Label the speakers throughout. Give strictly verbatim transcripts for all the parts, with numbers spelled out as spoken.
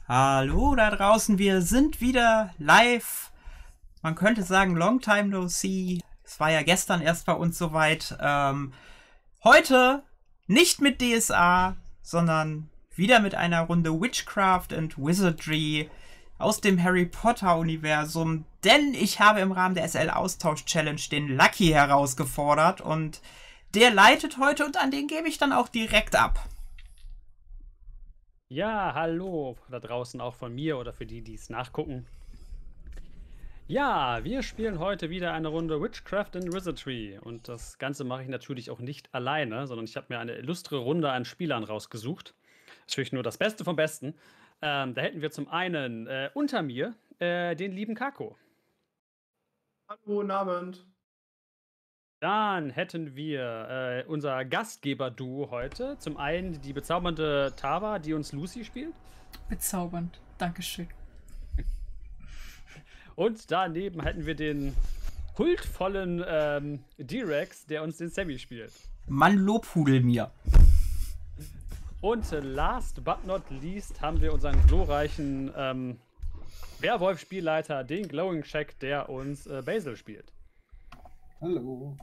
Speaker 1: Hallo da draußen, wir sind wieder live. Man könnte sagen, long time no see. Es war ja gestern erst bei uns soweit. Ähm, heute nicht mit D S A, sondern wieder mit einer Runde Witchcraft and Wizardry aus dem Harry Potter Universum. Denn ich habe im Rahmen der S L-Austausch-Challenge den Lucky herausgefordert und der leitet heute und an den gebe ich dann auch direkt ab.
Speaker 2: Ja, hallo da draußen auch von mir oder für die, die es nachgucken. Ja, wir spielen heute wieder eine Runde Witchcraft and Wizardry. Und das Ganze mache ich natürlich auch nicht alleine, sondern ich habe mir eine illustre Runde an Spielern rausgesucht. Natürlich nur das Beste vom Besten. Ähm, da hätten wir zum einen äh, unter mir äh, den lieben Kako.
Speaker 3: Hallo, guten Abend.
Speaker 2: Dann hätten wir äh, unser Gastgeber-Duo heute. Zum einen die bezaubernde Tava, die uns Lucy spielt.
Speaker 4: Bezaubernd. Dankeschön.
Speaker 2: Und daneben hätten wir den kultvollen ähm, D-Rex, der uns den Sammy spielt.
Speaker 1: Man lobhudel mir.
Speaker 2: Und last but not least haben wir unseren glorreichen ähm, Werwolf-Spielleiter, den Glowing Shack, der uns äh, Basil spielt.
Speaker 5: Hallo.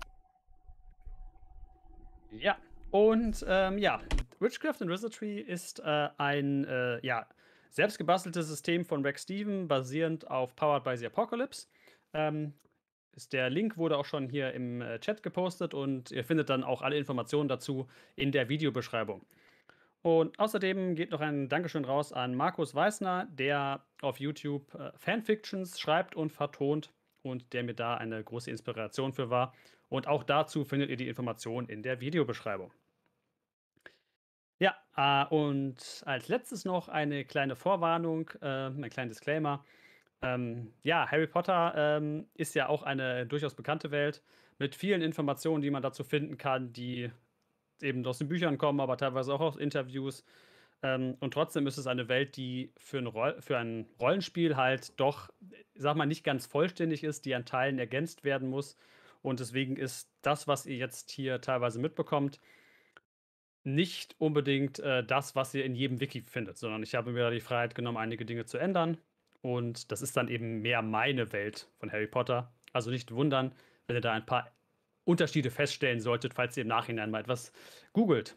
Speaker 2: Ja, und ähm, ja, Witchcraft and Wizardry ist äh, ein äh, ja, selbstgebasteltes System von Rex Steven, basierend auf Powered by the Apocalypse. Ähm, ist der Link wurde auch schon hier im äh, Chat gepostet und ihr findet dann auch alle Informationen dazu in der Videobeschreibung. Und außerdem geht noch ein Dankeschön raus an Markus Weißner, der auf YouTube äh, Fanfictions schreibt und vertont und der mir da eine große Inspiration für war. Und auch dazu findet ihr die Informationen in der Videobeschreibung. Ja, äh, und als letztes noch eine kleine Vorwarnung, äh, ein kleiner Disclaimer. Ähm, ja, Harry Potter ähm, ist ja auch eine durchaus bekannte Welt mit vielen Informationen, die man dazu finden kann, die eben aus den Büchern kommen, aber teilweise auch aus Interviews. Ähm, und trotzdem ist es eine Welt, die für ein, Roll für ein Rollenspiel halt doch, sag mal, nicht ganz vollständig ist, die an Teilen ergänzt werden muss. Und deswegen ist das, was ihr jetzt hier teilweise mitbekommt, nicht unbedingt äh, das, was ihr in jedem Wiki findet, sondern ich habe mir da die Freiheit genommen, einige Dinge zu ändern. Und das ist dann eben mehr meine Welt von Harry Potter. Also nicht wundern, wenn ihr da ein paar Unterschiede feststellen solltet, falls ihr im Nachhinein mal etwas googelt.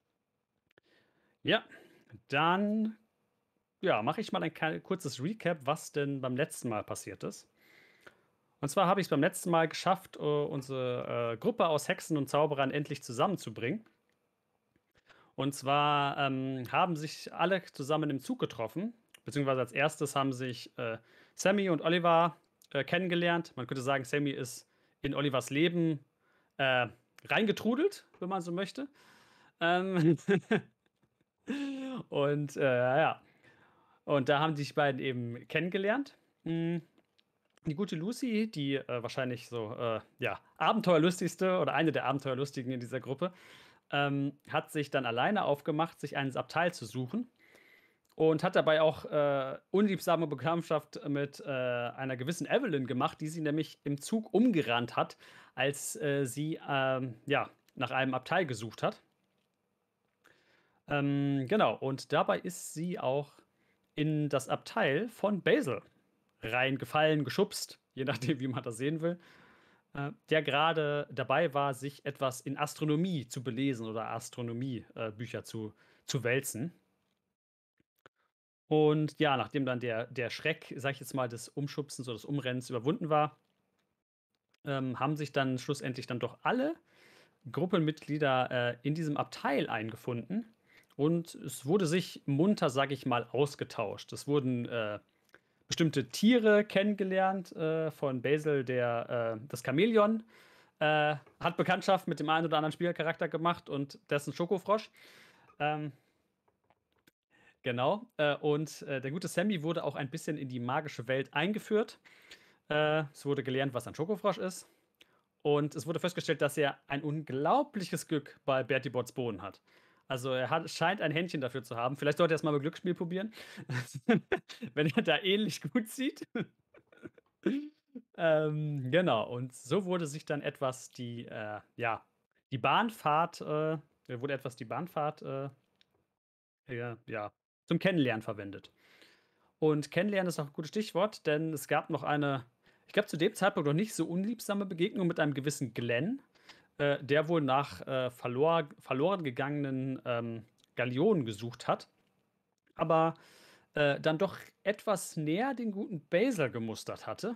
Speaker 2: Ja, dann ja, mache ich mal ein kleines, kurzes Recap, was denn beim letzten Mal passiert ist. Und zwar habe ich es beim letzten Mal geschafft, äh, unsere äh, Gruppe aus Hexen und Zauberern endlich zusammenzubringen. Und zwar ähm, haben sich alle zusammen im Zug getroffen, beziehungsweise als erstes haben sich äh, Sammy und Oliver äh, kennengelernt. Man könnte sagen, Sammy ist in Olivers Leben äh, reingetrudelt, wenn man so möchte. Ähm und äh, ja, und da haben sich beiden eben kennengelernt. Mm, Die gute Lucy, die äh, wahrscheinlich so äh, ja, abenteuerlustigste oder eine der abenteuerlustigen in dieser Gruppe, ähm, hat sich dann alleine aufgemacht, sich ein Abteil zu suchen und hat dabei auch äh, unliebsame Bekanntschaft mit äh, einer gewissen Evelyn gemacht, die sie nämlich im Zug umgerannt hat, als äh, sie ähm, ja, nach einem Abteil gesucht hat. Ähm, genau, und dabei ist sie auch in das Abteil von Basil reingefallen, geschubst, je nachdem, wie man das sehen will, äh, der gerade dabei war, sich etwas in Astronomie zu belesen oder Astronomie-Bücher äh, zu, zu wälzen. Und ja, nachdem dann der, der Schreck, sag ich jetzt mal, des Umschubsens oder des Umrennens überwunden war, ähm, haben sich dann schlussendlich dann doch alle Gruppenmitglieder äh, in diesem Abteil eingefunden. Und es wurde sich munter, sag ich mal, ausgetauscht. Es wurden äh, bestimmte Tiere kennengelernt äh, von Basil, der äh, das Chamäleon äh, hat Bekanntschaft mit dem einen oder anderen Spielercharakter gemacht und dessen Schokofrosch. Ähm, genau. Äh, und äh, der gute Sammy wurde auch ein bisschen in die magische Welt eingeführt. Äh, es wurde gelernt, was ein Schokofrosch ist. Und es wurde festgestellt, dass er ein unglaubliches Glück bei Bertie Botts Bohnen hat. Also er hat, scheint ein Händchen dafür zu haben. Vielleicht sollte er es mal mit Glücksspiel probieren. Wenn er da ähnlich gut sieht. ähm, genau, und so wurde sich dann etwas die, äh, ja, die Bahnfahrt, äh, wurde etwas die Bahnfahrt, äh, ja, ja, zum Kennenlernen verwendet. Und kennenlernen ist auch ein gutes Stichwort, denn es gab noch eine, ich glaube, zu dem Zeitpunkt noch nicht so unliebsame Begegnung mit einem gewissen Glenn, äh, der wohl nach äh, verlor, verloren gegangenen ähm, Galionen gesucht hat, aber äh, dann doch etwas näher den guten Basil gemustert hatte.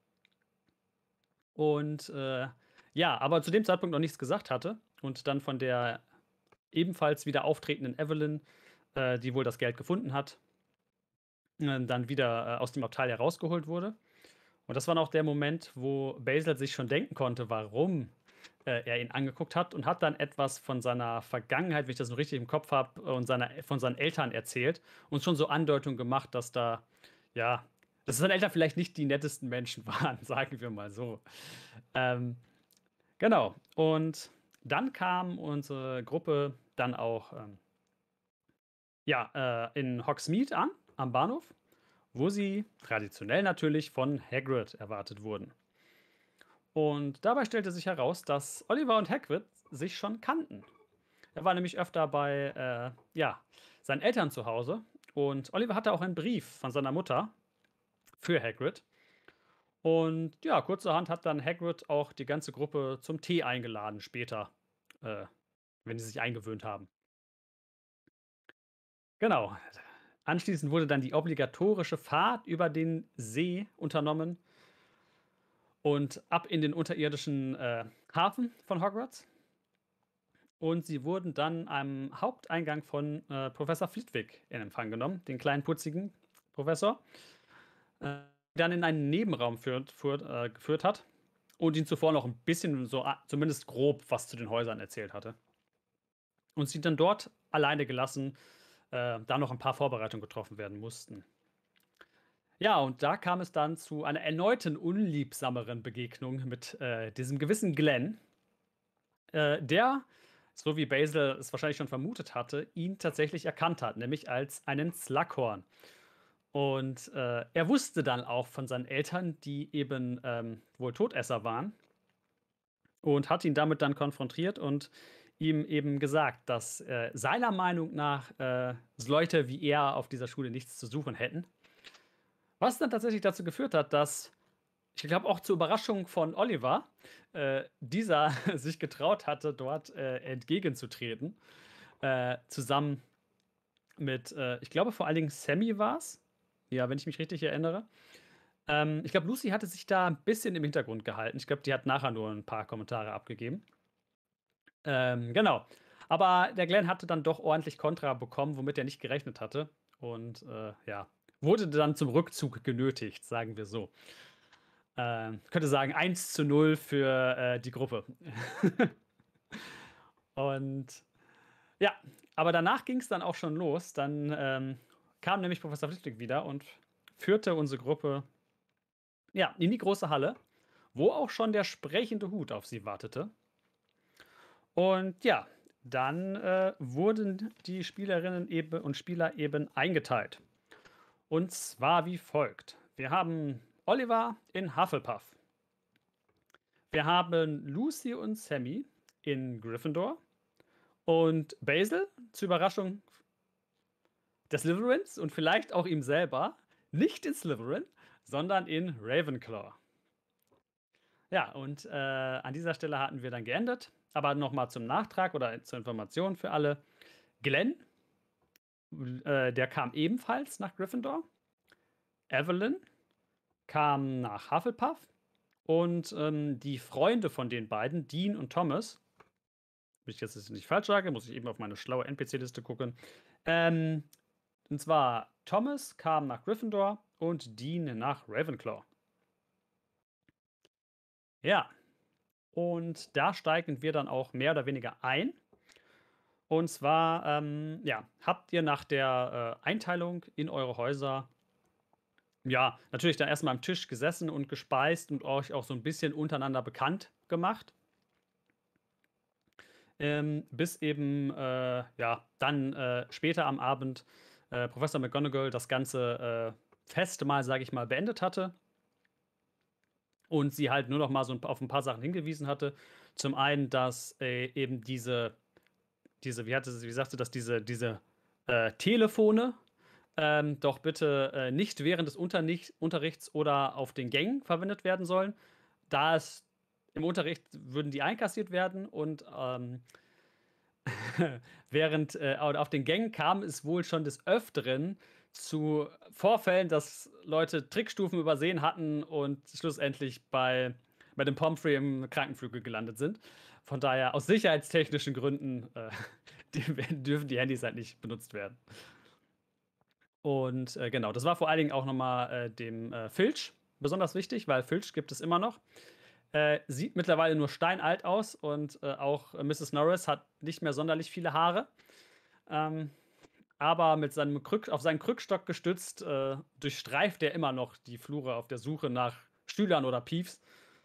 Speaker 2: Und äh, ja, aber zu dem Zeitpunkt noch nichts gesagt hatte und dann von der ebenfalls wieder auftretenden Evelyn, äh, die wohl das Geld gefunden hat, äh, dann wieder äh, aus dem Abteil herausgeholt wurde. Und das war auch der Moment, wo Basil sich schon denken konnte, warum äh, er ihn angeguckt hat und hat dann etwas von seiner Vergangenheit, wenn ich das noch richtig im Kopf habe, und seiner, von seinen Eltern erzählt und schon so Andeutung gemacht, dass da, ja, dass seine Eltern vielleicht nicht die nettesten Menschen waren, sagen wir mal so. Ähm, genau. Und dann kam unsere Gruppe dann auch ähm, ja, äh, in Hogsmeade an, am Bahnhof, wo sie traditionell natürlich von Hagrid erwartet wurden. Und dabei stellte sich heraus, dass Oliver und Hagrid sich schon kannten. Er war nämlich öfter bei äh, ja, seinen Eltern zu Hause und Oliver hatte auch einen Brief von seiner Mutter für Hagrid. Und ja, kurzerhand hat dann Hagrid auch die ganze Gruppe zum Tee eingeladen später, äh, wenn sie sich eingewöhnt haben. Genau. Anschließend wurde dann die obligatorische Fahrt über den See unternommen und ab in den unterirdischen äh, Hafen von Hogwarts. Und sie wurden dann am Haupteingang von äh, Professor Flitwick in Empfang genommen, den kleinen putzigen Professor, äh, dann in einen Nebenraum führt, führt, äh, geführt hat und ihn zuvor noch ein bisschen, so zumindest grob, was zu den Häusern erzählt hatte. Und sie dann dort alleine gelassen, äh, da noch ein paar Vorbereitungen getroffen werden mussten. Ja, und da kam es dann zu einer erneuten unliebsameren Begegnung mit äh, diesem gewissen Glenn, äh, der, so wie Basil es wahrscheinlich schon vermutet hatte, ihn tatsächlich erkannt hat, nämlich als einen Slughorn. Und äh, er wusste dann auch von seinen Eltern, die eben ähm, wohl Todesser waren, und hat ihn damit dann konfrontiert und ihm eben gesagt, dass äh, seiner Meinung nach äh, Leute wie er auf dieser Schule nichts zu suchen hätten. Was dann tatsächlich dazu geführt hat, dass, ich glaube auch zur Überraschung von Oliver, äh, dieser sich getraut hatte, dort äh, entgegenzutreten. Äh, zusammen mit, äh, ich glaube vor allen Dingen Sammy war es. Ja, wenn ich mich richtig erinnere. Ähm, ich glaube, Lucy hatte sich da ein bisschen im Hintergrund gehalten. Ich glaube, die hat nachher nur ein paar Kommentare abgegeben. Ähm, genau. Aber der Glenn hatte dann doch ordentlich Kontra bekommen, womit er nicht gerechnet hatte. Und äh, ja, wurde dann zum Rückzug genötigt, sagen wir so. Äh, könnte sagen eins zu null für äh, die Gruppe. Und ja, aber danach ging es dann auch schon los. Dann ähm, kam nämlich Professor Flitwick wieder und führte unsere Gruppe ja, in die große Halle, wo auch schon der sprechende Hut auf sie wartete. Und ja, dann äh, wurden die Spielerinnen eben und Spieler eben eingeteilt. Und zwar wie folgt. Wir haben Oliver in Hufflepuff. Wir haben Lucy und Sammy in Gryffindor. Und Basil, zur Überraschung des Slytherins und vielleicht auch ihm selber, nicht in Slytherin, sondern in Ravenclaw. Ja, und äh, an dieser Stelle hatten wir dann geendet. Aber nochmal zum Nachtrag oder zur Information für alle. Glenn, äh, der kam ebenfalls nach Gryffindor. Evelyn kam nach Hufflepuff. Und ähm, die Freunde von den beiden, Dean und Thomas, wenn ich jetzt nicht falsch sage, muss ich eben auf meine schlaue N P C-Liste gucken. Ähm, und zwar Thomas kam nach Gryffindor und Dean nach Ravenclaw. Ja, und da steigen wir dann auch mehr oder weniger ein. Und zwar, ähm, ja, habt ihr nach der äh, Einteilung in eure Häuser, ja, natürlich dann erstmal am Tisch gesessen und gespeist und euch auch so ein bisschen untereinander bekannt gemacht. Ähm, bis eben, äh, ja, dann äh, später am Abend äh, Professor McGonagall das ganze äh, Fest mal, sage ich mal, beendet hatte. Und sie halt nur noch mal so ein, auf ein paar Sachen hingewiesen hatte. Zum einen, dass äh, eben diese, diese, wie hatte sie, wie sagte das, diese, diese äh, Telefone ähm, doch bitte äh, nicht während des Unternicht Unterrichts oder auf den Gängen verwendet werden sollen, da es im Unterricht würden die einkassiert werden und ähm, während äh, auf den Gängen kam es wohl schon des Öfteren zu Vorfällen, dass Leute Trickstufen übersehen hatten und schlussendlich bei, bei dem Pomfrey im Krankenflügel gelandet sind. Von daher, aus sicherheitstechnischen Gründen äh, die, dürfen die Handys halt nicht benutzt werden. Und äh, genau, das war vor allen Dingen auch nochmal äh, dem äh, Filch besonders wichtig, weil Filch gibt es immer noch. Äh, sieht mittlerweile nur steinalt aus und äh, auch äh, Misses Norris hat nicht mehr sonderlich viele Haare. Ähm, aber mit seinem Krück, auf seinen Krückstock gestützt äh, durchstreift er immer noch die Flure auf der Suche nach Schülern oder Piefs.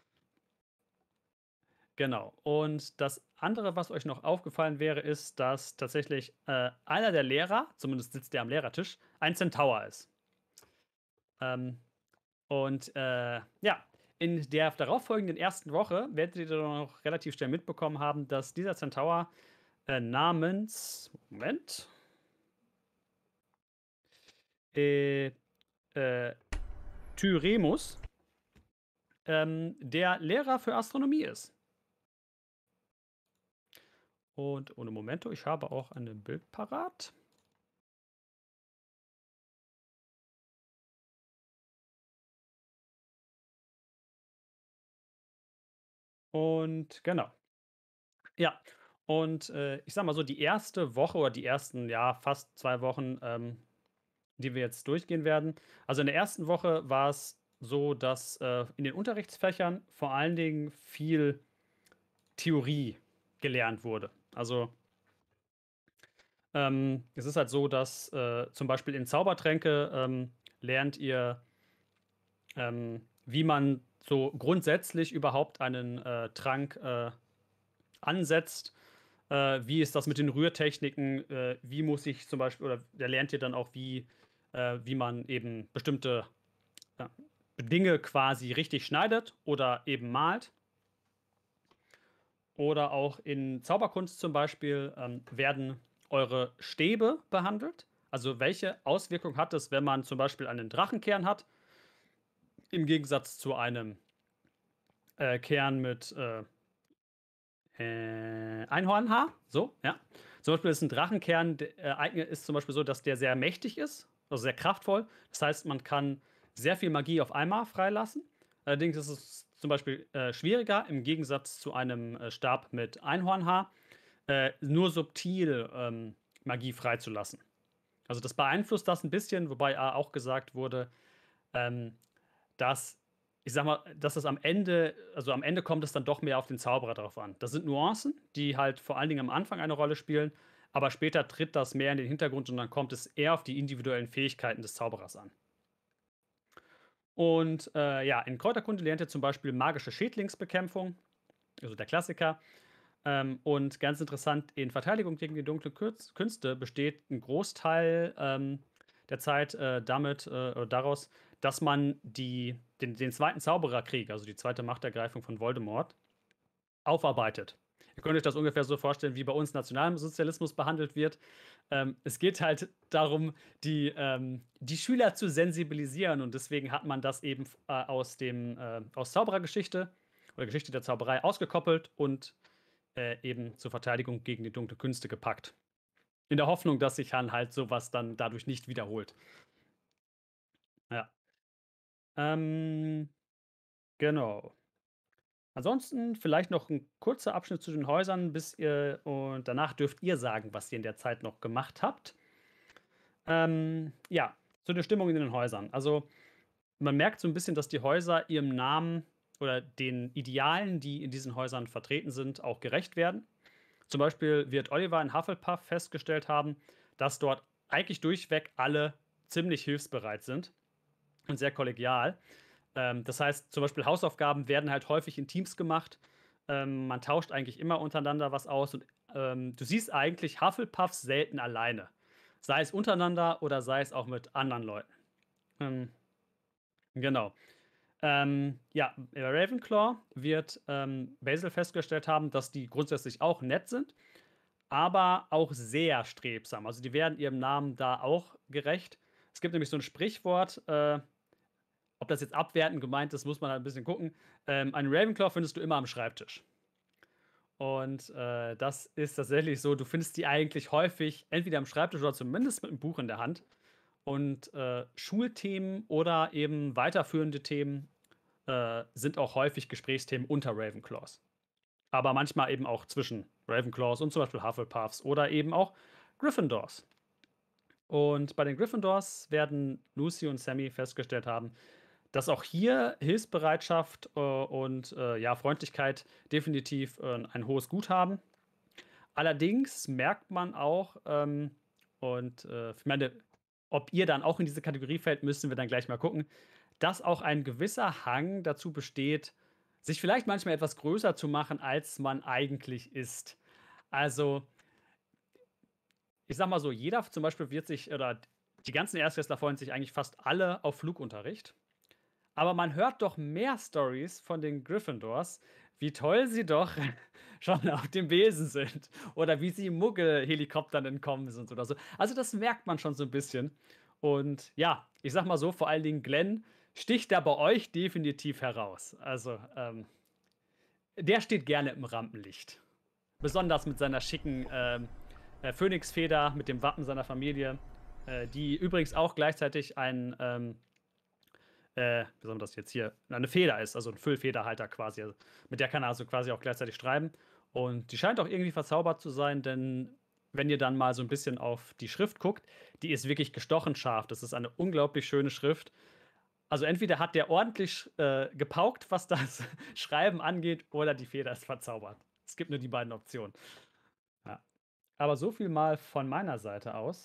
Speaker 2: Genau. Und das andere, was euch noch aufgefallen wäre, ist, dass tatsächlich äh, einer der Lehrer, zumindest sitzt der am Lehrertisch, ein Centaur ist. Ähm, und äh, ja, in der darauffolgenden ersten Woche werdet ihr dann noch relativ schnell mitbekommen haben, dass dieser Centaur äh, namens, Moment, äh, äh, Thyremus, ähm, der Lehrer für Astronomie ist. Und ohne Momento, ich habe auch ein Bild parat. Und genau. Ja, und äh, ich sag mal so, die erste Woche oder die ersten, ja, fast zwei Wochen, ähm, die wir jetzt durchgehen werden. Also in der ersten Woche war es so, dass äh, in den Unterrichtsfächern vor allen Dingen viel Theorie gelernt wurde. Also ähm, es ist halt so, dass äh, zum Beispiel in Zaubertränke ähm, lernt ihr, ähm, wie man so grundsätzlich überhaupt einen äh, Trank äh, ansetzt. Äh, wie ist das mit den Rührtechniken? Äh, wie muss ich zum Beispiel, oder da lernt ihr dann auch, wie, äh, wie man eben bestimmte äh, Dinge quasi richtig schneidet oder eben malt. Oder auch in Zauberkunst zum Beispiel ähm, werden eure Stäbe behandelt. Also welche Auswirkung hat es, wenn man zum Beispiel einen Drachenkern hat, im Gegensatz zu einem äh, Kern mit äh, äh, Einhornhaar. So, ja. Zum Beispiel ist ein Drachenkern, der äh, ist zum Beispiel so, dass der sehr mächtig ist, also sehr kraftvoll. Das heißt, man kann sehr viel Magie auf einmal freilassen. Allerdings ist es zum Beispiel äh, schwieriger, im Gegensatz zu einem äh, Stab mit Einhornhaar, äh, nur subtil ähm, Magie freizulassen. Also das beeinflusst das ein bisschen, wobei auch gesagt wurde, ähm, dass, ich sag mal, dass es am Ende, also am Ende kommt es dann doch mehr auf den Zauberer drauf an. Das sind Nuancen, die halt vor allen Dingen am Anfang eine Rolle spielen, aber später tritt das mehr in den Hintergrund und dann kommt es eher auf die individuellen Fähigkeiten des Zauberers an. Und äh, ja, in Kräuterkunde lernt ihr zum Beispiel magische Schädlingsbekämpfung, also der Klassiker. Ähm, und ganz interessant, in Verteidigung gegen die dunklen Künste besteht ein Großteil ähm, der Zeit äh, damit, äh, daraus, dass man die, den, den zweiten Zaubererkrieg, also die zweite Machtergreifung von Voldemort, aufarbeitet. Ihr könnt euch das ungefähr so vorstellen, wie bei uns Nationalsozialismus behandelt wird. Ähm, es geht halt darum, die, ähm, die Schüler zu sensibilisieren und deswegen hat man das eben äh, aus, dem, äh, aus Zauberergeschichte oder Geschichte der Zauberei ausgekoppelt und äh, eben zur Verteidigung gegen die dunklen Künste gepackt. In der Hoffnung, dass sich dann halt sowas dann dadurch nicht wiederholt. Ja. Ähm, genau. Ansonsten vielleicht noch ein kurzer Abschnitt zu den Häusern, bis ihr und danach dürft ihr sagen, was ihr in der Zeit noch gemacht habt. Ähm, ja, zu der Stimmung in den Häusern. Also man merkt so ein bisschen, dass die Häuser ihrem Namen oder den Idealen, die in diesen Häusern vertreten sind, auch gerecht werden. Zum Beispiel wird Oliver in Hufflepuff festgestellt haben, dass dort eigentlich durchweg alle ziemlich hilfsbereit sind und sehr kollegial. Ähm, das heißt, zum Beispiel Hausaufgaben werden halt häufig in Teams gemacht. Ähm, man tauscht eigentlich immer untereinander was aus und ähm, du siehst eigentlich Hufflepuffs selten alleine. Sei es untereinander oder sei es auch mit anderen Leuten. Ähm, genau. Ähm, ja, bei Ravenclaw wird ähm, Basil festgestellt haben, dass die grundsätzlich auch nett sind, aber auch sehr strebsam. Also die werden ihrem Namen da auch gerecht. Es gibt nämlich so ein Sprichwort, äh, ob das jetzt abwertend gemeint ist, muss man halt ein bisschen gucken. Ähm, einen Ravenclaw findest du immer am Schreibtisch. Und äh, das ist tatsächlich so, du findest die eigentlich häufig entweder am Schreibtisch oder zumindest mit einem Buch in der Hand. Und äh, Schulthemen oder eben weiterführende Themen äh, sind auch häufig Gesprächsthemen unter Ravenclaws. Aber manchmal eben auch zwischen Ravenclaws und zum Beispiel Hufflepuffs oder eben auch Gryffindors. Und bei den Gryffindors werden Lucy und Sammy festgestellt haben, dass auch hier Hilfsbereitschaft äh, und äh, ja, Freundlichkeit definitiv äh, ein hohes Gut haben. Allerdings merkt man auch, ähm, und äh, ich meine, ob ihr dann auch in diese Kategorie fällt, müssen wir dann gleich mal gucken, dass auch ein gewisser Hang dazu besteht, sich vielleicht manchmal etwas größer zu machen, als man eigentlich ist. Also, ich sag mal so, jeder zum Beispiel wird sich, oder die ganzen Erstklässler freuen sich eigentlich fast alle auf Flugunterricht. Aber man hört doch mehr Stories von den Gryffindors, wie toll sie doch schon auf dem Besen sind. Oder wie sie Muggel-Helikoptern entkommen sind oder so. Also das merkt man schon so ein bisschen. Und ja, ich sag mal so, vor allen Dingen Glenn sticht da bei euch definitiv heraus. Also, ähm, der steht gerne im Rampenlicht. Besonders mit seiner schicken ähm, äh, Phönixfeder, mit dem Wappen seiner Familie, äh, die übrigens auch gleichzeitig ein, ähm, äh, wie soll man das jetzt hier, eine Feder ist, also ein Füllfederhalter quasi. Also, mit der kann er also quasi auch gleichzeitig schreiben. Und die scheint auch irgendwie verzaubert zu sein, denn wenn ihr dann mal so ein bisschen auf die Schrift guckt, die ist wirklich gestochen scharf. Das ist eine unglaublich schöne Schrift. Also entweder hat der ordentlich äh, gepaukt, was das Schreiben angeht, oder die Feder ist verzaubert. Es gibt nur die beiden Optionen. Ja. Aber so viel mal von meiner Seite aus.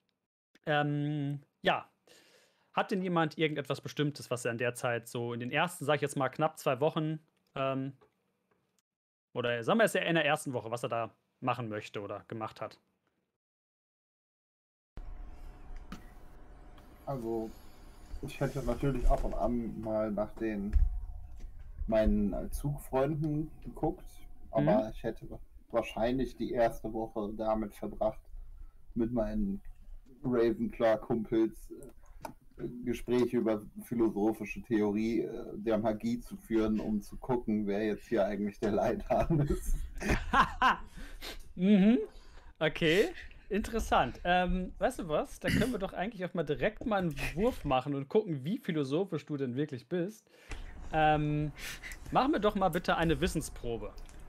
Speaker 2: Ähm, ja. Hat denn jemand irgendetwas Bestimmtes, was er in der Zeit so in den ersten, sag ich jetzt mal, knapp zwei Wochen, ähm, oder sagen wir es ja in der ersten Woche, was er da machen möchte oder gemacht hat?
Speaker 5: Also, ich hätte natürlich ab und an mal nach den meinen Zugfreunden geguckt, aber
Speaker 2: Mhm.
Speaker 5: ich hätte wahrscheinlich die erste Woche damit verbracht, mit meinen Ravenclaw-Kumpels äh, Gespräche über philosophische Theorie äh, der Magie zu führen, um zu gucken, wer jetzt hier eigentlich der Leithahn ist.
Speaker 2: Mhm. Okay, interessant. Ähm, weißt du was? Da können wir doch eigentlich auch mal direkt mal einen Wurf machen und gucken, wie philosophisch du denn wirklich bist. Ähm, machen wir doch mal bitte eine Wissensprobe.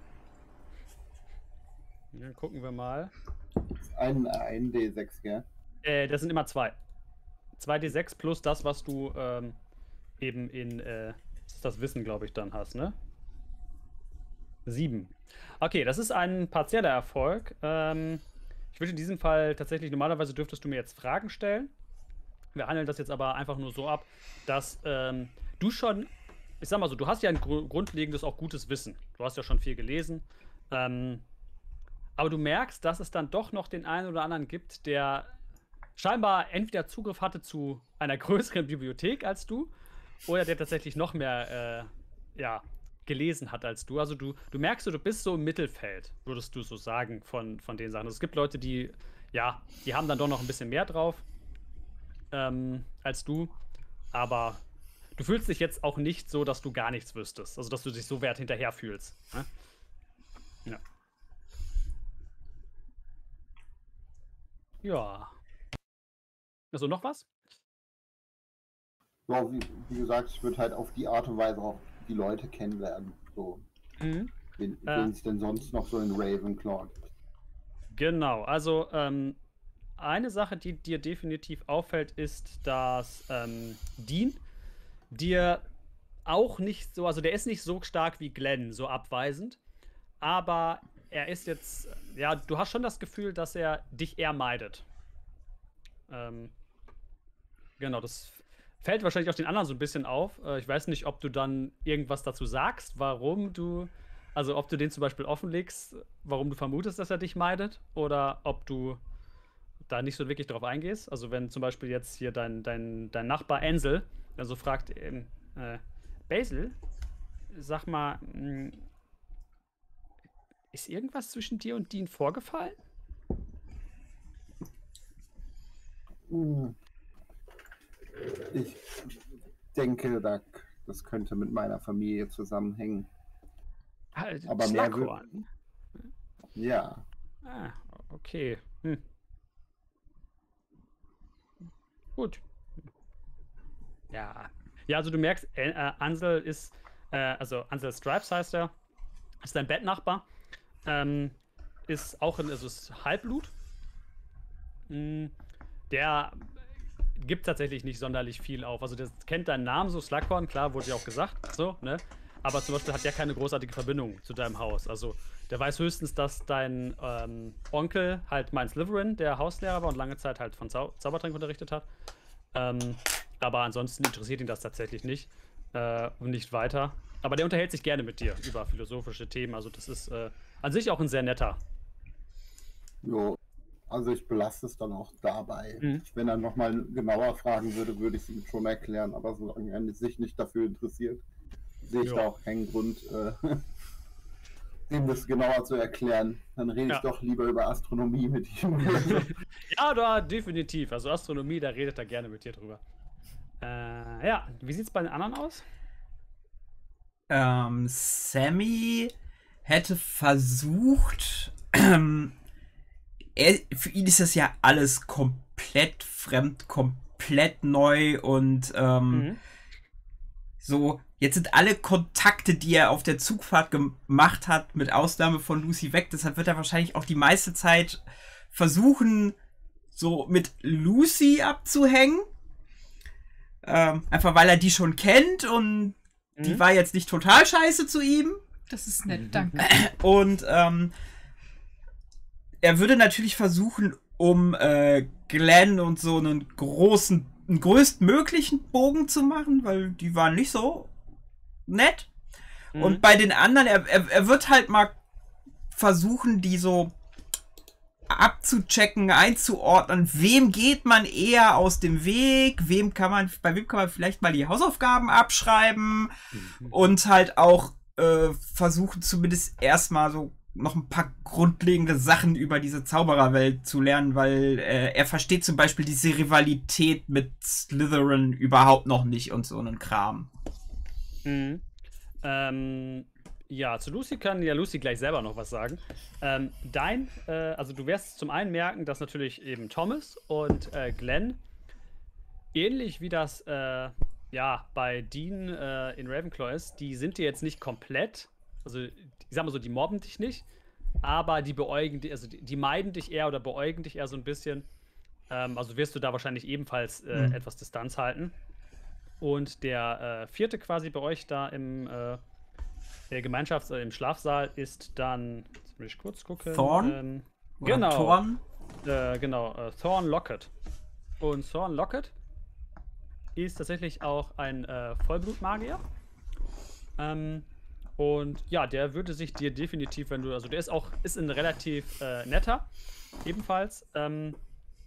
Speaker 2: Dann gucken wir mal.
Speaker 5: Ein, ein D sechs, gell?
Speaker 2: Äh, das sind immer zwei. zwei D sechs plus das, was du ähm, eben in äh, das ist das Wissen, glaube ich, dann hast, ne? Sieben. Okay, das ist ein partieller Erfolg. Ähm, ich würde in diesem Fall tatsächlich, normalerweise dürftest du mir jetzt Fragen stellen. Wir handeln das jetzt aber einfach nur so ab, dass ähm, du schon, ich sag mal so, du hast ja ein gru grundlegendes, auch gutes Wissen. Du hast ja schon viel gelesen. Ähm, aber du merkst, dass es dann doch noch den einen oder anderen gibt, der scheinbar entweder Zugriff hatte zu einer größeren Bibliothek als du oder der tatsächlich noch mehr äh, ja, gelesen hat als du. Also du, du merkst, du bist so im Mittelfeld, würdest du so sagen, von, von den Sachen. Also es gibt Leute, die, ja, die haben dann doch noch ein bisschen mehr drauf ähm, als du. Aber du fühlst dich jetzt auch nicht so, dass du gar nichts wüsstest. Also dass du dich so weit hinterher fühlst. Ne? Ja. Ja. Also noch was?
Speaker 5: Ja, wie, wie gesagt, ich würde halt auf die Art und Weise auch die Leute kennenlernen. So,
Speaker 2: Mhm.
Speaker 5: wen
Speaker 2: Äh.
Speaker 5: es denn sonst noch so in Ravenclaw gibt.
Speaker 2: Genau, also ähm, eine Sache, die dir definitiv auffällt, ist, dass ähm, Dean dir auch nicht so, also der ist nicht so stark wie Glenn, so abweisend, aber er ist jetzt, ja, du hast schon das Gefühl, dass er dich eher meidet. Ähm, genau, das fällt wahrscheinlich auch den anderen so ein bisschen auf. Äh, ich weiß nicht, ob du dann irgendwas dazu sagst, warum du, also ob du den zum Beispiel offenlegst, warum du vermutest, dass er dich meidet, oder ob du da nicht so wirklich drauf eingehst. Also wenn zum Beispiel jetzt hier dein, dein, dein Nachbar Ansel dann so fragt, ähm, äh, Basil, sag mal, mh, ist irgendwas zwischen dir und Dean vorgefallen?
Speaker 5: Hm. Ich denke, da, das könnte mit meiner Familie zusammenhängen.
Speaker 2: Halt,
Speaker 5: Aber mehr
Speaker 2: Slughorn.
Speaker 5: Ja.
Speaker 2: Ah, okay. Hm. Gut. Ja. Ja, also du merkst, äh, Ansel ist, äh, also Ansel Stripes heißt er, ist dein Bettnachbar. Ähm, ist auch ein, also ist Halbblut. Mm, der gibt tatsächlich nicht sonderlich viel auf. Also der kennt deinen Namen, so Slughorn, klar, wurde ja auch gesagt, so, ne? Aber zum Beispiel hat der keine großartige Verbindung zu deinem Haus. Also der weiß höchstens, dass dein ähm, Onkel halt mein Slytherin, der Hauslehrer war und lange Zeit halt von Zau Zaubertränken unterrichtet hat. Ähm, aber ansonsten interessiert ihn das tatsächlich nicht. Äh, und nicht weiter. Aber der unterhält sich gerne mit dir über philosophische Themen. Also das ist äh, an sich auch ein sehr netter.
Speaker 5: Jo. Also ich belasse es dann auch dabei.
Speaker 2: Mhm.
Speaker 5: Wenn er nochmal genauer fragen würde, würde ich es ihm schon erklären. Aber solange er sich nicht dafür interessiert, sehe ich
Speaker 2: Jo.
Speaker 5: da auch keinen Grund, äh, ihm das genauer zu erklären. Dann rede
Speaker 2: Ja.
Speaker 5: ich doch lieber über Astronomie mit ihm.
Speaker 2: Ja, da definitiv. Also Astronomie, da redet er gerne mit dir drüber. Äh, ja, wie sieht's bei den anderen aus?
Speaker 1: Ähm, Sammy hätte versucht, ähm, er, für ihn ist das ja alles komplett fremd, komplett neu und ähm,
Speaker 2: Mhm.
Speaker 1: so, jetzt sind alle Kontakte, die er auf der Zugfahrt gemacht hat, mit Ausnahme von Lucy weg, deshalb wird er wahrscheinlich auch die meiste Zeit versuchen, so mit Lucy abzuhängen. Ähm, einfach weil er die schon kennt und die
Speaker 2: Mhm.
Speaker 1: war jetzt nicht total scheiße zu ihm.
Speaker 4: Das ist nett, danke.
Speaker 1: Und ähm, er würde natürlich versuchen, um äh, Glenn und so einen großen, einen größtmöglichen Bogen zu machen, weil die waren nicht so nett.
Speaker 2: Mhm.
Speaker 1: Und bei den anderen, er, er, er wird halt mal versuchen, die so abzuchecken, einzuordnen, wem geht man eher aus dem Weg, wem kann man, bei wem kann man vielleicht mal die Hausaufgaben abschreiben und halt auch äh, versuchen zumindest erstmal so noch ein paar grundlegende Sachen über diese Zaubererwelt zu lernen, weil äh, er versteht zum Beispiel diese Rivalität mit Slytherin überhaupt noch nicht und so einen Kram.
Speaker 2: Mhm. Ähm, ja, zu Lucy kann ja Lucy gleich selber noch was sagen. Ähm, dein, äh, also du wirst zum einen merken, dass natürlich eben Thomas und äh, Glenn, ähnlich wie das äh, ja bei Dean äh, in Ravenclaw ist, die sind dir jetzt nicht komplett, also ich sag mal so, die mobben dich nicht, aber die beäugen dich, also die, die meiden dich eher oder beäugen dich eher so ein bisschen. Ähm, also wirst du da wahrscheinlich ebenfalls äh,
Speaker 1: Mhm.
Speaker 2: etwas Distanz halten. Und der äh, vierte quasi bei euch da im äh, der Gemeinschafts-, äh, im Schlafsaal ist dann, jetzt will ich kurz gucken.
Speaker 1: Thorn?
Speaker 2: Ähm,
Speaker 1: Oder
Speaker 2: genau.
Speaker 1: Thorn?
Speaker 2: Äh, genau, äh, Thorn Lockett. Und Thorn Lockett ist tatsächlich auch ein äh, Vollblutmagier. Ähm, und ja, der würde sich dir definitiv, wenn du, also der ist auch, ist ein relativ äh, netter, ebenfalls. Ähm,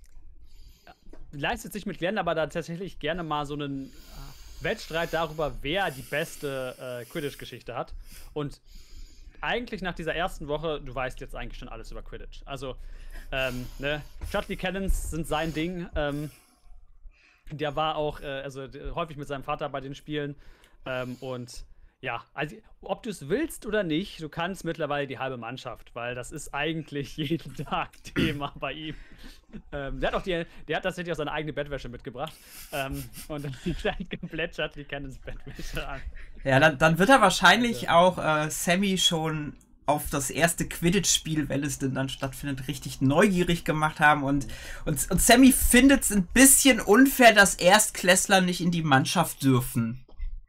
Speaker 2: leistet sich mit Glenn aber da tatsächlich gerne mal so einen äh, Wettstreit darüber, wer die beste äh, Quidditch-Geschichte hat. Und eigentlich nach dieser ersten Woche, du weißt jetzt eigentlich schon alles über Quidditch. Also, ähm, ne, Chudley Cannons sind sein Ding. Ähm, der war auch, äh, also der, häufig mit seinem Vater bei den Spielen. Ähm, und ja, also ob du es willst oder nicht, du kannst mittlerweile die halbe Mannschaft, weil das ist eigentlich jeden Tag Thema bei ihm. Ähm, der hat auch die, der hat tatsächlich auch seine eigene Bettwäsche mitgebracht. Ähm, und dann zieht er komplett Chudley Cannons Bettwäsche an.
Speaker 1: Ja, dann, dann wird er wahrscheinlich auch äh, Sammy schon auf das erste Quidditch-Spiel, wenn es denn dann stattfindet, richtig neugierig gemacht haben. Und, und, und Sammy findet es ein bisschen unfair, dass Erstklässler nicht in die Mannschaft dürfen.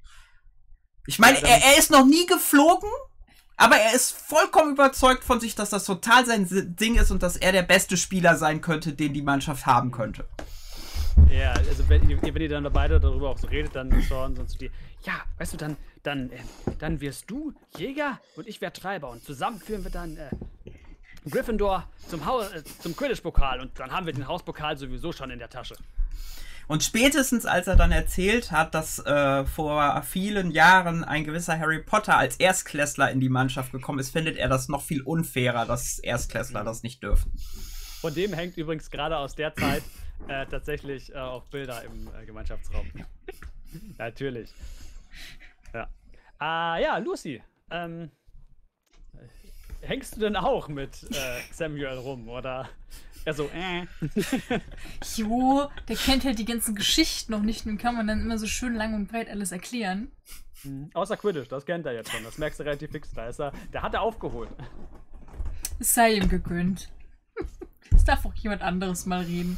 Speaker 1: Ich meine,
Speaker 2: Ja,
Speaker 1: er, er ist noch nie geflogen, aber er ist vollkommen überzeugt von sich, dass das total sein Ding ist und dass er der beste Spieler sein könnte, den die Mannschaft haben könnte.
Speaker 2: Ja, also wenn, ihr- wenn ihr dann beide darüber auch so redet, dann schauen sonst die. Ja, weißt du, dann, dann, äh, dann wirst du Jäger und ich werde Treiber und zusammen führen wir dann äh, Gryffindor zum, Hau äh, zum Quidditch-Pokal und dann haben wir den Hauspokal sowieso schon in der Tasche.
Speaker 1: Und spätestens, als er dann erzählt hat, dass äh, vor vielen Jahren ein gewisser Harry Potter als Erstklässler in die Mannschaft gekommen ist, findet er das noch viel unfairer, dass Erstklässler das nicht dürfen.
Speaker 2: Von dem hängt übrigens gerade aus der Zeit äh, tatsächlich äh, auch Bilder im äh, Gemeinschaftsraum. Natürlich. Ja. Ah, ja, Lucy. Ähm, hängst du denn auch mit äh, Samuel rum, oder eher so, äh?
Speaker 4: Jo, der kennt halt die ganzen Geschichten noch nicht und kann man dann immer so schön lang und breit alles erklären.
Speaker 2: Mhm. Außer Quidditch, das kennt er jetzt schon. Das merkst du relativ fix. Da ist er, der hat er aufgeholt.
Speaker 4: Es sei ihm gegönnt. Es darf auch jemand anderes mal reden.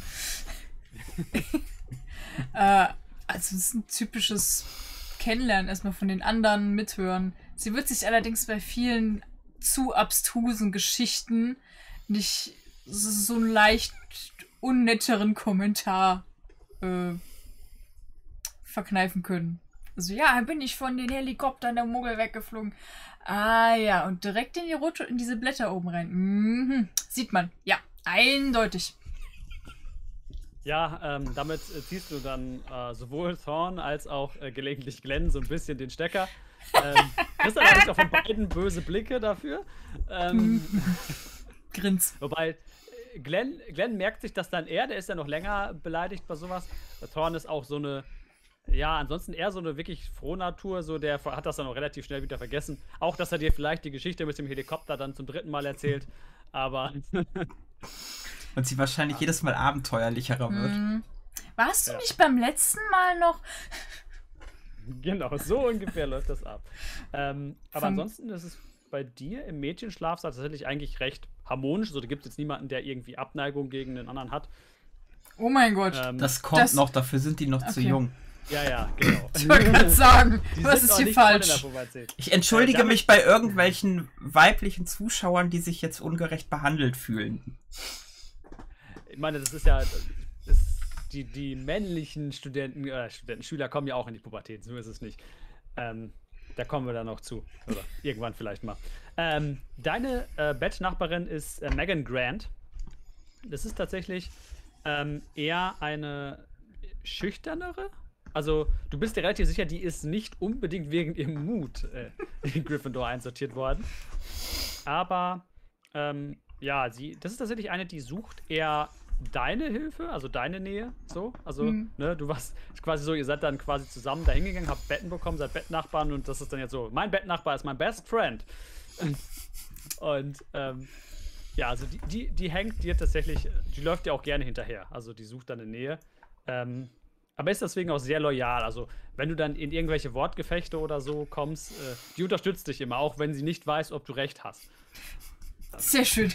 Speaker 4: äh, also es ist ein typisches Kennenlernen erstmal von den anderen, mithören. Sie wird sich allerdings bei vielen zu abstrusen Geschichten nicht so, so einen leicht unnetteren Kommentar äh, verkneifen können. Also ja, bin ich von den Helikoptern der Muggel weggeflogen. Ah ja, und direkt in die Rote, in diese Blätter oben rein. Mhm. Sieht man. Ja, eindeutig.
Speaker 2: Ja, ähm, damit äh, ziehst du dann äh, sowohl Thorn als auch äh, gelegentlich Glenn so ein bisschen den Stecker. Ähm, kriegst allerdings auch von beiden böse Blicke dafür. Ähm,
Speaker 4: Grins.
Speaker 2: Wobei äh, Glenn, Glenn merkt sich das dann eher, der ist ja noch länger beleidigt bei sowas. Der Thorn ist auch so eine, ja, ansonsten eher so eine wirklich Frohnatur, so der hat das dann auch relativ schnell wieder vergessen. Auch, dass er dir vielleicht die Geschichte mit dem Helikopter dann zum dritten Mal erzählt, aber
Speaker 1: Und sie wahrscheinlich jedes Mal abenteuerlicherer wird.
Speaker 4: Hm. Warst du
Speaker 2: Ja.
Speaker 4: nicht beim letzten Mal noch?
Speaker 2: genau, so ungefähr läuft das ab. Ähm, aber
Speaker 4: Vom-
Speaker 2: ansonsten ist es bei dir im Mädchenschlafsaal tatsächlich eigentlich recht harmonisch. Also da gibt es jetzt niemanden, der irgendwie Abneigung gegen den anderen hat.
Speaker 4: Oh mein Gott.
Speaker 2: Ähm,
Speaker 1: Das kommt
Speaker 4: Das-
Speaker 1: noch, dafür sind die noch zu
Speaker 4: Okay.
Speaker 1: jung.
Speaker 2: ja, ja, genau.
Speaker 4: Ich wollte gerade sagen,
Speaker 2: Die
Speaker 4: was
Speaker 2: sind
Speaker 4: ist
Speaker 2: noch
Speaker 4: hier
Speaker 2: nicht voll in
Speaker 4: falsch?
Speaker 2: der Pubertät.
Speaker 1: Ich entschuldige
Speaker 2: Äh, damit-
Speaker 1: mich bei irgendwelchen weiblichen Zuschauern, die sich jetzt ungerecht behandelt fühlen.
Speaker 2: Ich meine, das ist ja. Das, die, die männlichen Studenten, äh, Studenten, Schüler kommen ja auch in die Pubertät, so ist es nicht. Ähm, da kommen wir dann noch zu. Oder irgendwann vielleicht mal. Ähm, deine äh, Bettnachbarin ist äh, Megan Grant. Das ist tatsächlich ähm, eher eine schüchternere. Also, du bist dir relativ sicher, die ist nicht unbedingt wegen ihrem Mut äh, in Gryffindor einsortiert worden. Aber, ähm, ja, sie, das ist tatsächlich eine, die sucht eher deine Hilfe, also deine Nähe, so. Also,
Speaker 4: Mhm.
Speaker 2: ne, du warst quasi so, ihr seid dann quasi zusammen da hingegangen, habt Betten bekommen, seid Bettnachbarn und das ist dann jetzt so, mein Bettnachbar ist mein Best Friend. Und, ähm, ja, also die, die, die hängt dir tatsächlich, die läuft dir auch gerne hinterher. Also die sucht deine Nähe. Ähm, aber ist deswegen auch sehr loyal. Also wenn du dann in irgendwelche Wortgefechte oder so kommst, äh, die unterstützt dich immer, auch wenn sie nicht weiß, ob du recht hast.
Speaker 4: Sehr schön.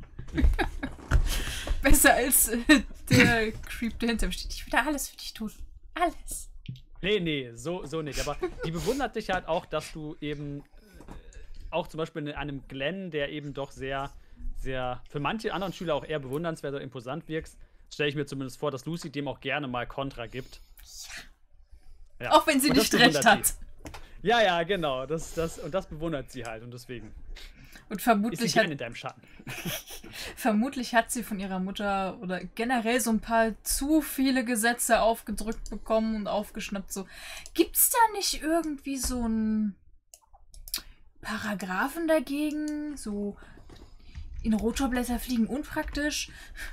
Speaker 4: Besser als äh, der Creep, der hinter mir steht. Ich würde alles für dich tun. Alles.
Speaker 2: Nee, nee, so, so nicht. Aber die bewundert dich halt auch, dass du eben äh, auch zum Beispiel in einem Glenn, der eben doch sehr, sehr für manche anderen Schüler auch eher bewundernswert oder imposant wirkst, stelle ich mir zumindest vor, dass Lucy dem auch gerne mal Kontra gibt. Ja.
Speaker 4: Auch wenn sie
Speaker 2: Und das
Speaker 4: nicht recht
Speaker 2: bewundert
Speaker 4: hat.
Speaker 2: sie. Ja, ja, genau. Das, das, und das bewundert sie halt. Und deswegen
Speaker 4: Und
Speaker 2: ist sie
Speaker 4: vermutlich
Speaker 2: gerne
Speaker 4: hat,
Speaker 2: in deinem Schatten.
Speaker 4: vermutlich hat sie von ihrer Mutter oder generell so ein paar zu viele Gesetze aufgedrückt bekommen und aufgeschnappt. So, gibt's da nicht irgendwie so einen Paragraphen dagegen? So, in Rotorblätter fliegen unpraktisch.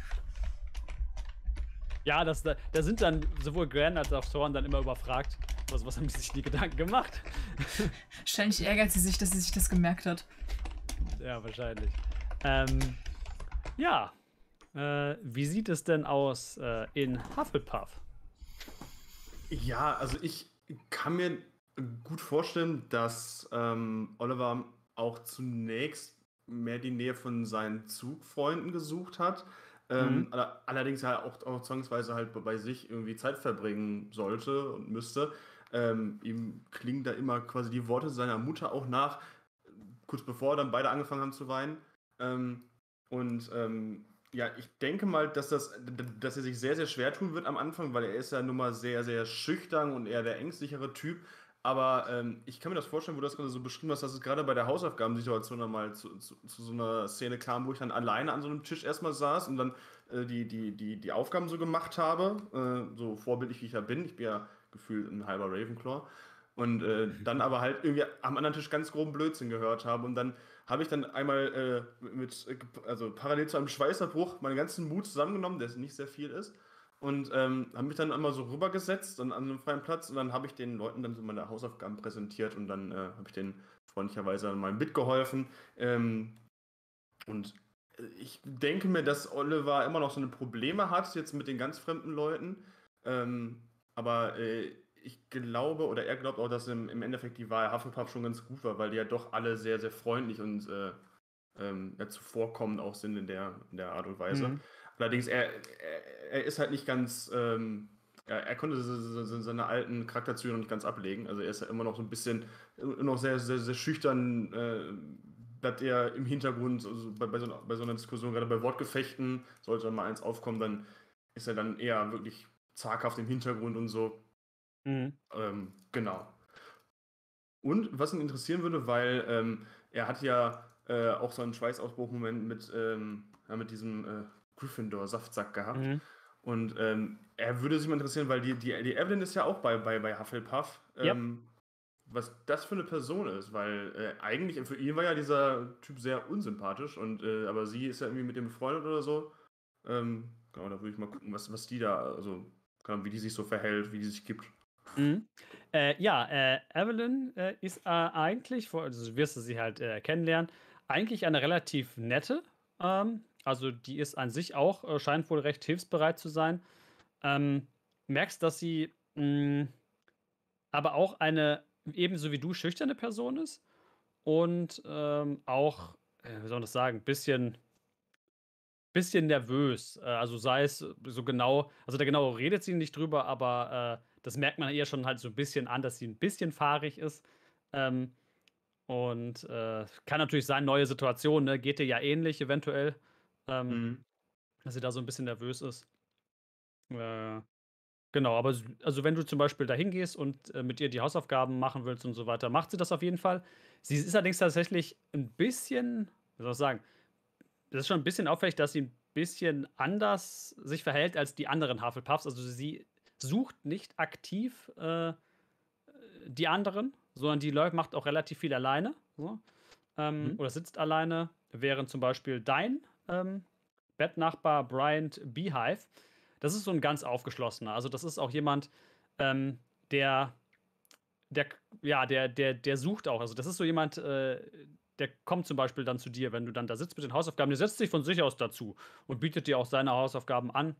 Speaker 2: Ja, das, da, da sind dann sowohl Gran als auch Thorn dann immer überfragt. Was, was haben die sich die Gedanken gemacht?
Speaker 4: Wahrscheinlich ärgert sie sich, dass sie sich das gemerkt hat.
Speaker 2: Ja, wahrscheinlich. Ähm, ja. Äh, wie sieht es denn aus äh, in Hufflepuff?
Speaker 3: Ja, also ich kann mir gut vorstellen, dass ähm, Oliver auch zunächst mehr die Nähe von seinen Zugfreunden gesucht hat. Ähm,
Speaker 2: Mhm.
Speaker 3: aller- allerdings halt auch, auch zwangsweise halt bei sich irgendwie Zeit verbringen sollte und müsste. Ähm, ihm klingen da immer quasi die Worte seiner Mutter auch nach, kurz bevor dann beide angefangen haben zu weinen. Ähm, und ähm, ja, ich denke mal, dass, das, dass er sich sehr, sehr schwer tun wird am Anfang, weil er ist ja nun mal sehr, sehr schüchtern und eher der ängstlichere Typ. Aber ähm, ich kann mir das vorstellen, wo du das gerade so beschrieben hast, dass es gerade bei der Hausaufgabensituation dann mal zu, zu, zu so einer Szene kam, wo ich dann alleine an so einem Tisch erstmal saß und dann äh, die, die, die, die Aufgaben so gemacht habe, äh, so vorbildlich wie ich ja bin. Ich bin ja gefühlt ein halber Ravenclaw. Und äh, dann aber halt irgendwie am anderen Tisch ganz groben Blödsinn gehört habe. Und dann habe ich dann einmal äh, mit, äh, also parallel zu einem Schweißerbruch, meinen ganzen Mut zusammengenommen, der nicht sehr viel ist. und ähm, habe mich dann einmal so rübergesetzt und an einem freien Platz und dann habe ich den Leuten dann so meine Hausaufgaben präsentiert und dann äh, habe ich denen freundlicherweise mal mitgeholfen. Ähm, und ich denke mir, dass Oliver immer noch so eine Probleme hat jetzt mit den ganz fremden Leuten. Ähm, aber äh, ich glaube, oder er glaubt auch, dass im, im Endeffekt die Wahl Hufflepuff schon ganz gut war, weil die ja doch alle sehr, sehr freundlich und äh, ähm, ja, zuvorkommend auch sind in der, in der Art und Weise.
Speaker 2: Mhm.
Speaker 3: Allerdings, er, er, er ist halt nicht ganz, ähm, er, er konnte se- se- se- seine alten Charakterzüge noch nicht ganz ablegen. Also er ist ja immer noch so ein bisschen, immer noch sehr, sehr, sehr schüchtern, äh, bleibt er im Hintergrund, also bei, bei, so einer, bei so einer Diskussion, gerade bei Wortgefechten, sollte mal eins aufkommen, dann ist er dann eher wirklich zaghaft im Hintergrund und so.
Speaker 2: Mhm.
Speaker 3: Ähm, genau. Und was ihn interessieren würde, weil ähm, er hat ja äh, auch so einen Schweißausbruchmoment mit, ähm, ja, mit diesem äh, Gryffindor-Saftsack gehabt.
Speaker 2: Mhm.
Speaker 3: Und ähm, er würde sich mal interessieren, weil die, die, die Evelyn ist ja auch bei, bei, bei Hufflepuff.
Speaker 2: Ja.
Speaker 3: Ähm, was das für eine Person ist, weil äh, eigentlich für ihn war ja dieser Typ sehr unsympathisch und äh, aber sie ist ja irgendwie mit dem befreundet oder so. Ähm, genau, da würde ich mal gucken, was, was die da, also genau, wie die sich so verhält, wie die sich gibt.
Speaker 2: Mhm. Äh, ja, äh, Evelyn äh, ist äh, eigentlich, vor- also wirst du sie halt äh, kennenlernen, eigentlich eine relativ nette. Ähm, also die ist an sich auch, äh, scheint wohl recht hilfsbereit zu sein. Ähm, merkst, dass sie mh, aber auch eine ebenso wie du schüchterne Person ist und ähm, auch, äh, wie soll man das sagen, bisschen, bisschen nervös. Äh, also sei es so genau, also da genau redet sie nicht drüber, aber äh, das merkt man ihr schon halt so ein bisschen an, dass sie ein bisschen fahrig ist. Ähm, und äh, kann natürlich sein, neue Situation, ne? Geht dir ja ähnlich eventuell, ähm,
Speaker 3: Mhm.
Speaker 2: dass sie da so ein bisschen nervös ist. Äh, genau, aber s- also wenn du zum Beispiel da hingehst und äh, mit ihr die Hausaufgaben machen willst und so weiter, macht sie das auf jeden Fall. Sie ist allerdings tatsächlich ein bisschen, wie soll ich sagen, das ist schon ein bisschen auffällig, dass sie ein bisschen anders sich verhält als die anderen Hufflepuffs. Also sie sucht nicht aktiv äh, die anderen, sondern die Leute macht auch relativ viel alleine. So. Ähm,
Speaker 3: Mhm.
Speaker 2: oder sitzt alleine, während zum Beispiel dein ähm, Bettnachbar Bryant Beehive, das ist so ein ganz aufgeschlossener. Also das ist auch jemand, ähm, der, der, ja, der, der, der sucht auch. Also das ist so jemand, äh, der kommt zum Beispiel dann zu dir, wenn du dann da sitzt mit den Hausaufgaben, der setzt sich von sich aus dazu und bietet dir auch seine Hausaufgaben an.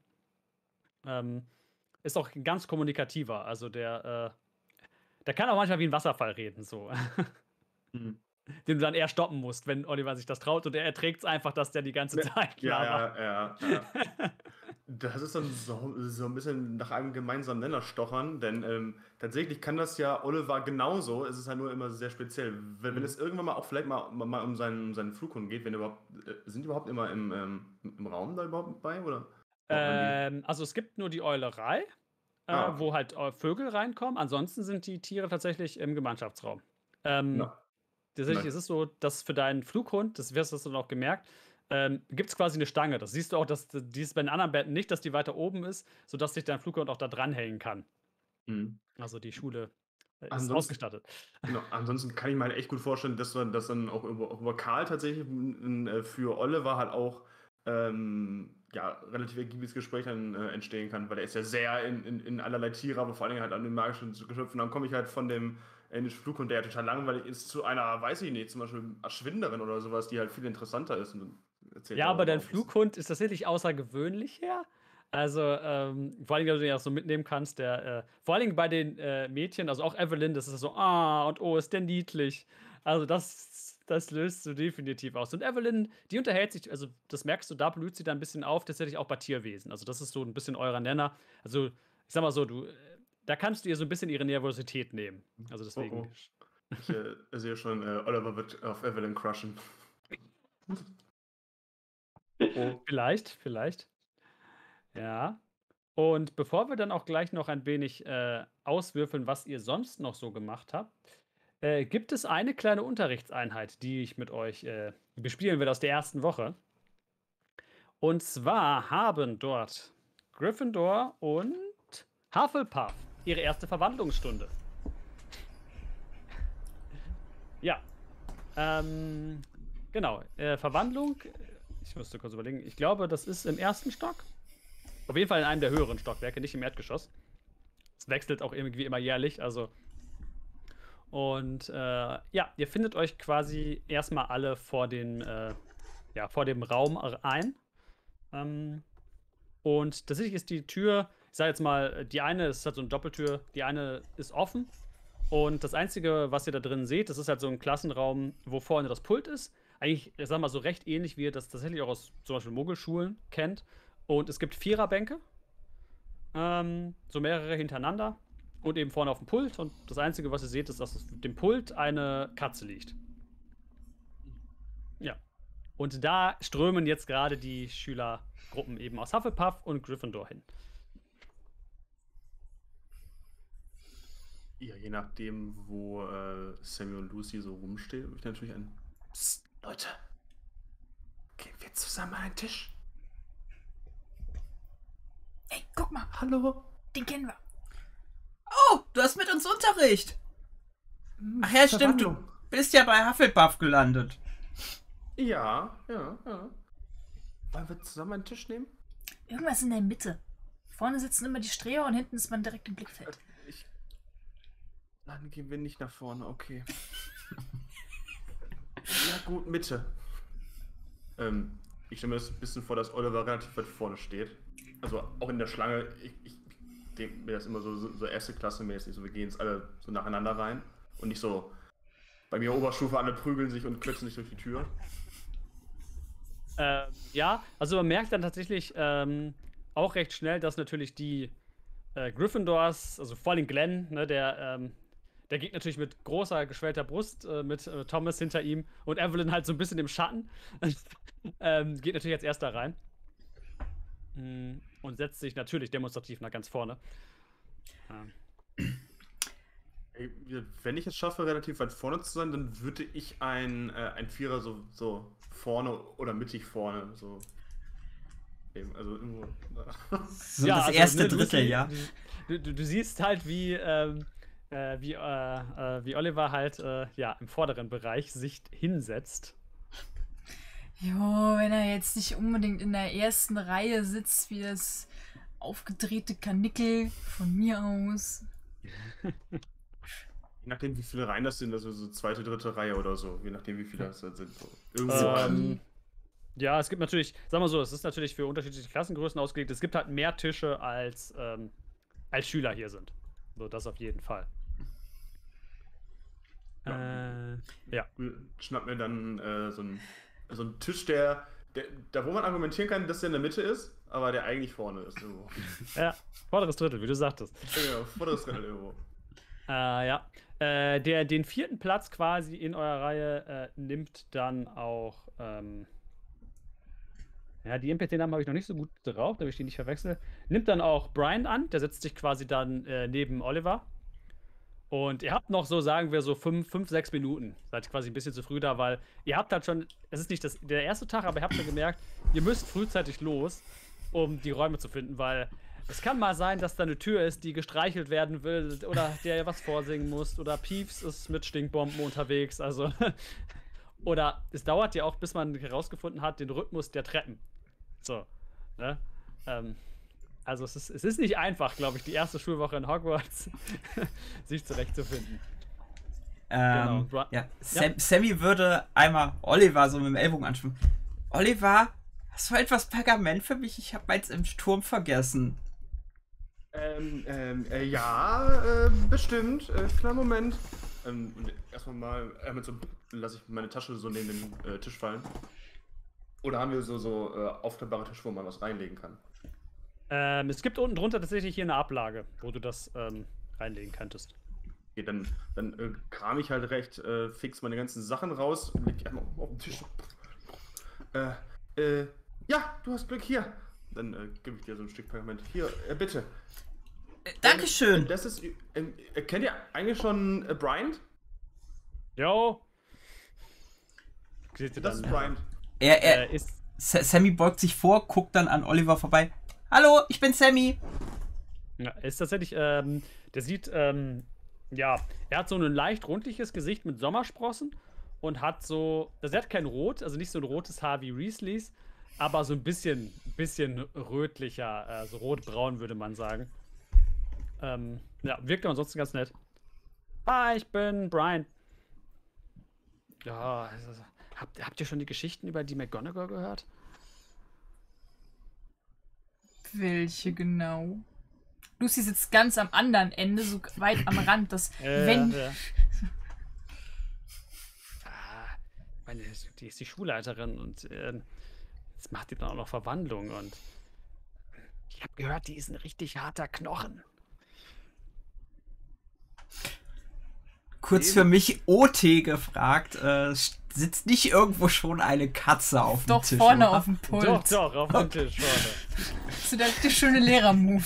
Speaker 2: Ähm, ist auch ein ganz kommunikativer. Also der, äh, der kann auch manchmal wie ein Wasserfall reden, so.
Speaker 3: Mhm.
Speaker 2: Den du dann eher stoppen musst, wenn Oliver sich das traut und er erträgt es einfach, dass der die ganze Zeit
Speaker 3: Ja,
Speaker 2: labert.
Speaker 3: ja, ja, ja. Das ist dann so, so ein bisschen nach einem gemeinsamen Nenner stochern, denn ähm, tatsächlich kann das ja Oliver genauso, es ist halt nur immer sehr speziell. Wenn, wenn
Speaker 2: Mhm.
Speaker 3: es irgendwann mal auch vielleicht mal, mal, mal um seinen, um seinen Flughund geht, wenn er überhaupt, äh, sind die überhaupt immer im, ähm, im Raum da überhaupt bei, oder? Braucht man die?
Speaker 2: Ähm, also es gibt nur die Eulerei,
Speaker 3: Ah,
Speaker 2: äh,
Speaker 3: okay.
Speaker 2: wo halt äh, Vögel reinkommen. Ansonsten sind die Tiere tatsächlich im Gemeinschaftsraum. Ähm,
Speaker 3: Na,
Speaker 2: tatsächlich
Speaker 3: nein.
Speaker 2: ist es so, dass für deinen Flughund, das wirst du dann auch gemerkt, ähm, gibt es quasi eine Stange. Das siehst du auch, dass die ist bei den anderen Betten nicht, dass die weiter oben ist, sodass sich dein Flughund auch da dranhängen kann.
Speaker 3: Mhm.
Speaker 2: Also die Schule äh, ist
Speaker 3: Ansonsten,
Speaker 2: ausgestattet.
Speaker 3: genau, ansonsten kann ich mir halt echt gut vorstellen, dass dann, dass dann auch über, auch über Karl tatsächlich n- n- für Oliver halt auch ähm, ja, relativ ergiebiges Gespräch dann äh, entstehen kann, weil er ist ja sehr in, in, in allerlei Tiere, aber vor allen Dingen halt an den magischen Geschöpfen. Dann komme ich halt von dem indischen Flughund, der ja total langweilig ist, zu einer, weiß ich nicht, zum Beispiel Erschwinderin oder sowas, die halt viel interessanter ist. Und dann erzählt
Speaker 2: Ja,
Speaker 3: er
Speaker 2: aber
Speaker 3: darüber
Speaker 2: dein
Speaker 3: auch ein bisschen.
Speaker 2: Flughund ist tatsächlich außergewöhnlich her. Also, ähm, vor allem, weil du den auch so mitnehmen kannst, der, äh, vor allem bei den äh, Mädchen, also auch Evelyn, das ist so, ah, und oh, ist der niedlich. Also, das, das löst du definitiv aus. Und Evelyn, die unterhält sich, also, das merkst du, da blüht sie dann ein bisschen auf, tatsächlich auch bei Tierwesen. Also, das ist so ein bisschen eurer Nenner. Also, ich sag mal so, du, äh, da kannst du ihr so ein bisschen ihre Nervosität nehmen. Also,
Speaker 3: Oh
Speaker 2: deswegen.
Speaker 3: oh. Ich äh, sehe schon, äh, Oliver wird auf Evelyn crushen. Oh oh.
Speaker 2: Vielleicht, vielleicht. Ja. Und bevor wir dann auch gleich noch ein wenig äh, auswürfeln, was ihr sonst noch so gemacht habt, äh, gibt es eine kleine Unterrichtseinheit, die ich mit euch äh, bespielen will aus der ersten Woche. Und zwar haben dort Gryffindor und Hufflepuff ihre erste Verwandlungsstunde. Ja. Ähm, genau. Äh, Verwandlung, ich musste kurz überlegen, ich glaube, das ist im ersten Stock. Auf jeden Fall in einem der höheren Stockwerke, nicht im Erdgeschoss. Es wechselt auch irgendwie immer jährlich, also. Und äh, ja, ihr findet euch quasi erstmal alle vor den, äh, ja, vor dem Raum ein. Ähm, und tatsächlich ist die Tür, ich sage jetzt mal, die eine ist halt so eine Doppeltür, die eine ist offen. Und das Einzige, was ihr da drin seht, das ist halt so ein Klassenraum, wo vorne das Pult ist. Eigentlich, ich sag mal, so recht ähnlich, wie ihr das tatsächlich auch aus zum Beispiel Muggelschulen kennt. Und es gibt Viererbänke, ähm, so mehrere hintereinander. Und eben vorne auf dem Pult. Und das Einzige, was ihr seht, ist, dass auf dem Pult eine Katze liegt. Ja. Und da strömen jetzt gerade die Schülergruppen eben aus Hufflepuff und Gryffindor hin.
Speaker 3: Ja, je nachdem, wo äh, Sammy und Lucy so rumstehen, habe ich natürlich ein Psst, Leute, gehen wir zusammen an einen Tisch?
Speaker 4: Ey, guck mal,
Speaker 3: Hallo?
Speaker 4: den kennen wir.
Speaker 1: Oh, du hast mit uns Unterricht. Ach ja, stimmt, du bist ja bei Hufflepuff gelandet.
Speaker 3: Ja, ja, ja. Wollen wir zusammen einen Tisch nehmen?
Speaker 4: Irgendwas in der Mitte. Vorne sitzen immer die Streher und hinten ist man direkt im Blickfeld.
Speaker 3: Ich... Dann gehen wir nicht nach vorne, okay. Ja gut, Mitte. Ähm, ich stelle mir das ein bisschen vor, dass Oliver relativ weit vorne steht. Also auch in der Schlange. Ich, ich denke mir das immer so, so, so erste Klasse mäßig. So, wir gehen jetzt alle so nacheinander rein. Und nicht so bei mir Oberstufe, alle prügeln sich und quetschen sich durch die Tür.
Speaker 2: Äh, ja, also man merkt dann tatsächlich ähm, auch recht schnell, dass natürlich die äh, Gryffindors, also vor allem Glenn, ne, der, ähm, der geht natürlich mit großer, geschwellter Brust, äh, mit äh, Thomas hinter ihm und Evelyn halt so ein bisschen im Schatten. ähm, geht natürlich als erster rein. Mm, und setzt sich natürlich demonstrativ nach ganz vorne. Ähm.
Speaker 3: Ey, wenn ich es schaffe, relativ weit vorne zu sein, dann würde ich ein, äh, ein Vierer so, so vorne oder mittig vorne, so eben, also irgendwo.
Speaker 1: So
Speaker 2: Ja,
Speaker 1: das
Speaker 2: also,
Speaker 1: erste
Speaker 2: ne, du-
Speaker 1: Drittel,
Speaker 2: du,
Speaker 1: ja.
Speaker 2: Du, du, du siehst halt, wie, ähm, äh, wie, äh, äh, wie Oliver halt äh, ja, im vorderen Bereich sich hinsetzt.
Speaker 4: Jo, wenn er jetzt nicht unbedingt in der ersten Reihe sitzt, wie das aufgedrehte Karnickel von mir aus.
Speaker 3: Je nachdem, wie viele Reihen das sind, also so zweite, dritte Reihe oder so, je nachdem, wie viele das sind. So. Irgendwo
Speaker 2: Ähm, ja, es gibt natürlich, sagen wir so, es ist natürlich für unterschiedliche Klassengrößen ausgelegt. Es gibt halt mehr Tische, als, ähm, als Schüler hier sind. So, das auf jeden Fall.
Speaker 3: Ja.
Speaker 2: Äh, ja.
Speaker 3: schnapp mir dann äh, so einen so einen Tisch, der, der, da wo man argumentieren kann, dass der in der Mitte ist, aber der eigentlich vorne ist. Irgendwo.
Speaker 2: Ja, vorderes Drittel, wie du sagtest.
Speaker 3: Ja, vorderes Drittel irgendwo.
Speaker 2: Äh, ja. Äh, der, den vierten Platz quasi in eurer Reihe äh, nimmt dann auch. Ähm, ja, die N P C-Namen habe ich noch nicht so gut drauf, damit ich die nicht verwechsel. Nimmt dann auch Brian an, der setzt sich quasi dann äh, neben Oliver. Und ihr habt noch so, sagen wir, so fünf, fünf, sechs Minuten. Seid quasi ein bisschen zu früh da, weil ihr habt halt schon, es ist nicht das, der erste Tag, aber ihr habt schon gemerkt, ihr müsst frühzeitig los, um die Räume zu finden, weil es kann mal sein, dass da eine Tür ist, die gestreichelt werden will oder der ihr was vorsingen muss oder Peeves ist mit Stinkbomben unterwegs, also oder es dauert ja auch, bis man herausgefunden hat, den Rhythmus der Treppen. So, ne? Ähm, also es ist, es ist nicht einfach, glaube ich, die erste Schulwoche in Hogwarts sich zurechtzufinden.
Speaker 1: Ähm,
Speaker 2: Genau.
Speaker 1: ja. Sam, Sammy würde einmal Oliver so mit dem Ellbogen anschauen. Oliver, hast du etwas Pergament für mich? Ich habe meins im Sturm vergessen.
Speaker 3: Ähm, ähm, äh, ja, äh, bestimmt. Äh, kleinen Moment. Ähm, und erstmal mal, äh, mit so, lasse ich meine Tasche so neben den äh, Tisch fallen. Oder haben wir so, so äh, aufklappbare Tische, wo man was reinlegen kann?
Speaker 2: Ähm, es gibt unten drunter tatsächlich hier eine Ablage, wo du das ähm, reinlegen könntest.
Speaker 3: Okay, dann, dann äh, kram ich halt recht äh, fix meine ganzen Sachen raus und leg die einmal auf den Tisch. Äh, äh, ja, du hast Glück, hier. Dann äh, gebe ich dir so ein Stück Pergament. Hier, äh, bitte.
Speaker 1: Äh, Dankeschön.
Speaker 3: Ähm, das ist, äh, äh, kennt ihr eigentlich schon äh, Bryant?
Speaker 2: Jo. Seht ihr
Speaker 3: Das
Speaker 2: dann,
Speaker 3: ist Bryant.
Speaker 1: Er, er,
Speaker 2: Äh, ist,
Speaker 1: Sa- Sammy beugt sich vor, guckt dann an Oliver vorbei. Hallo, ich bin Sammy.
Speaker 2: ja, ist tatsächlich, ähm, der sieht, ähm, ja, er hat so ein leicht rundliches Gesicht mit Sommersprossen und hat so, also er hat kein Rot, also nicht so ein rotes Haar wie Weasleys. aber so ein bisschen, bisschen rötlicher, also rotbraun würde man sagen. Ähm, ja, wirkt aber ansonsten ganz nett. Hi, ich bin Brian. Ja, also, habt, habt ihr schon die Geschichten über die McGonagall gehört?
Speaker 4: Welche genau? Lucy sitzt ganz am anderen Ende, so weit am Rand, dass
Speaker 2: Äh,
Speaker 4: wenn...
Speaker 2: ja. Ah, meine, die ist die Schulleiterin und äh, jetzt macht die dann auch noch Verwandlung und ich habe gehört, die ist ein richtig harter Knochen.
Speaker 1: Kurz für mich O T gefragt, äh, sitzt nicht irgendwo schon eine Katze auf dem
Speaker 4: Doch,
Speaker 1: Tisch?
Speaker 4: vorne
Speaker 1: oder?
Speaker 4: auf dem Pult.
Speaker 2: Doch, doch, auf dem Tisch vorne.
Speaker 4: So der richtig schöne Lehrer-Move.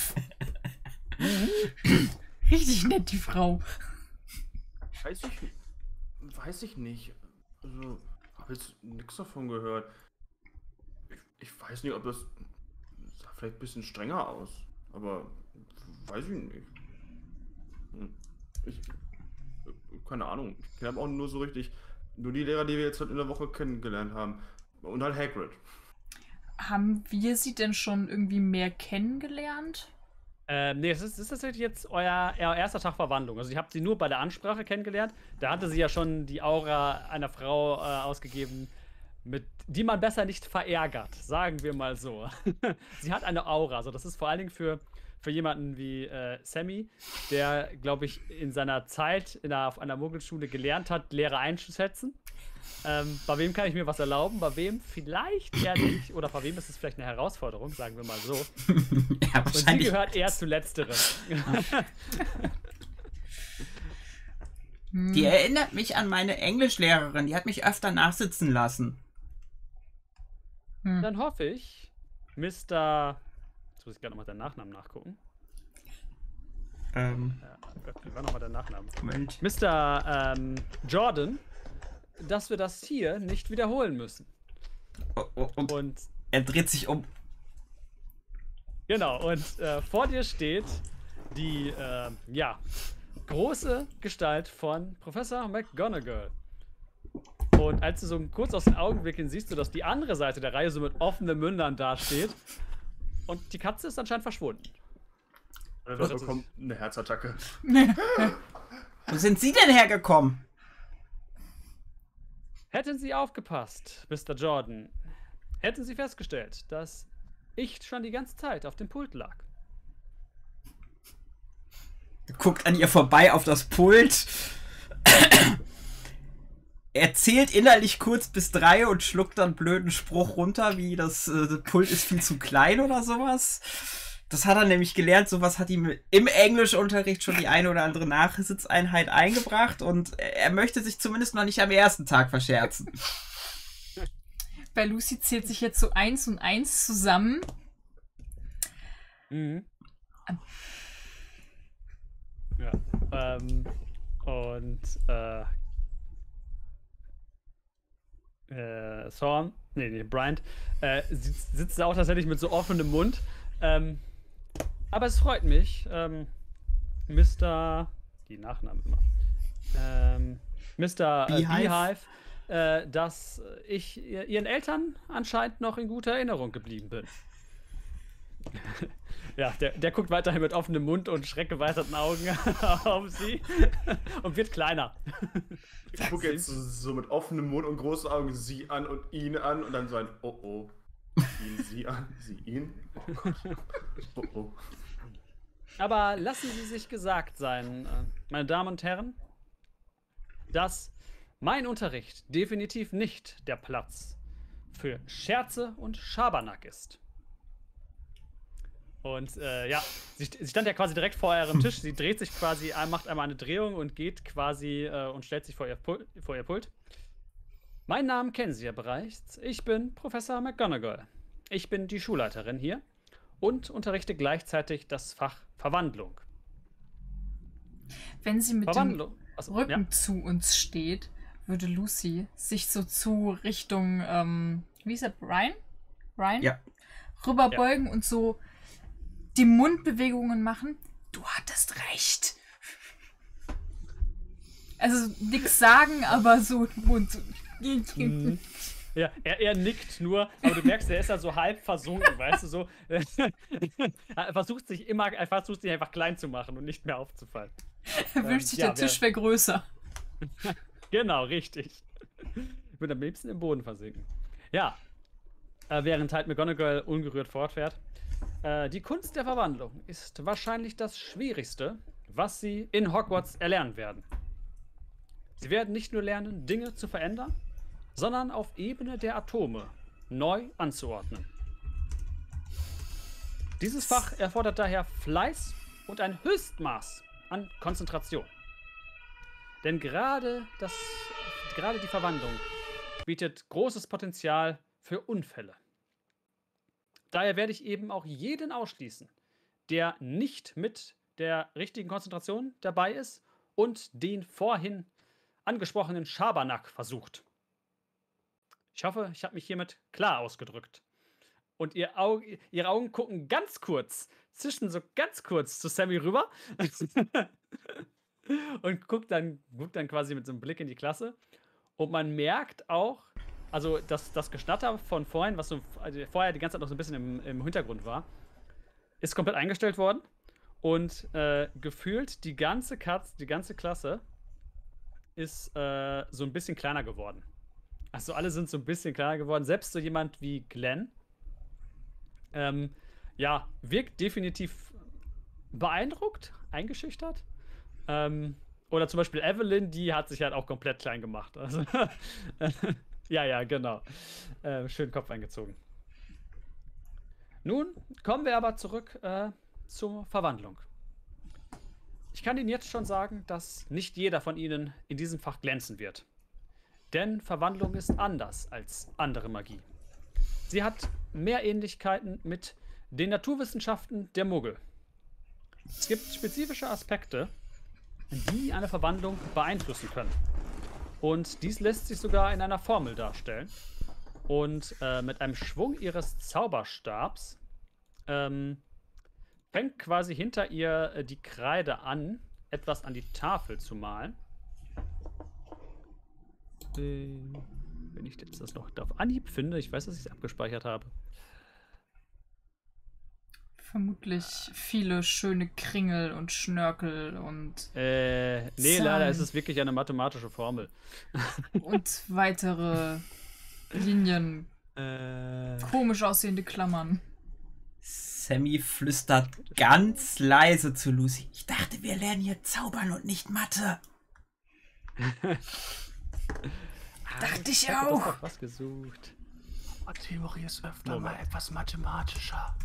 Speaker 4: Richtig nett, die Frau.
Speaker 3: Weiß ich, weiß ich nicht. Also, habe jetzt nichts davon gehört. Ich, ich weiß nicht, ob das sah vielleicht ein bisschen strenger aus. Aber weiß ich nicht. Hm. Ich, keine Ahnung. Ich habe auch nur so richtig, nur die Lehrer, die wir jetzt halt in der Woche kennengelernt haben. Und halt Hagrid.
Speaker 4: Haben wir sie denn schon irgendwie mehr kennengelernt?
Speaker 2: Ähm, nee, es ist, es ist tatsächlich jetzt euer, euer erster Tag Verwandlung. Also, ich habe sie nur bei der Ansprache kennengelernt. Da hatte sie ja schon die Aura einer Frau äh, ausgegeben, mit die man besser nicht verärgert, sagen wir mal so. Sie hat eine Aura. Also, das ist vor allen Dingen für, für jemanden wie äh, Sammy, der, glaube ich, in seiner Zeit in einer, auf einer Muggelschule gelernt hat, Lehrer einzuschätzen. Ähm, bei wem kann ich mir was erlauben? Bei wem vielleicht eher nicht? Oder bei wem ist es vielleicht eine Herausforderung, sagen wir mal so.
Speaker 1: Ja,
Speaker 2: Und sie
Speaker 1: wahrscheinlich.
Speaker 2: gehört eher zu letzterem.
Speaker 1: Die erinnert mich an meine Englischlehrerin. Die hat mich öfter nachsitzen lassen.
Speaker 4: Hm.
Speaker 2: Dann hoffe ich, Mister Jetzt muss ich gerade nochmal deinen Nachnamen nachgucken.
Speaker 1: Ähm,
Speaker 2: Ja, wie war nochmal dein Nachname?
Speaker 1: Moment.
Speaker 2: Mister Ähm, Jordan, dass wir das hier nicht wiederholen müssen.
Speaker 1: Oh, oh, und
Speaker 2: Und
Speaker 1: er dreht sich um.
Speaker 2: genau, und äh, vor dir steht die, äh, ja, große Gestalt von Professor McGonagall. Und als du so kurz aus den Augen blicken, siehst du, dass die andere Seite der Reihe so mit offenen Mündern dasteht. Und die Katze ist anscheinend verschwunden. Oder
Speaker 3: Das
Speaker 2: wird
Speaker 3: bekommt eine Herzattacke.
Speaker 1: Wo sind Sie denn hergekommen?
Speaker 2: Hätten Sie aufgepasst, Mister Jordan, hätten Sie festgestellt, dass ich schon die ganze Zeit auf dem Pult lag.
Speaker 1: Guckt an ihr vorbei auf das Pult. Er zählt innerlich kurz bis drei und schluckt dann einen blöden Spruch runter, wie das äh, Pult ist viel zu klein oder sowas. Das hat er nämlich gelernt, sowas hat ihm im Englischunterricht schon die eine oder andere Nachsitzeinheit eingebracht und er möchte sich zumindest noch nicht am ersten Tag verscherzen.
Speaker 4: Bei Lucy zählt sich jetzt so eins und eins zusammen.
Speaker 2: Mhm. Ja, ähm, und, äh, äh, Thorn, nee, nee, Bryant, äh, sitzt, sitzt auch tatsächlich mit so offenem Mund, ähm, aber es freut mich, ähm, Mister die Nachnamen immer, ähm, Mister Äh,
Speaker 1: Beehive.
Speaker 2: Beehive, äh, dass ich ihr- ihren Eltern anscheinend noch in guter Erinnerung geblieben bin. Ja, der, der guckt weiterhin mit offenem Mund und schreckgeweiterten Augen auf sie und wird kleiner.
Speaker 3: Ich gucke jetzt so, so mit offenem Mund und großen Augen sie an und ihn an und dann so ein Oh oh. Ihn, sie an, sie ihn. Oh Gott. Oh oh.
Speaker 2: Aber lassen Sie sich gesagt sein, äh, meine Damen und Herren, dass mein Unterricht definitiv nicht der Platz für Scherze und Schabernack ist. Und äh, ja, sie, st- sie stand ja quasi direkt vor ihrem Tisch. Sie dreht sich quasi, ein- macht einmal eine Drehung und geht quasi äh, und stellt sich vor ihr, Pul vor ihr Pult. Meinen Namen kennen Sie ja bereits. Ich bin Professor McGonagall. Ich bin die Schulleiterin hier und unterrichte gleichzeitig das Fach Verwandlung.
Speaker 4: Wenn sie mit
Speaker 2: Verwandlung.
Speaker 4: dem
Speaker 2: Achso,
Speaker 4: Rücken
Speaker 2: ja.
Speaker 4: zu uns steht, würde Lucy sich so zu Richtung, ähm, wie ist er, Ryan? Ryan?
Speaker 1: Ja.
Speaker 4: Rüberbeugen und so die Mundbewegungen machen. Du hattest recht. Also nichts sagen, aber so Mund.
Speaker 2: Mhm. Ja, er, er nickt nur, aber du merkst, er ist ja so halb versunken, weißt du, so. Er versucht sich immer, er versucht sich einfach klein zu machen und nicht mehr aufzufallen.
Speaker 4: Er wünscht sich,
Speaker 2: ja,
Speaker 4: der Tisch wäre größer.
Speaker 2: Genau, richtig. Würde am liebsten im Boden versinken. Ja, äh, während halt McGonagall ungerührt fortfährt. Äh, die Kunst der Verwandlung ist wahrscheinlich das Schwierigste, was sie in Hogwarts erlernen werden. Sie werden nicht nur lernen, Dinge zu verändern, sondern auf Ebene der Atome neu anzuordnen. Dieses Fach erfordert daher Fleiß und ein Höchstmaß an Konzentration. Denn gerade, das, gerade die Verwandlung bietet großes Potenzial für Unfälle. Daher werde ich eben auch jeden ausschließen, der nicht mit der richtigen Konzentration dabei ist und den vorhin angesprochenen Schabernack versucht. Ich hoffe, ich habe mich hiermit klar ausgedrückt. Und ihr Au ihre Augen gucken ganz kurz, zischen so ganz kurz zu Sammy rüber und guckt dann, guckt dann quasi mit so einem Blick in die Klasse. Und man merkt auch, also das, das Geschnatter von vorhin, was so also vorher die ganze Zeit noch so ein bisschen im, im Hintergrund war, ist komplett eingestellt worden. Und äh, gefühlt die ganze Katz, die ganze Klasse ist äh, so ein bisschen kleiner geworden. Also alle sind so ein bisschen kleiner geworden. Selbst so jemand wie Glenn, ähm, ja, wirkt definitiv beeindruckt, eingeschüchtert. Ähm, oder zum Beispiel Evelyn, die hat sich halt auch komplett klein gemacht. Also, ja, ja, genau. Äh, schön Kopf eingezogen. Nun kommen wir aber zurück äh, zur Verwandlung. Ich kann Ihnen jetzt schon sagen, dass nicht jeder von Ihnen in diesem Fach glänzen wird. Denn Verwandlung ist anders als andere Magie. Sie hat mehr Ähnlichkeiten mit den Naturwissenschaften der Muggel. Es gibt spezifische Aspekte, die eine Verwandlung beeinflussen können. Und dies lässt sich sogar in einer Formel darstellen. Und äh, mit einem Schwung ihres Zauberstabs ähm, fängt quasi hinter ihr äh, die Kreide an, etwas an die Tafel zu malen. Äh, wenn ich jetzt das noch auf Anhieb finde, ich weiß, dass ich es abgespeichert habe.
Speaker 4: Vermutlich viele schöne Kringel und Schnörkel und.
Speaker 2: Äh, nee,
Speaker 4: Zahlen.
Speaker 2: leider ist es wirklich eine mathematische Formel.
Speaker 4: Und weitere Linien.
Speaker 2: Äh.
Speaker 4: Komisch aussehende Klammern.
Speaker 1: Sammy flüstert ganz leise zu Lucy. Ich dachte, wir lernen hier zaubern und nicht Mathe.
Speaker 4: Dachte ich
Speaker 2: hab
Speaker 4: auch.
Speaker 2: doch was gesucht.
Speaker 3: Theorie ist öfter
Speaker 2: Moment.
Speaker 3: mal etwas mathematischer.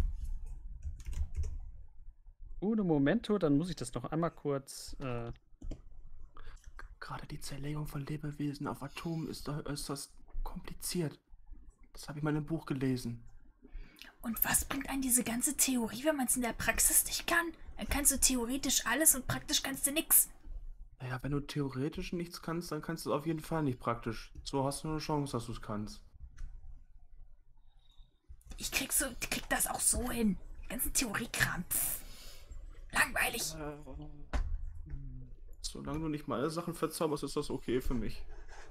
Speaker 2: Uno Momento, dann muss ich das noch einmal kurz. Äh
Speaker 3: Gerade die Zerlegung von Lebewesen auf Atomen ist doch äußerst kompliziert. Das habe ich mal in einem Buch gelesen.
Speaker 6: Und was bringt einen diese ganze Theorie, wenn man es in der Praxis nicht kann? Dann kannst du theoretisch alles und praktisch kannst du nix.
Speaker 3: Naja, wenn du theoretisch nichts kannst, dann kannst du es auf jeden Fall nicht praktisch. So hast du eine Chance, dass du es kannst.
Speaker 6: Ich krieg, so, krieg das auch so hin. Den ganzen Theoriekram. Pff. Langweilig.
Speaker 3: Äh, solange du nicht mal alle Sachen verzauberst, ist das okay für mich.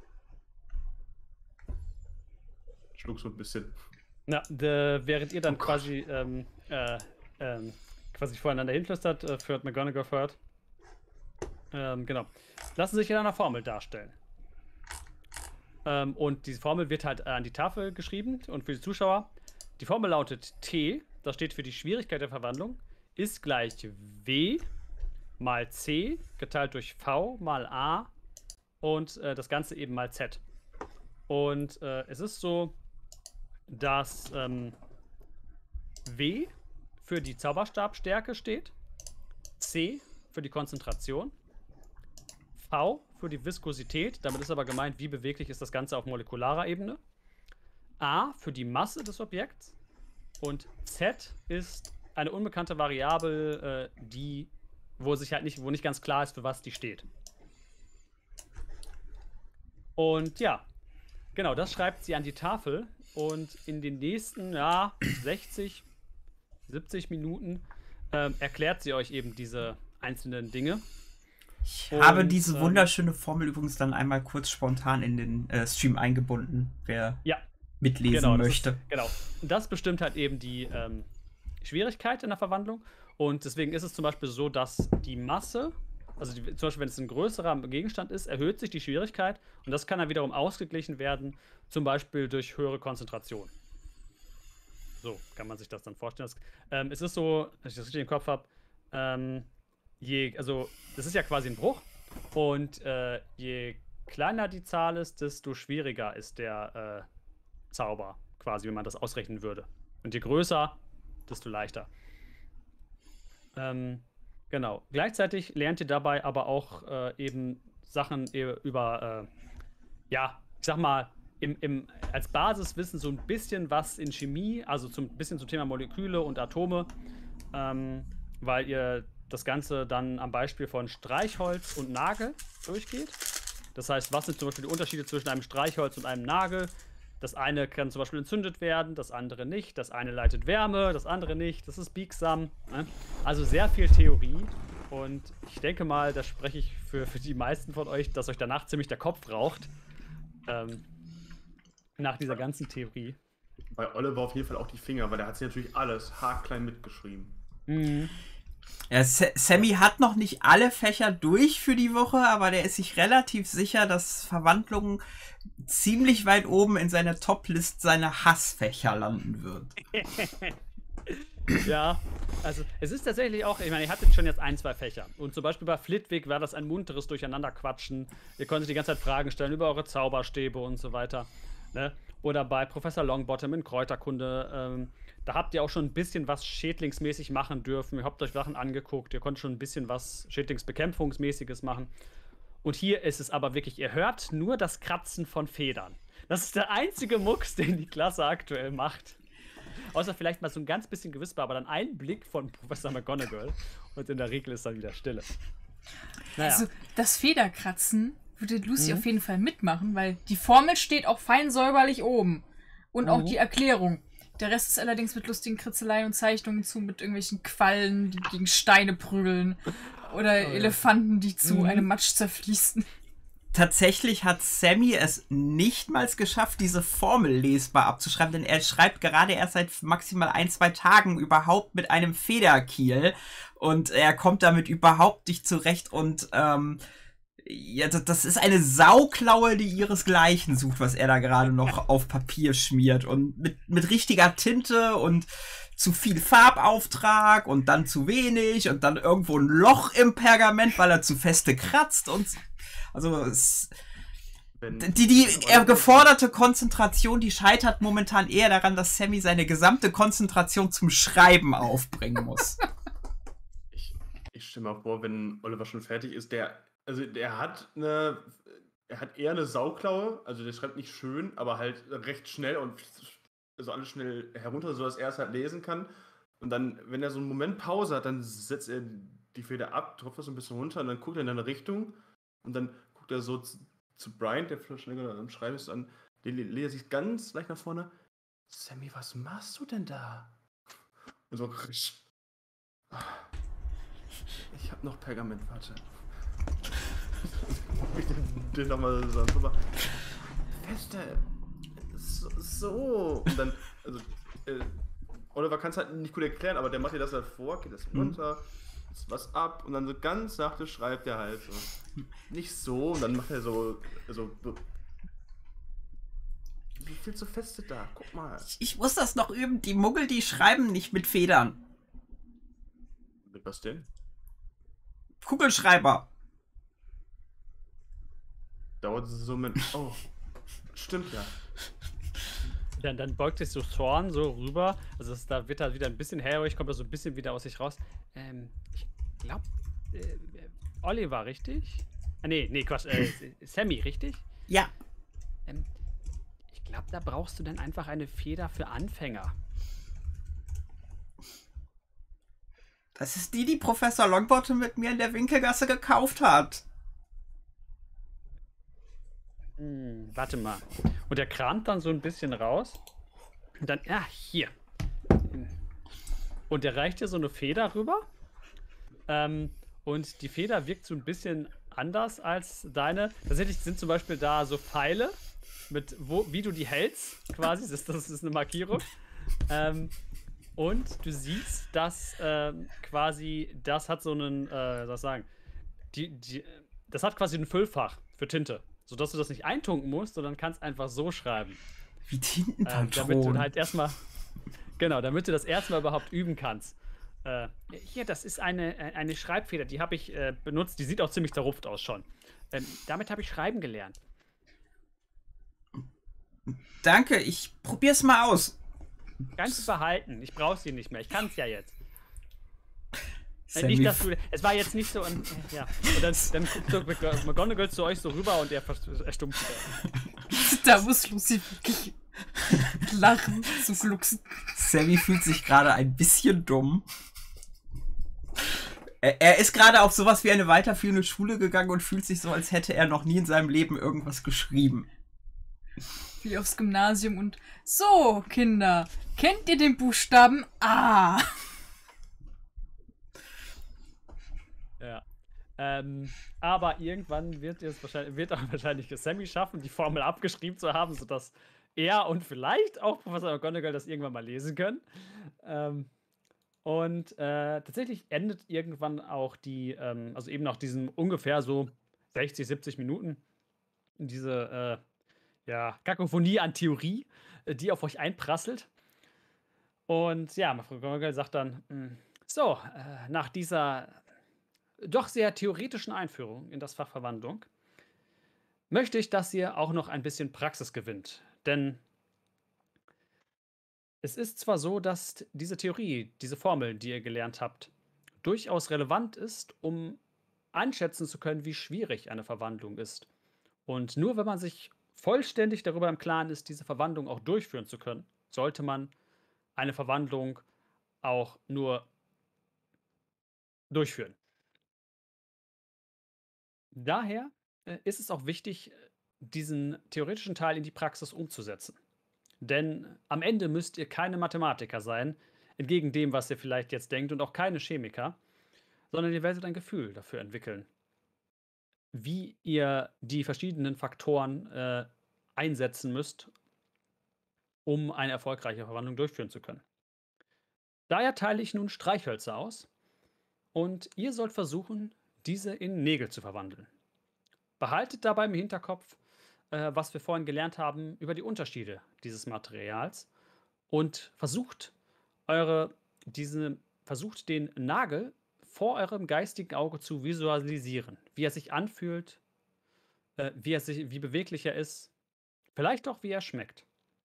Speaker 3: Schluck so ein bisschen.
Speaker 2: Na, de, während ihr dann
Speaker 3: Oh Gott.
Speaker 2: quasi ähm, äh, ähm, quasi voreinander hinflüstert, äh, führt McGonagall fort. Ähm, genau. Lassen sich in einer Formel darstellen. Ähm, und diese Formel wird halt an die Tafel geschrieben und für die Zuschauer. Die Formel lautet T, das steht für die Schwierigkeit der Verwandlung, ist gleich W mal C geteilt durch V mal A und äh, das Ganze eben mal Z. Und äh, es ist so, dass ähm, W für die Zauberstabstärke steht, C für die Konzentration, V für die Viskosität, damit ist aber gemeint, wie beweglich ist das Ganze auf molekularer Ebene, A für die Masse des Objekts und Z ist eine unbekannte Variable, äh, die, wo sich halt nicht, wo nicht ganz klar ist, für was die steht. Und ja, genau, das schreibt sie an die Tafel und in den nächsten, ja, sechzig, siebzig Minuten ähm, erklärt sie euch eben diese einzelnen Dinge.
Speaker 1: Ich
Speaker 2: Und,
Speaker 1: habe diese
Speaker 2: ähm,
Speaker 1: wunderschöne Formel übrigens dann einmal kurz spontan in den äh, Stream eingebunden. Wer
Speaker 2: Ja,
Speaker 1: mitlesen
Speaker 2: Genau, das
Speaker 1: möchte.
Speaker 2: Ist, genau. Und das bestimmt halt eben die ähm, Schwierigkeit in der Verwandlung. Und deswegen ist es zum Beispiel so, dass die Masse, also die, zum Beispiel, wenn es ein größerer Gegenstand ist, erhöht sich die Schwierigkeit. Und das kann dann wiederum ausgeglichen werden, zum Beispiel durch höhere Konzentration. So kann man sich das dann vorstellen. Das, ähm, es ist so, dass ich das richtig im Kopf habe, ähm, je, also das ist ja quasi ein Bruch. Und äh, je kleiner die Zahl ist, desto schwieriger ist der äh, Zauber, quasi, wenn man das ausrechnen würde. Und je größer, desto leichter. Ähm, genau. Gleichzeitig lernt ihr dabei aber auch äh, eben Sachen über, äh, ja, ich sag mal, im, im, als Basiswissen so ein bisschen was in Chemie, also zum bisschen zum Thema Moleküle und Atome, ähm, weil ihr das Ganze dann am Beispiel von Streichholz und Nagel durchgeht. Das heißt, was sind zum Beispiel die Unterschiede zwischen einem Streichholz und einem Nagel? Das eine kann zum Beispiel entzündet werden, das andere nicht. Das eine leitet Wärme, das andere nicht. Das ist biegsam. Ne? Also sehr viel Theorie. Und ich denke mal, da spreche ich für, für die meisten von euch, dass euch danach ziemlich der Kopf raucht. Ähm, nach dieser ganzen Theorie.
Speaker 3: Bei Oliver auf jeden Fall auch die Finger, weil der hat sich natürlich alles haarklein mitgeschrieben.
Speaker 2: Mhm.
Speaker 1: Ja, Sammy hat noch nicht alle Fächer durch für die Woche, aber der ist sich relativ sicher, dass Verwandlung ziemlich weit oben in seiner Top-List seiner Hassfächer landen wird.
Speaker 2: Ja, also es ist tatsächlich auch, ich meine, ihr hattet schon jetzt ein, zwei Fächer. Und zum Beispiel bei Flitwick war das ein munteres Durcheinanderquatschen. Ihr konntet die ganze Zeit Fragen stellen über eure Zauberstäbe und so weiter. Ne? Oder bei Professor Longbottom in Kräuterkunde, ähm, da habt ihr auch schon ein bisschen was schädlingsmäßig machen dürfen. Ihr habt euch Sachen angeguckt, ihr konntet schon ein bisschen was Schädlingsbekämpfungsmäßiges machen. Und hier ist es aber wirklich, ihr hört nur das Kratzen von Federn. Das ist der einzige Mucks, den die Klasse aktuell macht. Außer vielleicht mal so ein ganz bisschen gewispert, aber dann ein Blick von Professor McGonagall und in der Regel ist dann wieder Stille. Naja.
Speaker 4: Also das Federkratzen würde Lucy
Speaker 2: Mhm.
Speaker 4: auf jeden Fall mitmachen, weil die Formel steht auch fein säuberlich oben. Und
Speaker 2: Mhm.
Speaker 4: auch die Erklärung. Der Rest ist allerdings mit lustigen Kritzeleien und Zeichnungen zu, mit irgendwelchen Quallen, die gegen Steine prügeln. Oder
Speaker 2: ja.
Speaker 4: Elefanten, die zu
Speaker 2: Mhm.
Speaker 4: einem Matsch zerfließen.
Speaker 1: Tatsächlich hat Sammy es nicht mal geschafft, diese Formel lesbar abzuschreiben, denn er schreibt gerade erst seit maximal ein, zwei Tagen überhaupt mit einem Federkiel und er kommt damit überhaupt nicht zurecht und ähm, ja, das ist eine Sauklaue, die ihresgleichen sucht, was er da gerade noch auf Papier schmiert und mit, mit richtiger Tinte und zu viel Farbauftrag und dann zu wenig und dann irgendwo ein Loch im Pergament, weil er zu feste kratzt und also es,
Speaker 3: Wenn,
Speaker 1: die, die
Speaker 3: wenn
Speaker 1: er
Speaker 3: Oliver-
Speaker 1: geforderte Konzentration, die scheitert momentan eher daran, dass Sammy seine gesamte Konzentration zum Schreiben aufbringen muss.
Speaker 3: Ich, ich stelle mal vor, wenn Oliver schon fertig ist, der, also der hat eine, er hat eher eine Sauklaue, also der schreibt nicht schön, aber halt recht schnell und also alles schnell herunter, sodass er es halt lesen kann. Und dann, wenn er so einen Moment Pause hat, dann setzt er die Feder ab, tropft das so ein bisschen runter und dann guckt er in eine Richtung und dann guckt er so zu, zu Brian, der vielleicht schneller am Schreiben ist, an, den lehnt er sich ganz leicht nach vorne. Sammy, was machst du denn da? Und so, ich hab noch Pergament, warte. Ich den, den nochmal so drüber. Feste. So, so. Und dann, also, äh, Oliver kann es halt nicht gut erklären, aber der macht dir das halt vor, geht das runter, ist was ab und dann so ganz sachte schreibt er halt so. Nicht so, und dann macht er so, so, so wie viel zu feste da, guck mal.
Speaker 1: Ich muss das noch üben, die Muggel, die schreiben nicht mit Federn.
Speaker 3: Mit was denn?
Speaker 1: Kugelschreiber.
Speaker 3: Dauert es so mit, oh, stimmt ja.
Speaker 2: Dann, dann beugt sich so Thorn so rüber. Also es, da wird er wieder ein bisschen hellhörig, kommt er so ein bisschen wieder aus sich raus. Ähm, ich glaube, äh, Oliver, richtig? Ah, nee, nee, Quatsch. Äh, Sammy, richtig?
Speaker 1: Ja.
Speaker 2: Ähm, ich glaube, da brauchst du dann einfach eine Feder für Anfänger.
Speaker 1: Das ist die, die Professor Longbottom mit mir in der Winkelgasse gekauft hat.
Speaker 2: Hm, warte mal. Und er kramt dann so ein bisschen raus. Und dann, ah, hier. Und er reicht dir so eine Feder rüber. Ähm, und die Feder wirkt so ein bisschen anders als deine. Tatsächlich sind zum Beispiel da so Pfeile. mit wo, wie du die hältst, quasi. Das ist, das ist eine Markierung. Ähm, und du siehst, dass ähm, quasi, das hat so einen, äh, was sagen, die, die, das hat quasi ein Füllfach für Tinte, sodass du das nicht eintunken musst, sondern kannst einfach so schreiben.
Speaker 1: Wie
Speaker 2: Ähm,
Speaker 1: Tintenpatron.
Speaker 2: damit du halt erstmal, genau, damit du das erstmal überhaupt üben kannst. Äh, hier, das ist eine, eine Schreibfeder, die habe ich äh, benutzt, die sieht auch ziemlich zerrupft aus schon. Ähm, damit habe ich schreiben gelernt.
Speaker 1: Danke, ich probier's mal aus.
Speaker 2: Ganz behalten, ich brauche sie nicht mehr, ich kann es ja jetzt. Äh,
Speaker 1: Sammy,
Speaker 2: nicht, dass du, es war jetzt nicht so, ein, äh, ja. Und dann, dann guckt so Mc- McGonagall zu euch so rüber und er vers- erstumpft wieder.
Speaker 4: Da muss Lucy wirklich lachen, so glucksen.
Speaker 1: Sammy fühlt sich gerade ein bisschen dumm. Er, er ist gerade auf sowas wie eine weiterführende Schule gegangen und fühlt sich so, als hätte er noch nie in seinem Leben irgendwas geschrieben.
Speaker 4: Wie aufs Gymnasium und so, Kinder, kennt ihr den Buchstaben A?
Speaker 2: Ja. Ähm, aber irgendwann wird es wahrscheinlich, wird auch wahrscheinlich Sammy schaffen, die Formel abgeschrieben zu haben, sodass er und vielleicht auch Professor McGonagall das irgendwann mal lesen können. Ähm, und äh, tatsächlich endet irgendwann auch die, ähm, also eben nach diesen ungefähr so sechzig, siebzig Minuten, diese äh, ja, Kakophonie an Theorie, äh, die auf euch einprasselt. Und ja, McGonagall sagt dann, mh, so, äh, nach dieser doch sehr theoretischen Einführung in das Fach Verwandlung möchte ich, dass ihr auch noch ein bisschen Praxis gewinnt. Denn es ist zwar so, dass diese Theorie, diese Formel, die ihr gelernt habt, durchaus relevant ist, um einschätzen zu können, wie schwierig eine Verwandlung ist. Und nur wenn man sich vollständig darüber im Klaren ist, diese Verwandlung auch durchführen zu können, sollte man eine Verwandlung auch nur durchführen. Daher äh, ist es auch wichtig, diesen theoretischen Teil in die Praxis umzusetzen. Denn am Ende müsst ihr keine Mathematiker sein, entgegen dem, was ihr vielleicht jetzt denkt, und auch keine Chemiker, sondern ihr werdet ein Gefühl dafür entwickeln, wie ihr die verschiedenen Faktoren äh, einsetzen müsst, um eine erfolgreiche Verwandlung durchführen zu können. Daher teile ich nun Streichhölzer aus und ihr sollt versuchen, diese in Nägel zu verwandeln. Behaltet dabei im Hinterkopf, äh, was wir vorhin gelernt haben über die Unterschiede dieses Materials und versucht, eure, diese, versucht den Nagel vor eurem geistigen Auge zu visualisieren, wie er sich anfühlt, äh, wie, er sich, wie beweglich er ist, vielleicht auch wie er schmeckt.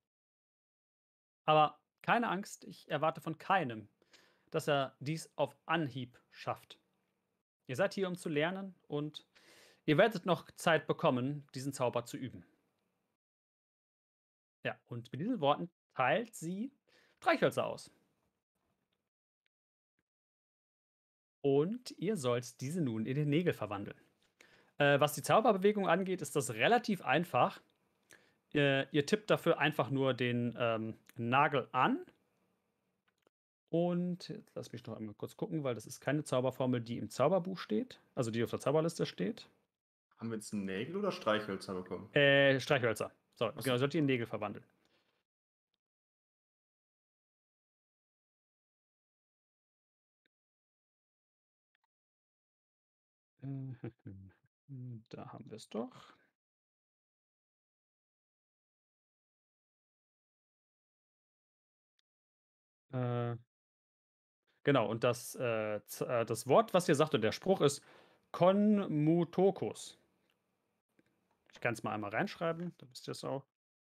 Speaker 2: Aber keine Angst, ich erwarte von keinem, dass er dies auf Anhieb schafft. Ihr seid hier, um zu lernen und ihr werdet noch Zeit bekommen, diesen Zauber zu üben. Ja, und mit diesen Worten teilt sie Streichhölzer aus. Und ihr sollt diese nun in den Nägel verwandeln. Äh, was die Zauberbewegung angeht, ist das relativ einfach. Äh, ihr tippt dafür einfach nur den ähm, Nagel an. Und jetzt lass mich noch einmal kurz gucken, weil das ist keine Zauberformel, die im Zauberbuch steht, also die auf der Zauberliste steht.
Speaker 3: Haben wir jetzt Nägel oder Streichhölzer bekommen?
Speaker 2: Äh, Streichhölzer. So,
Speaker 3: so.
Speaker 2: genau, sollt ihr in Nägel verwandeln. Da haben wir es doch. Äh, genau, und das, äh, z- äh, das Wort, was ihr sagt, und der Spruch ist Konmutokus. Ich kann es mal einmal reinschreiben, dann wisst ihr es auch.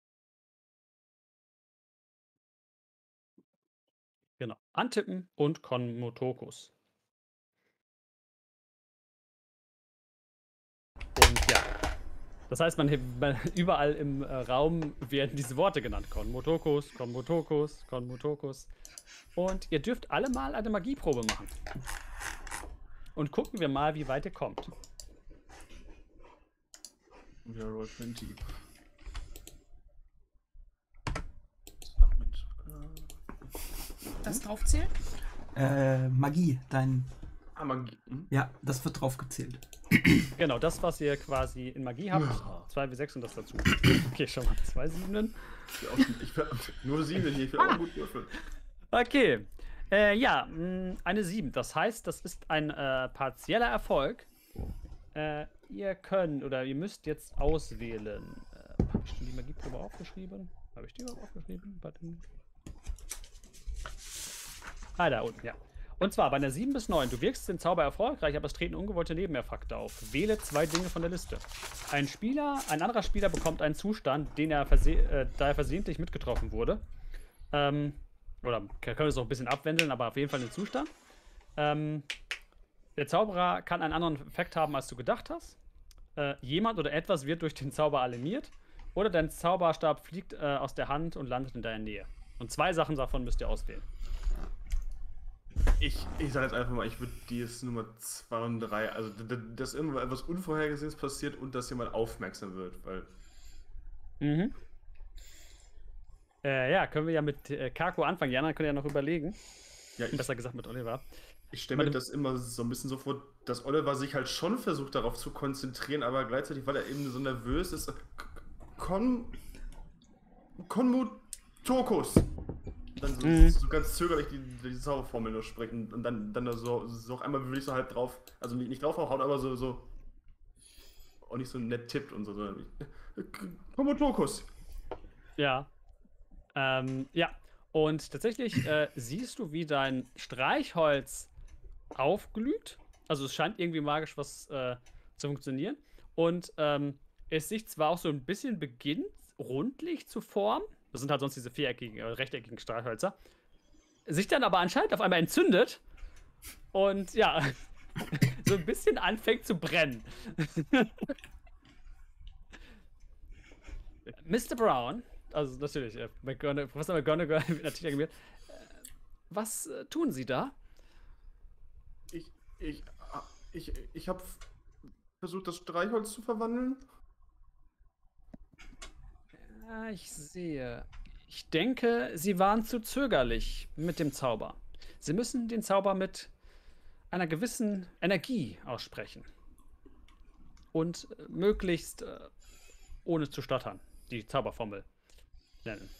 Speaker 2: Genau, antippen und Konmutokus. Und ja, das heißt, man, man überall im äh, Raum werden diese Worte genannt. Konmutokus, Konmutokus, Konmutokus. Und ihr dürft alle mal eine Magieprobe machen. Und gucken wir mal, wie weit ihr kommt.
Speaker 3: Ja, Roll zwanzig.
Speaker 4: Das draufzählen?
Speaker 1: Äh, Magie, dein
Speaker 3: Ah, Magie. Hm?
Speaker 1: Ja, das wird drauf gezählt.
Speaker 2: Genau, das, was ihr quasi in Magie habt. zwei W sechs und das dazu. Okay, schon mal zwei Siebenen.
Speaker 3: Ja, auch- Ich will, nur sieben hier, ich will auch gut würfeln.
Speaker 2: Okay. Äh, ja, mh, eine sieben. Das heißt, das ist ein äh, partieller Erfolg. Äh, ihr könnt oder ihr müsst jetzt auswählen. Äh, Habe ich schon die Magieprobe aufgeschrieben? Habe ich die überhaupt aufgeschrieben? Warte. Ah, da unten, ja. Und zwar bei einer sieben bis neun. Du wirkst den Zauber erfolgreich, aber es treten ungewollte Nebeneffekte auf. Wähle zwei Dinge von der Liste. Ein Spieler, ein anderer Spieler bekommt einen Zustand, den er verse äh, da er versehentlich mitgetroffen wurde. Ähm, oder wir können es auch ein bisschen abwandeln, aber auf jeden Fall einen Zustand. Ähm, der Zauberer kann einen anderen Effekt haben, als du gedacht hast. Äh, jemand oder etwas wird durch den Zauber alarmiert. Oder dein Zauberstab fliegt äh, aus der Hand und landet in deiner Nähe. Und zwei Sachen davon müsst ihr auswählen.
Speaker 3: Ich, ich sage jetzt einfach mal, ich würde die jetzt Nummer zwei und drei, also d- d- dass irgendwas Unvorhergesehenes passiert und dass jemand aufmerksam wird, weil
Speaker 2: Mhm. Äh, ja, können wir ja mit äh, Kako anfangen. Die anderen können ja noch überlegen.
Speaker 3: ja, ich,
Speaker 2: Besser gesagt mit Oliver.
Speaker 3: ich stelle mir
Speaker 2: Warte.
Speaker 3: das immer so ein bisschen so vor, dass Oliver sich halt schon versucht darauf zu konzentrieren, aber gleichzeitig, weil er eben so nervös ist, Kon... Konmut Tokus. Dann so,
Speaker 2: Mhm.
Speaker 3: so ganz zögerlich die, die Zauberformel nur sprechen und dann, dann so, so auch einmal wirklich so halb drauf, also nicht, nicht draufhauen, aber so, so auch nicht so nett tippt und so, sondern Komotokus.
Speaker 2: Ja. Ähm, ja. Und tatsächlich äh, siehst du, wie dein Streichholz aufglüht. Also es scheint irgendwie magisch was äh, zu funktionieren. Und ähm, es sich zwar auch so ein bisschen beginnt, rundlich zu formen. Das sind halt sonst diese viereckigen, äh, rechteckigen Streichhölzer. Sich dann aber anscheinend auf einmal entzündet. Und ja, so ein bisschen anfängt zu brennen. Mister Brown, also natürlich, äh, McGonagall, Professor McGonagall wird natürlich angemeldet. Äh, was äh, tun Sie da?
Speaker 3: Ich, ich, ich, ich habe versucht, das Streichholz zu verwandeln.
Speaker 2: Ja, ich sehe. Ich denke, Sie waren zu zögerlich mit dem Zauber. Sie müssen den Zauber mit einer gewissen Energie aussprechen. Und äh, möglichst äh, ohne zu stottern die Zauberformel nennen.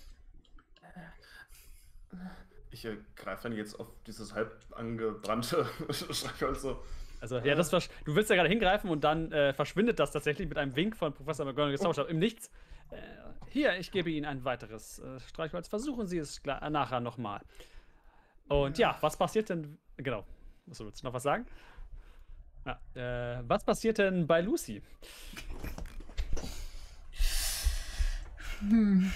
Speaker 3: Ich äh, greife dann jetzt auf dieses halb angebrannte Streichholz so.
Speaker 2: Also, ja, das versch- du willst ja gerade hingreifen und dann äh, verschwindet das tatsächlich mit einem Wink von Professor McGonagall's Zauberstab im Nichts. Äh, hier, ich gebe Ihnen ein weiteres äh, Streichholz. Versuchen Sie es gla- äh, nachher nochmal. Und ja, was passiert denn? Genau. Achso, willst du noch was sagen? Ja, äh, was passiert denn bei Lucy?
Speaker 4: Hm.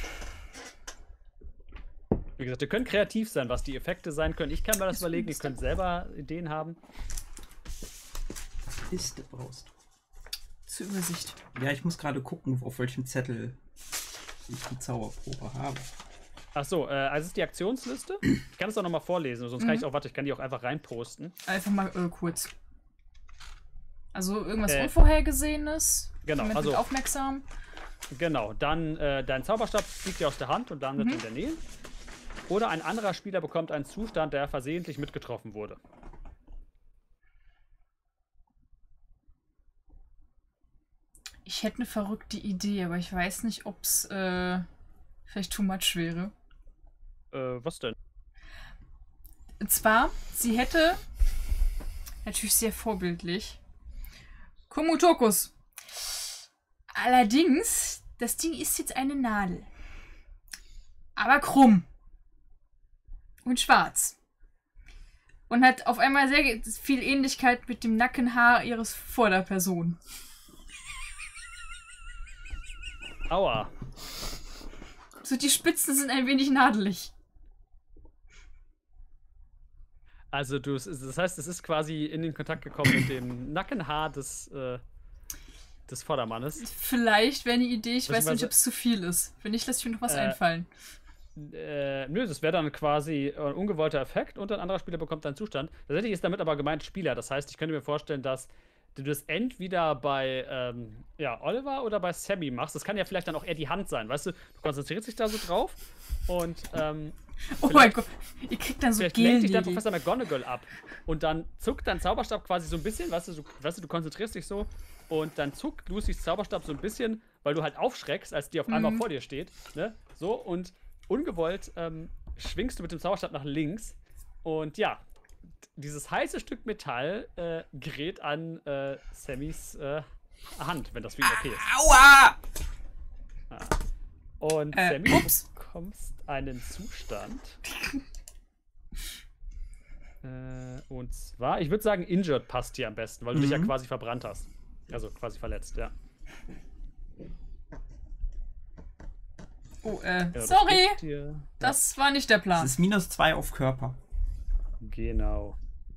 Speaker 2: Wie gesagt, ihr könnt kreativ sein, was die Effekte sein können. Ich kann mir das
Speaker 4: Ist
Speaker 2: überlegen, ihr
Speaker 4: gut.
Speaker 2: könnt selber Ideen haben.
Speaker 1: Liste brauchst du.
Speaker 4: Zur Übersicht.
Speaker 1: Ja, ich muss gerade gucken, auf welchem Zettel ich die Zauberprobe habe.
Speaker 2: Achso, äh, also es ist die Aktionsliste. Ich kann es auch nochmal vorlesen, sonst kann
Speaker 4: Mhm.
Speaker 2: ich auch, warte, ich kann die auch einfach reinposten.
Speaker 4: Einfach mal äh, kurz. Also irgendwas
Speaker 2: Äh,
Speaker 4: Unvorhergesehenes.
Speaker 2: genau,
Speaker 4: Jemand
Speaker 2: also-
Speaker 4: wird aufmerksam.
Speaker 2: Genau, dann äh, dein Zauberstab fliegt dir aus der Hand und landet
Speaker 4: Mhm.
Speaker 2: in der Nähe. Oder ein anderer Spieler bekommt einen Zustand, der versehentlich mitgetroffen wurde.
Speaker 4: Ich hätte eine verrückte Idee, aber ich weiß nicht, ob es äh, vielleicht too much wäre.
Speaker 2: Äh, was denn?
Speaker 4: Und zwar, sie hätte, natürlich sehr vorbildlich, Komutokus. Allerdings, das Ding ist jetzt eine Nadel. Aber krumm. Und schwarz. Und hat auf einmal sehr ge- viel Ähnlichkeit mit dem Nackenhaar ihres Vorderperson.
Speaker 2: Aua.
Speaker 4: So, die Spitzen sind ein wenig nadelig.
Speaker 2: Also du, das heißt, es ist quasi in den Kontakt gekommen mit dem Nackenhaar des, äh, des Vordermannes.
Speaker 4: Vielleicht wäre eine Idee, ich weiß
Speaker 2: Beziehungsweise-
Speaker 4: nicht, ob es zu viel ist. Wenn nicht, lass ich mir noch was
Speaker 2: Äh,
Speaker 4: einfallen.
Speaker 2: Äh, nö, das wäre dann quasi ein ungewollter Effekt und ein anderer Spieler bekommt einen Zustand. Tatsächlich ist damit aber gemeint Spieler. Das heißt, ich könnte mir vorstellen, dass du das entweder bei ähm, ja, Oliver oder bei Sammy machst. Das kann ja vielleicht dann auch eher die Hand sein, weißt du? Du konzentrierst dich da so drauf und ähm,
Speaker 4: Oh mein Gott, ihr kriegt dann so
Speaker 2: Vielleicht lenkt dich dann
Speaker 4: Gel.
Speaker 2: Professor McGonagall ab. Und dann zuckt dein Zauberstab quasi so ein bisschen, weißt du, du, weißt du, du konzentrierst dich so und dann zuckt Lucys Zauberstab so ein bisschen, weil du halt aufschreckst, als die auf einmal
Speaker 4: Mhm.
Speaker 2: vor dir steht. Ne? So, und ungewollt ähm, schwingst du mit dem Zauberstab nach links. Und ja, dieses heiße Stück Metall äh, gerät an äh, Sammys äh, Hand, wenn das für ihn okay ist.
Speaker 1: Aua!
Speaker 2: Und
Speaker 4: Äh,
Speaker 2: Sammy,
Speaker 4: ups.
Speaker 2: du bekommst einen Zustand. äh, und zwar, ich würde sagen, injured passt dir am besten, weil du dich ja
Speaker 1: Mhm.
Speaker 2: quasi verbrannt hast. Also quasi verletzt, ja.
Speaker 4: Oh, äh,
Speaker 2: Ja, das
Speaker 4: sorry,
Speaker 2: gibt dir-
Speaker 4: das war nicht der
Speaker 1: Das
Speaker 4: Plan.
Speaker 1: ist minus zwei auf Körper.
Speaker 2: Genau.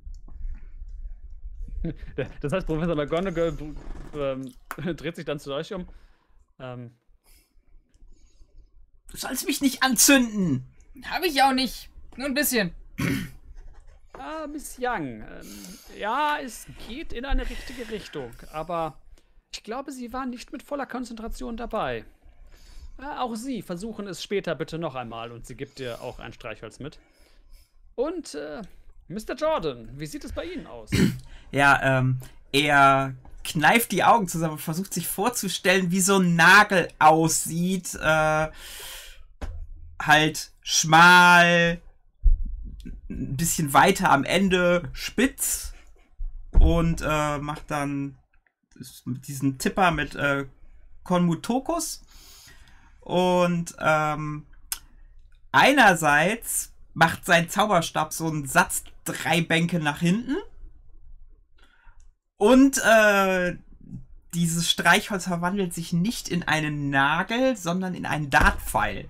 Speaker 2: Das heißt, Professor McGonagall ähm, dreht sich dann zu euch um. Ähm,
Speaker 1: Du sollst mich nicht anzünden!
Speaker 4: Habe ich auch nicht. Nur ein bisschen.
Speaker 2: ah, Miss Young. Ähm, ja, es geht in eine richtige Richtung, aber ich glaube, Sie waren nicht mit voller Konzentration dabei. Äh, auch Sie versuchen es später bitte noch einmal und sie gibt dir auch ein Streichholz mit. Und, äh, Mister Jordan, wie sieht es bei Ihnen aus?
Speaker 1: Ja, ähm, er kneift die Augen zusammen und versucht sich vorzustellen, wie so ein Nagel aussieht. Äh, halt schmal, ein bisschen weiter am Ende, spitz und äh, macht dann diesen Tipper mit äh, Konmutokus. Und ähm, einerseits macht sein Zauberstab so einen Satz drei Bänke nach hinten. Und äh, dieses Streichholz verwandelt sich nicht in einen Nagel, sondern in einen Dartpfeil.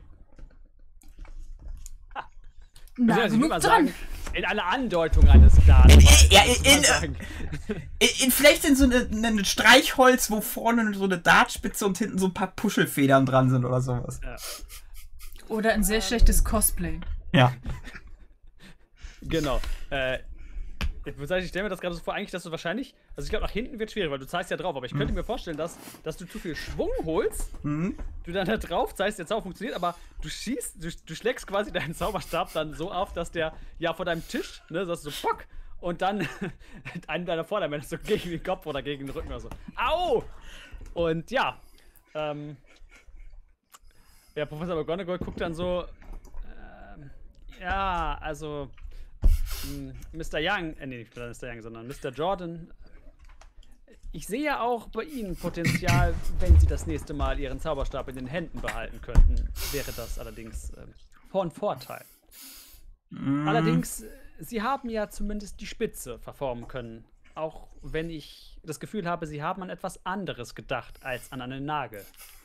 Speaker 4: Na,
Speaker 2: Also, ich würde
Speaker 4: genug
Speaker 2: mal
Speaker 4: dran.
Speaker 2: sagen, in einer Andeutung eines Darts.
Speaker 1: Ja, in, in, in, vielleicht in so eine, eine Streichholz, wo vorne so eine Dartspitze und hinten so ein paar Puschelfedern dran sind oder sowas.
Speaker 2: Ja.
Speaker 4: Oder ein sehr schlechtes Cosplay.
Speaker 1: Ja.
Speaker 2: Genau. Äh, ich würde sagen, ich stelle mir das gerade so vor, eigentlich, dass du wahrscheinlich, also ich glaube, nach hinten wird schwierig, weil du zeigst ja drauf, aber ich könnte mir vorstellen, dass, dass du zu viel Schwung holst,
Speaker 1: Mhm.
Speaker 2: du dann da drauf zeigst, der Zauber funktioniert, aber du schießt, du, du schlägst quasi deinen Zauberstab dann so auf, dass der ja vor deinem Tisch, ne, das ist so pock, und dann einen deiner Vordermänner so gegen den Kopf oder gegen den Rücken oder so. Au! Und ja, ähm, ja, Professor McGonagall guckt dann so, ähm, ja, also, mh, Mister Young, äh, nee, nicht Mister Young, sondern Mister Jordan, ich sehe ja auch bei Ihnen Potenzial, wenn Sie das nächste Mal Ihren Zauberstab in den Händen behalten könnten, wäre das allerdings äh, von Vorteil.
Speaker 1: Mhm.
Speaker 2: Allerdings, äh, Sie haben ja zumindest die Spitze verformen können, auch wenn ich das Gefühl habe, Sie haben an etwas anderes gedacht als an einen Nagel.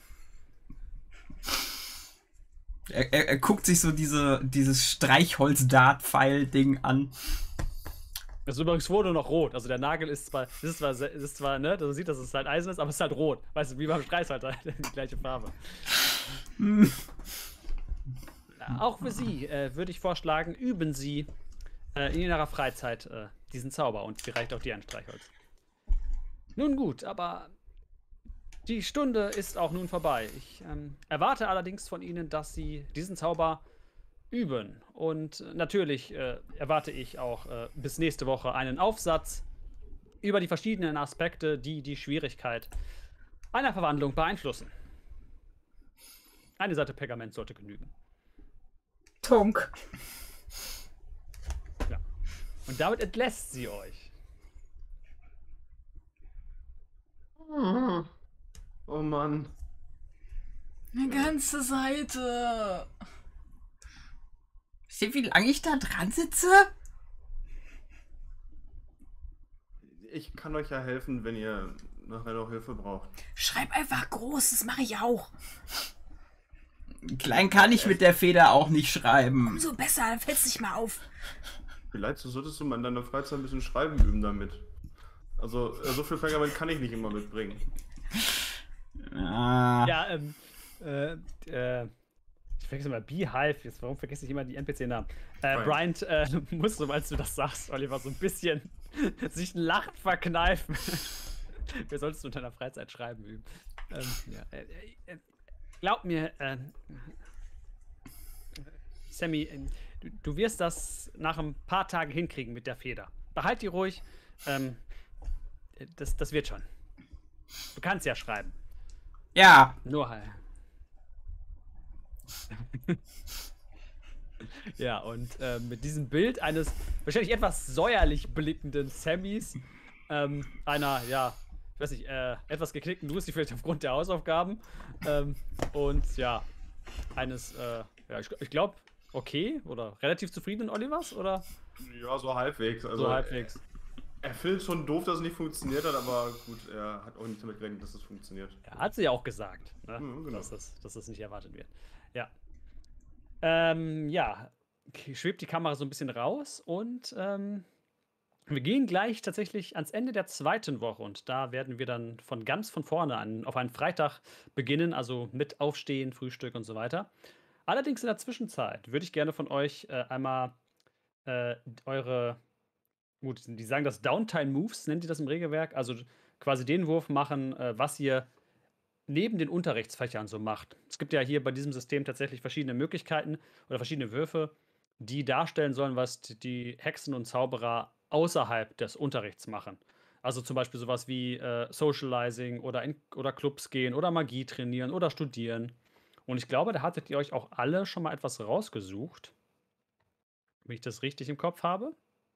Speaker 1: Er, er, er guckt sich so diese, dieses Streichholz-Dart-Pfeil-Ding an.
Speaker 2: Das ist übrigens wohl nur noch rot. Also der Nagel ist zwar, das ist zwar, das ist zwar, ne, du siehst, dass es halt Eisen ist, aber es ist halt rot. Weißt du, wie beim Streichholz, die gleiche Farbe. Auch für Sie äh, würde ich vorschlagen, üben Sie äh, in Ihrer Freizeit äh, diesen Zauber und vielleicht auch dir ein Streichholz. Nun gut, aber die Stunde ist auch nun vorbei. Ich ähm, erwarte allerdings von Ihnen, dass Sie diesen Zauber üben. Und natürlich äh, erwarte ich auch äh, bis nächste Woche einen Aufsatz über die verschiedenen Aspekte, die die Schwierigkeit einer Verwandlung beeinflussen. Eine Seite Pergament sollte genügen.
Speaker 4: Tunk.
Speaker 2: Ja. Und damit entlässt sie euch.
Speaker 3: Oh Mann.
Speaker 4: Eine ganze Seite.
Speaker 1: Wisst ihr, wie lange ich da dran sitze?
Speaker 3: Ich kann euch ja helfen, wenn ihr nachher noch Hilfe braucht.
Speaker 6: Schreib einfach groß, das mache ich auch.
Speaker 1: Klein kann ich mit der Feder auch nicht schreiben.
Speaker 6: Umso besser, dann fällt's nicht mal auf.
Speaker 3: Vielleicht solltest du mal in deiner Freizeit ein bisschen schreiben üben damit. Also, äh, so viel Pergament kann ich nicht immer mitbringen.
Speaker 1: Ah.
Speaker 2: Ja, ähm, äh, äh, ich vergesse mal Beehive, jetzt, warum vergesse ich immer die N P C-Namen? Äh,
Speaker 3: Brian.
Speaker 2: Bryant äh, muss, sobald du das sagst, Oliver, so ein bisschen sich ein Lachen verkneifen. Wer solltest du in deiner Freizeit schreiben üben? Ähm, ja, äh, äh, glaub mir, äh, Sammy, ähm, du, du wirst das nach ein paar Tagen hinkriegen mit der Feder. Behalt die ruhig. Ähm, das, das wird schon. Du kannst ja schreiben.
Speaker 1: Ja,
Speaker 2: Nur halt. Ja, und äh, mit diesem Bild eines wahrscheinlich etwas säuerlich blickenden Sammys, ähm, einer, ja, ich weiß nicht, äh, etwas geknickten Lucy vielleicht aufgrund der Hausaufgaben, ähm, und ja, eines, äh, ja, ich, ich glaube, okay oder relativ zufriedenen Olivers, oder?
Speaker 3: Ja, so halbwegs. Also,
Speaker 2: So halbwegs.
Speaker 3: Er, er findet schon doof, dass es nicht funktioniert hat, aber gut, er hat auch nicht damit gerechnet, dass es funktioniert.
Speaker 2: Ja, hat sie ja auch gesagt, ne?
Speaker 3: Mhm, genau.
Speaker 2: dass, das, dass das nicht erwartet wird. Ja. Ähm, ja, schwebt die Kamera so ein bisschen raus und ähm, wir gehen gleich tatsächlich ans Ende der zweiten Woche und da werden wir dann von ganz von vorne an auf einen Freitag beginnen, also mit Aufstehen, Frühstück und so weiter. Allerdings in der Zwischenzeit würde ich gerne von euch äh, einmal äh, eure, gut, die sagen das Downtime Moves, nennt ihr das im Regelwerk, also quasi den Wurf machen, äh, was ihr neben den Unterrichtsfächern so macht. Es gibt ja hier bei diesem System tatsächlich verschiedene Möglichkeiten oder verschiedene Würfe, die darstellen sollen, was die Hexen und Zauberer außerhalb des Unterrichts machen. Also zum Beispiel sowas wie äh, Socializing oder, in, oder Clubs gehen oder Magie trainieren oder studieren. Und ich glaube, da hattet ihr euch auch alle schon mal etwas rausgesucht. Wenn ich das richtig im Kopf habe.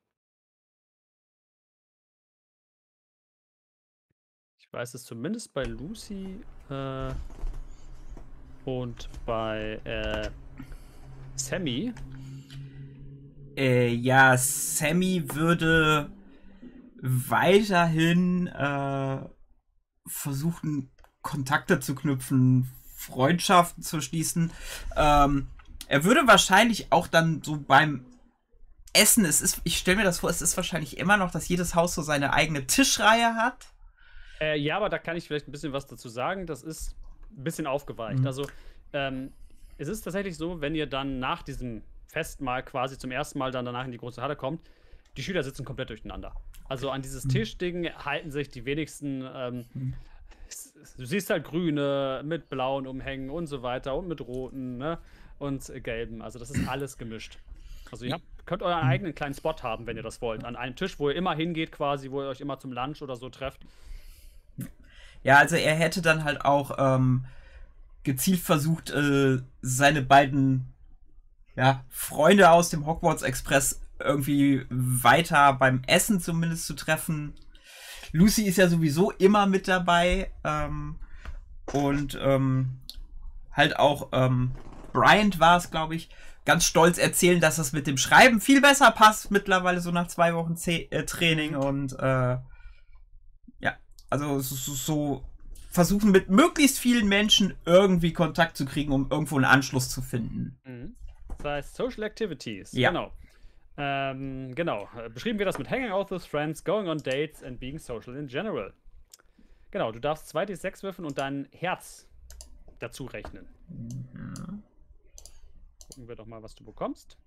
Speaker 2: Ich weiß es zumindest bei Lucy äh, und bei äh, Sammy.
Speaker 1: Äh, ja, Sammy würde weiterhin äh, versuchen, Kontakte zu knüpfen, Freundschaften zu schließen. Ähm, er würde wahrscheinlich auch dann so beim Essen, es ist, ich stelle mir das vor, es ist wahrscheinlich immer noch, dass jedes Haus so seine eigene Tischreihe hat.
Speaker 2: Äh, ja, aber da kann ich vielleicht ein bisschen was dazu sagen. Das ist ein bisschen aufgeweicht.
Speaker 1: Mhm.
Speaker 2: Also, ähm, es ist tatsächlich so, wenn ihr dann nach diesem Festmahl quasi zum ersten Mal dann danach in die große Halle kommt, die Schüler sitzen komplett durcheinander. Also an dieses
Speaker 1: Mhm.
Speaker 2: Tischding halten sich die wenigsten. Ähm,
Speaker 1: Mhm.
Speaker 2: s- Du siehst halt grüne mit blauen Umhängen und so weiter und mit roten, ne? Und äh, gelben. Also das ist alles gemischt. Also ihr habt, könnt euren
Speaker 1: Mhm.
Speaker 2: eigenen kleinen Spot haben, wenn ihr das wollt. An einem Tisch, wo ihr immer hingeht quasi, wo ihr euch immer zum Lunch oder so trefft.
Speaker 1: Ja, also er hätte dann halt auch ähm, gezielt versucht, äh, seine beiden ja, Freunde aus dem Hogwarts Express irgendwie weiter beim Essen zumindest zu treffen. Lucy ist ja sowieso immer mit dabei. Ähm, und ähm, halt auch ähm, Bryant war es, glaube ich, ganz stolz erzählen, dass es mit dem Schreiben viel besser passt, mittlerweile so nach zwei Wochen C äh, Training und äh, ja, also so, so, so versuchen mit möglichst vielen Menschen irgendwie Kontakt zu kriegen, um irgendwo einen Anschluss zu finden.
Speaker 2: Mhm. Das heißt Social Activities.
Speaker 1: Ja.
Speaker 2: Genau. Ähm, genau. Äh, Beschrieben wird das mit Hanging out with friends, going on dates and being social in general. Genau, du darfst zwei D sechs würfeln und dein Herz dazu rechnen.
Speaker 1: Mhm.
Speaker 2: Gucken wir doch mal, was du bekommst.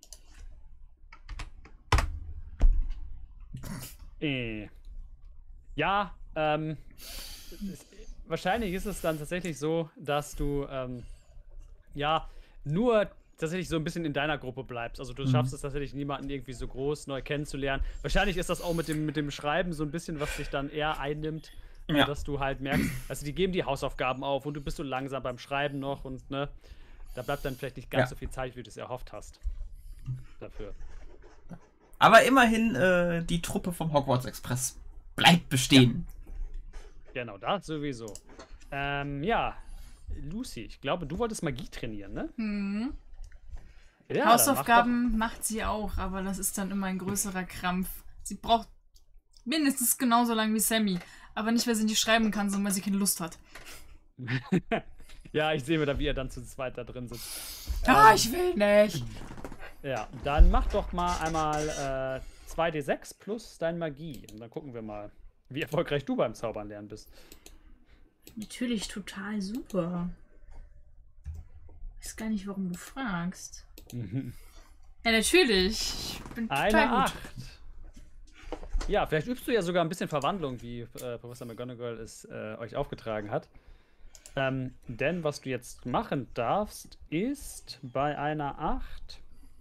Speaker 2: Äh. Ja, ähm, es, wahrscheinlich ist es dann tatsächlich so, dass du, ähm, ja, nur tatsächlich so ein bisschen in deiner Gruppe bleibst. Also du
Speaker 1: Mhm.
Speaker 2: schaffst es tatsächlich, niemanden irgendwie so groß neu kennenzulernen. Wahrscheinlich ist das auch mit dem, mit dem Schreiben so ein bisschen, was dich dann eher einnimmt, äh,
Speaker 1: Ja.
Speaker 2: dass du halt merkst, also die geben die Hausaufgaben auf und du bist so langsam beim Schreiben noch und, ne, da bleibt dann vielleicht nicht ganz
Speaker 1: Ja.
Speaker 2: so viel Zeit, wie du es erhofft hast. Dafür.
Speaker 1: Aber immerhin, äh, die Truppe vom Hogwarts Express bleibt bestehen.
Speaker 2: Genau, das sowieso. Ähm, ja, Lucy, ich glaube, du wolltest Magie trainieren, ne?
Speaker 4: Hm.
Speaker 2: Ja, dann
Speaker 4: Hausaufgaben macht sie auch, aber das ist dann immer ein größerer Krampf. Sie braucht mindestens genauso lang wie Sammy. Aber nicht, weil sie nicht schreiben kann, sondern weil sie keine Lust hat.
Speaker 2: Mach doch, ja, ich sehe wieder, wie er dann zu zweit da drin sitzt.
Speaker 4: Ah,
Speaker 2: Ähm,
Speaker 4: ich will nicht.
Speaker 2: Ja, dann mach doch mal einmal äh, zwei D sechs plus dein Magie. Und dann gucken wir mal, wie erfolgreich du beim Zaubern lernen bist.
Speaker 6: Natürlich total super. Weiß gar nicht, warum du fragst.
Speaker 4: Ja, natürlich. Ich bin total
Speaker 2: Eine
Speaker 4: gut.
Speaker 2: acht. Ja, vielleicht übst du ja sogar ein bisschen Verwandlung, wie äh, Professor McGonagall es äh, euch aufgetragen hat. Ähm, denn was du jetzt machen darfst, ist bei einer acht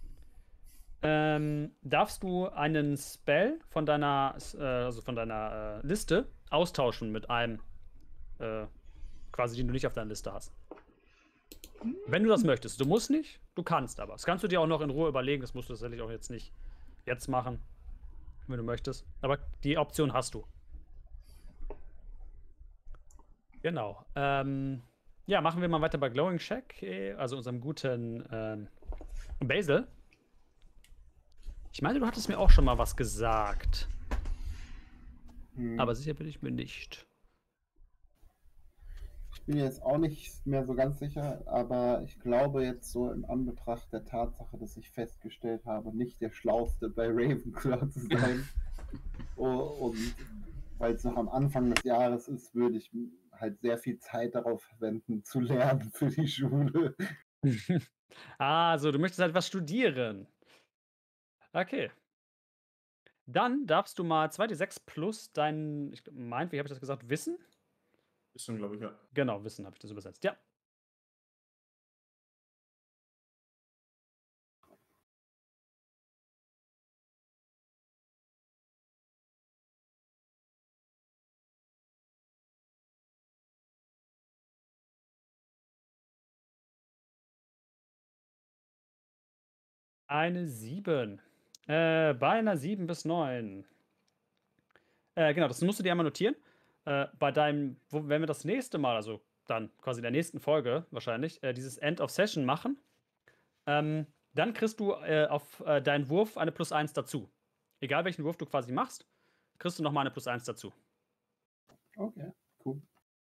Speaker 2: ähm, darfst du einen Spell von deiner, äh, also von deiner äh, Liste austauschen mit einem, äh, quasi, den du nicht auf deiner Liste hast. Wenn du das möchtest. Du musst nicht, du kannst aber. Das kannst du dir auch noch in Ruhe überlegen. Das musst du tatsächlich auch jetzt nicht jetzt machen, wenn du möchtest. Aber die Option hast du. Genau. Ähm, ja, machen wir mal weiter bei Glowing Shack, also unserem guten ähm, Basil. Ich meine, du hattest mir auch schon mal was gesagt.
Speaker 5: Hm.
Speaker 2: Aber sicher bin ich mir nicht.
Speaker 5: Ich bin jetzt auch nicht mehr so ganz sicher, aber ich glaube jetzt so in Anbetracht der Tatsache, dass ich festgestellt habe, nicht der Schlauste bei Ravenclaw zu sein. Oh, und weil es noch am Anfang des Jahres ist, würde ich halt sehr viel Zeit darauf verwenden, zu lernen für die Schule.
Speaker 2: Ah, also du möchtest halt was studieren. Okay. Dann darfst du mal zwei D sechs plus dein, ich meint, wie habe ich das gesagt, Wissen?
Speaker 3: Ist dann, glaube ich, ja.
Speaker 2: Genau, Wissen habe ich das übersetzt. Ja. Eine sieben. Äh, bei einer sieben bis neun. Äh, genau, das musst du dir einmal notieren. Äh, bei deinem, wo, wenn wir das nächste Mal, also dann quasi in der nächsten Folge wahrscheinlich, äh, dieses End of Session machen, ähm, dann kriegst du äh, auf äh, deinen Wurf eine plus eins dazu. Egal welchen Wurf du quasi machst, kriegst du nochmal eine plus eins dazu.
Speaker 5: Okay, cool.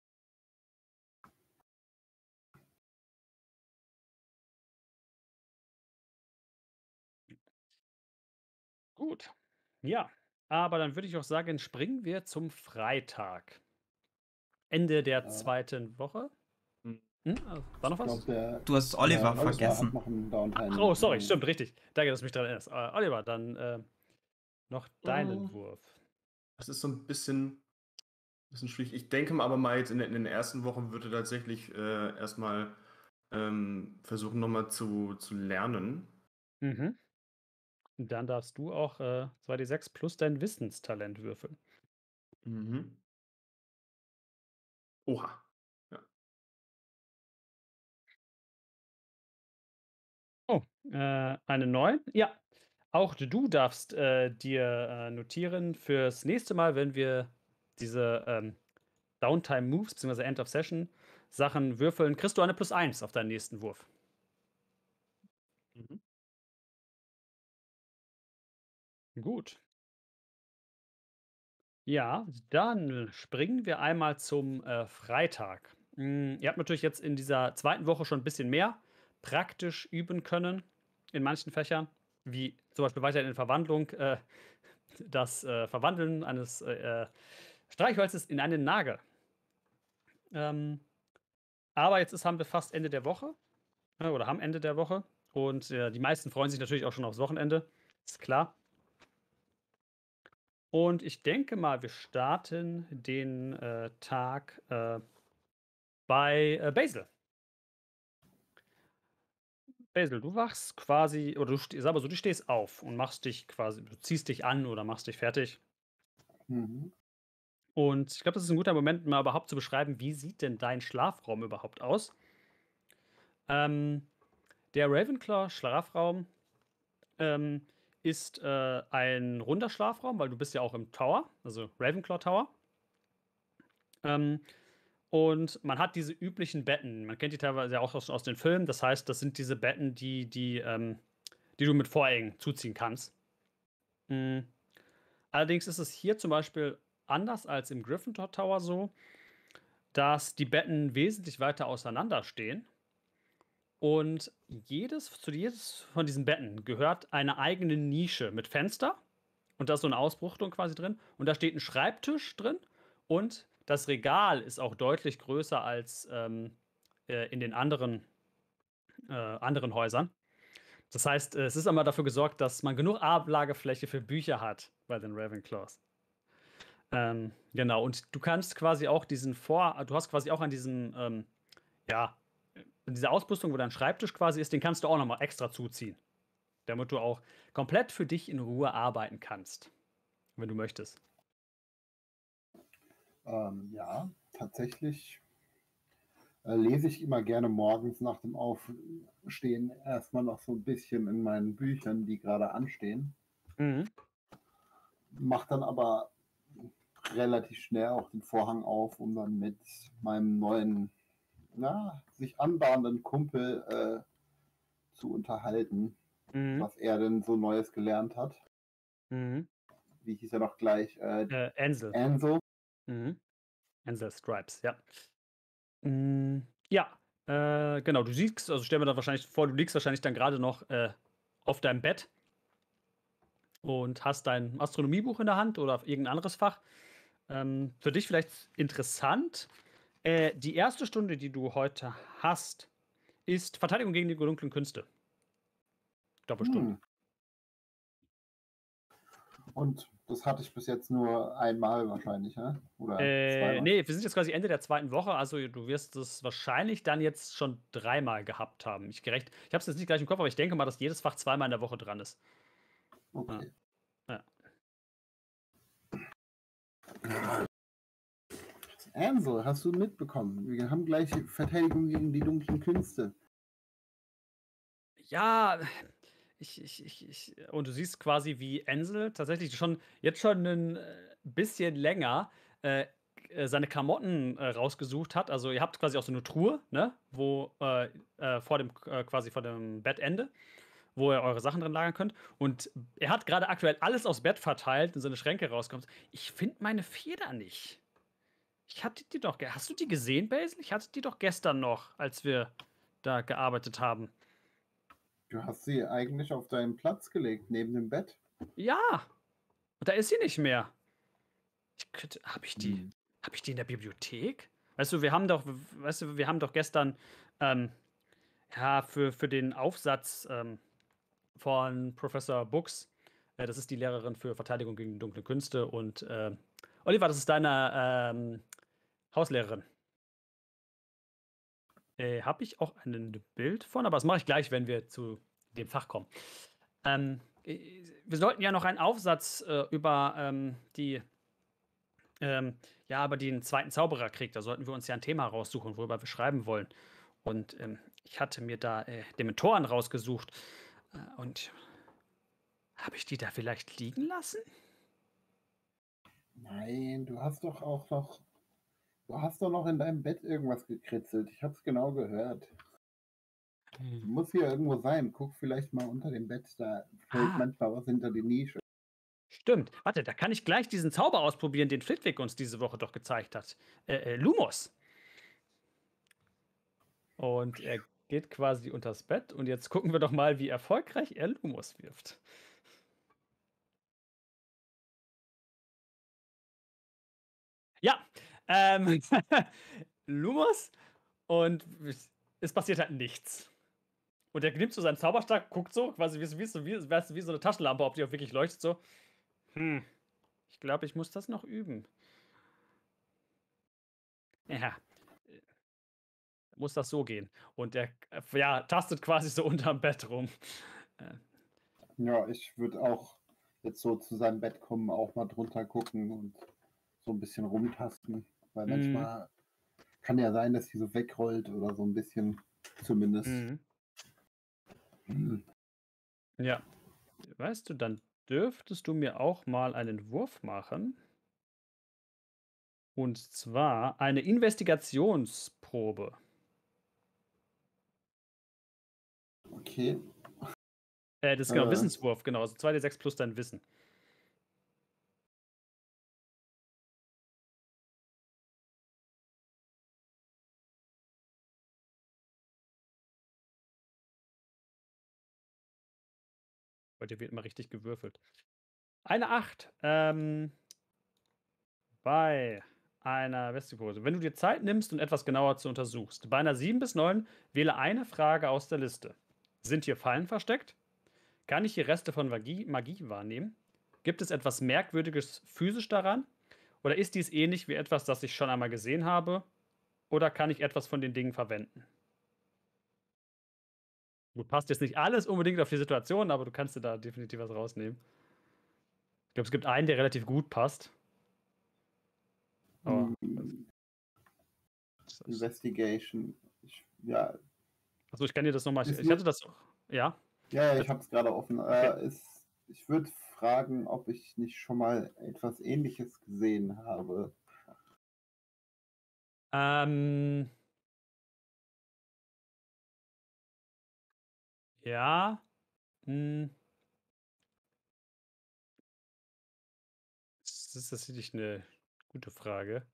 Speaker 2: Gut. Ja, aber dann würde ich auch sagen, springen wir zum Freitag. Ende der
Speaker 5: Ja.
Speaker 2: zweiten Woche.
Speaker 3: Hm.
Speaker 2: Hm? äh, War noch
Speaker 5: Ich
Speaker 2: was?
Speaker 5: glaub, der,
Speaker 1: Du hast Oliver
Speaker 5: der
Speaker 1: vergessen.
Speaker 5: hat noch einen Downtime.
Speaker 2: Ach, oh, sorry, stimmt, richtig. Danke, dass du mich daran erinnerst. Äh, Oliver, dann äh, noch deinen
Speaker 3: Mhm.
Speaker 2: Wurf.
Speaker 3: Das ist so ein bisschen, bisschen schwierig. Ich denke mal aber mal jetzt in, den- in den ersten Wochen würde tatsächlich äh, erstmal ähm, versuchen, nochmal zu, zu lernen.
Speaker 2: Mhm. Und dann darfst du auch äh, zwei D sechs plus dein Wissenstalent würfeln.
Speaker 3: Mhm. Oha. Ja.
Speaker 2: Oh, äh, eine neun? Ja. Auch du darfst äh, dir äh, notieren fürs nächste Mal, wenn wir diese ähm, Downtime Moves bzw. End of Session Sachen würfeln, kriegst du eine plus eins auf deinen nächsten Wurf.
Speaker 3: Mhm.
Speaker 2: Gut. Ja, dann springen wir einmal zum äh, Freitag. Hm, ihr habt natürlich jetzt in dieser zweiten Woche schon ein bisschen mehr praktisch üben können in manchen Fächern, wie zum Beispiel weiter in Verwandlung, äh, das äh, Verwandeln eines äh, äh, Streichholzes in einen Nagel. Ähm, aber jetzt ist, haben wir fast Ende der Woche äh, oder haben Ende der Woche und äh, die meisten freuen sich natürlich auch schon aufs Wochenende, ist klar. Und ich denke mal, wir starten den äh, Tag äh, bei äh, Basil. Basil, du wachst quasi, oder du, ste- sag mal so, du stehst auf und machst dich quasi, du ziehst dich an oder machst dich fertig.
Speaker 5: Mhm.
Speaker 2: Und ich glaube, das ist ein guter Moment, mal überhaupt zu beschreiben, wie sieht denn dein Schlafraum überhaupt aus? Ähm, der Ravenclaw-Schlafraum ähm, ist äh, ein runder Schlafraum, weil du bist ja auch im Tower, also Ravenclaw Tower. Ähm, Und man hat diese üblichen Betten. Man kennt die teilweise ja auch aus, aus den Filmen. Das heißt, das sind diese Betten, die, die, ähm, die du mit Vorhängen zuziehen kannst. Mm. Allerdings ist es hier zum Beispiel anders als im Gryffindor Tower so, dass die Betten wesentlich weiter auseinander stehen. Und jedes, zu jedes von diesen Betten gehört eine eigene Nische mit Fenster. Und da ist so eine Ausbuchtung quasi drin. Und da steht ein Schreibtisch drin. Und das Regal ist auch deutlich größer als ähm, äh, in den anderen, äh, anderen Häusern. Das heißt, äh, es ist einmal dafür gesorgt, dass man genug Ablagefläche für Bücher hat bei den Ravenclaws. Ähm, genau, und du kannst quasi auch diesen Vor... Du hast quasi auch an diesem, ähm, ja, in dieser Ausrüstung, wo dein Schreibtisch quasi ist, den kannst du auch nochmal extra zuziehen. damit du auch komplett für dich in Ruhe arbeiten kannst, wenn du möchtest.
Speaker 5: Ähm, ja, tatsächlich äh, lese ich immer gerne morgens nach dem Aufstehen erstmal noch so ein bisschen in meinen Büchern, die gerade anstehen.
Speaker 2: Mhm.
Speaker 5: Mach dann aber relativ schnell auch den Vorhang auf, um dann mit meinem neuen, na, sich anbahnenden Kumpel äh, zu unterhalten,
Speaker 2: Mhm.
Speaker 5: was er denn so Neues gelernt hat.
Speaker 2: Mhm.
Speaker 5: Wie hieß er noch gleich? Äh,
Speaker 2: Äh, Ansel.
Speaker 5: Ansel.
Speaker 2: Mhm. Ansel Stripes, ja. Mm, ja, äh, genau, du siehst, also stell mir da wahrscheinlich vor, du liegst wahrscheinlich dann gerade noch äh, auf deinem Bett und hast dein Astronomiebuch in der Hand oder irgendein anderes Fach. Ähm, für dich vielleicht interessant, äh, die erste Stunde, die du heute hast, ist Verteidigung gegen die dunklen Künste. Doppelstunde.
Speaker 5: Hm. Und das hatte ich bis jetzt nur einmal wahrscheinlich, ne? Oder
Speaker 2: Äh,
Speaker 5: zweimal.
Speaker 2: nee, wir sind jetzt quasi Ende der zweiten Woche, also du wirst es wahrscheinlich dann jetzt schon dreimal gehabt haben. Ich gerecht, ich habe es jetzt nicht gleich im Kopf, aber ich denke mal, dass jedes Fach zweimal in der Woche dran ist.
Speaker 5: Okay.
Speaker 2: Ja.
Speaker 5: Ansel, hast du mitbekommen? Wir haben gleich Verteidigung gegen die dunklen Künste.
Speaker 2: Ja, ich, ich, ich, ich, und du siehst quasi, wie Ansel tatsächlich schon jetzt schon ein äh, bisschen länger äh, äh, seine Klamotten äh, rausgesucht hat. Also ihr habt quasi auch so eine Truhe, ne, wo äh, äh, vor dem äh, quasi vor dem Bettende, wo ihr eure Sachen drin lagern könnt. Und er hat gerade aktuell alles aufs Bett verteilt und seine Schränke rauskommt. Ich finde meine Feder nicht. Ich hatte die doch. ge- Hast du die gesehen, Basil? Ich hatte die doch gestern noch, als wir da gearbeitet haben.
Speaker 5: Du hast sie eigentlich auf deinen Platz gelegt, neben dem Bett.
Speaker 2: Ja, und da ist sie nicht mehr. Ich könnte, habe ich die,
Speaker 5: Hm.
Speaker 2: habe ich die in der Bibliothek? Weißt du, wir haben doch, weißt du, wir haben doch gestern, ähm, ja, für, für den Aufsatz ähm, von Professor Books, äh, das ist die Lehrerin für Verteidigung gegen dunkle Künste, und äh, Oliver, das ist deine ähm, Hauslehrerin. Äh, habe ich auch ein Bild von, aber das mache ich gleich, wenn wir zu dem Fach kommen. Ähm, äh, wir sollten ja noch einen Aufsatz äh, über ähm, die Ähm, ja, aber den zweiten Zaubererkrieg, da sollten wir uns ja ein Thema raussuchen, worüber wir schreiben wollen. Und ähm, ich hatte mir da äh, Dementoren rausgesucht. Äh, und habe ich die da vielleicht liegen lassen?
Speaker 5: Nein, du hast doch auch noch. Du hast doch noch in deinem Bett irgendwas gekritzelt. Ich hab's genau gehört.
Speaker 2: Hm.
Speaker 5: Muss hier irgendwo sein. Guck vielleicht mal unter dem Bett. Da fällt
Speaker 2: Ah.
Speaker 5: manchmal was hinter die Nische.
Speaker 2: Stimmt. Warte, da kann ich gleich diesen Zauber ausprobieren, den Flitwick uns diese Woche doch gezeigt hat. Äh, äh, Lumos. Und er geht quasi unters Bett. Und jetzt gucken wir doch mal, wie erfolgreich er Lumos wirft. Ja, ähm, Lumos, und es passiert halt nichts. Und er nimmt so seinen Zauberstab, guckt so, quasi wie, wie, so- wie, weißt du, wie so eine Taschenlampe, ob die auch wirklich leuchtet, so. Hm, ich glaube, ich muss das noch üben. Ja, äh, muss das so gehen. Und er, äh, ja, tastet quasi so unterm Bett rum. Äh,
Speaker 5: Ja, ich würde auch jetzt so zu seinem Bett kommen, auch mal drunter gucken und so ein bisschen rumtasten. Weil
Speaker 2: Mhm.
Speaker 5: manchmal kann ja sein, dass sie so wegrollt oder so ein bisschen zumindest.
Speaker 2: mhm.
Speaker 5: Hm.
Speaker 2: Ja. Weißt du, dann dürftest du mir auch mal einen Wurf machen. Und zwar eine Investigationsprobe.
Speaker 5: Okay.
Speaker 2: Äh, das ist genau
Speaker 5: Äh.
Speaker 2: Wissenswurf, genau. Also zwei D sechs plus dein Wissen. Bei dir wird immer richtig gewürfelt. Eine acht. Ähm, bei einer Vestigpose. Wenn du dir Zeit nimmst und etwas genauer zu untersuchst. Bei einer sieben bis neun wähle eine Frage aus der Liste. Sind hier Fallen versteckt? Kann ich hier Reste von Magie, Magie wahrnehmen? Gibt es etwas Merkwürdiges physisch daran? Oder ist dies ähnlich wie etwas, das ich schon einmal gesehen habe? Oder kann ich etwas von den Dingen verwenden? Gut, passt jetzt nicht alles unbedingt auf die Situation, aber du kannst dir da definitiv was rausnehmen. Ich glaube, es gibt einen, der relativ gut passt. Aber
Speaker 5: Hm,
Speaker 2: das ist,
Speaker 5: Investigation. Ich, ja,
Speaker 2: also ich kann dir das nochmal.
Speaker 5: Ist
Speaker 2: Ich
Speaker 5: nur-
Speaker 2: hatte das. Ja.
Speaker 5: ja, ja, ich habe es gerade offen. Äh, ist, ich würde fragen, ob ich nicht schon mal etwas Ähnliches gesehen habe.
Speaker 2: Ähm. Ja. Hm. Das ist tatsächlich eine gute Frage.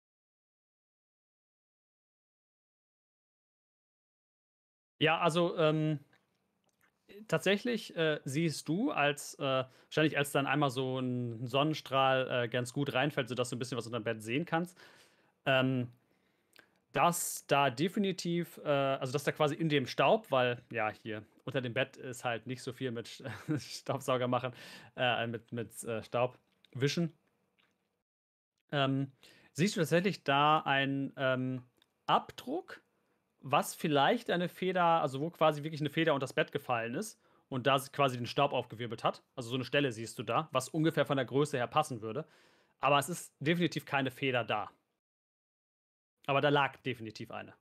Speaker 2: Ja, also ähm, tatsächlich äh, siehst du, als äh, wahrscheinlich als dann einmal so ein Sonnenstrahl äh, ganz gut reinfällt, sodass du ein bisschen was unter dem Bett sehen kannst, ähm, dass da definitiv, äh, also dass da quasi in dem Staub, weil ja hier unter dem Bett ist halt nicht so viel mit Staubsauger machen, äh, mit, mit äh, Staub wischen, ähm, siehst du tatsächlich da einen ähm, Abdruck, was vielleicht eine Feder, also wo quasi wirklich eine Feder unter das Bett gefallen ist und da sie quasi den Staub aufgewirbelt hat. Also so eine Stelle siehst du da, was ungefähr von der Größe her passen würde. Aber es ist definitiv keine Feder da. Aber da lag definitiv eine.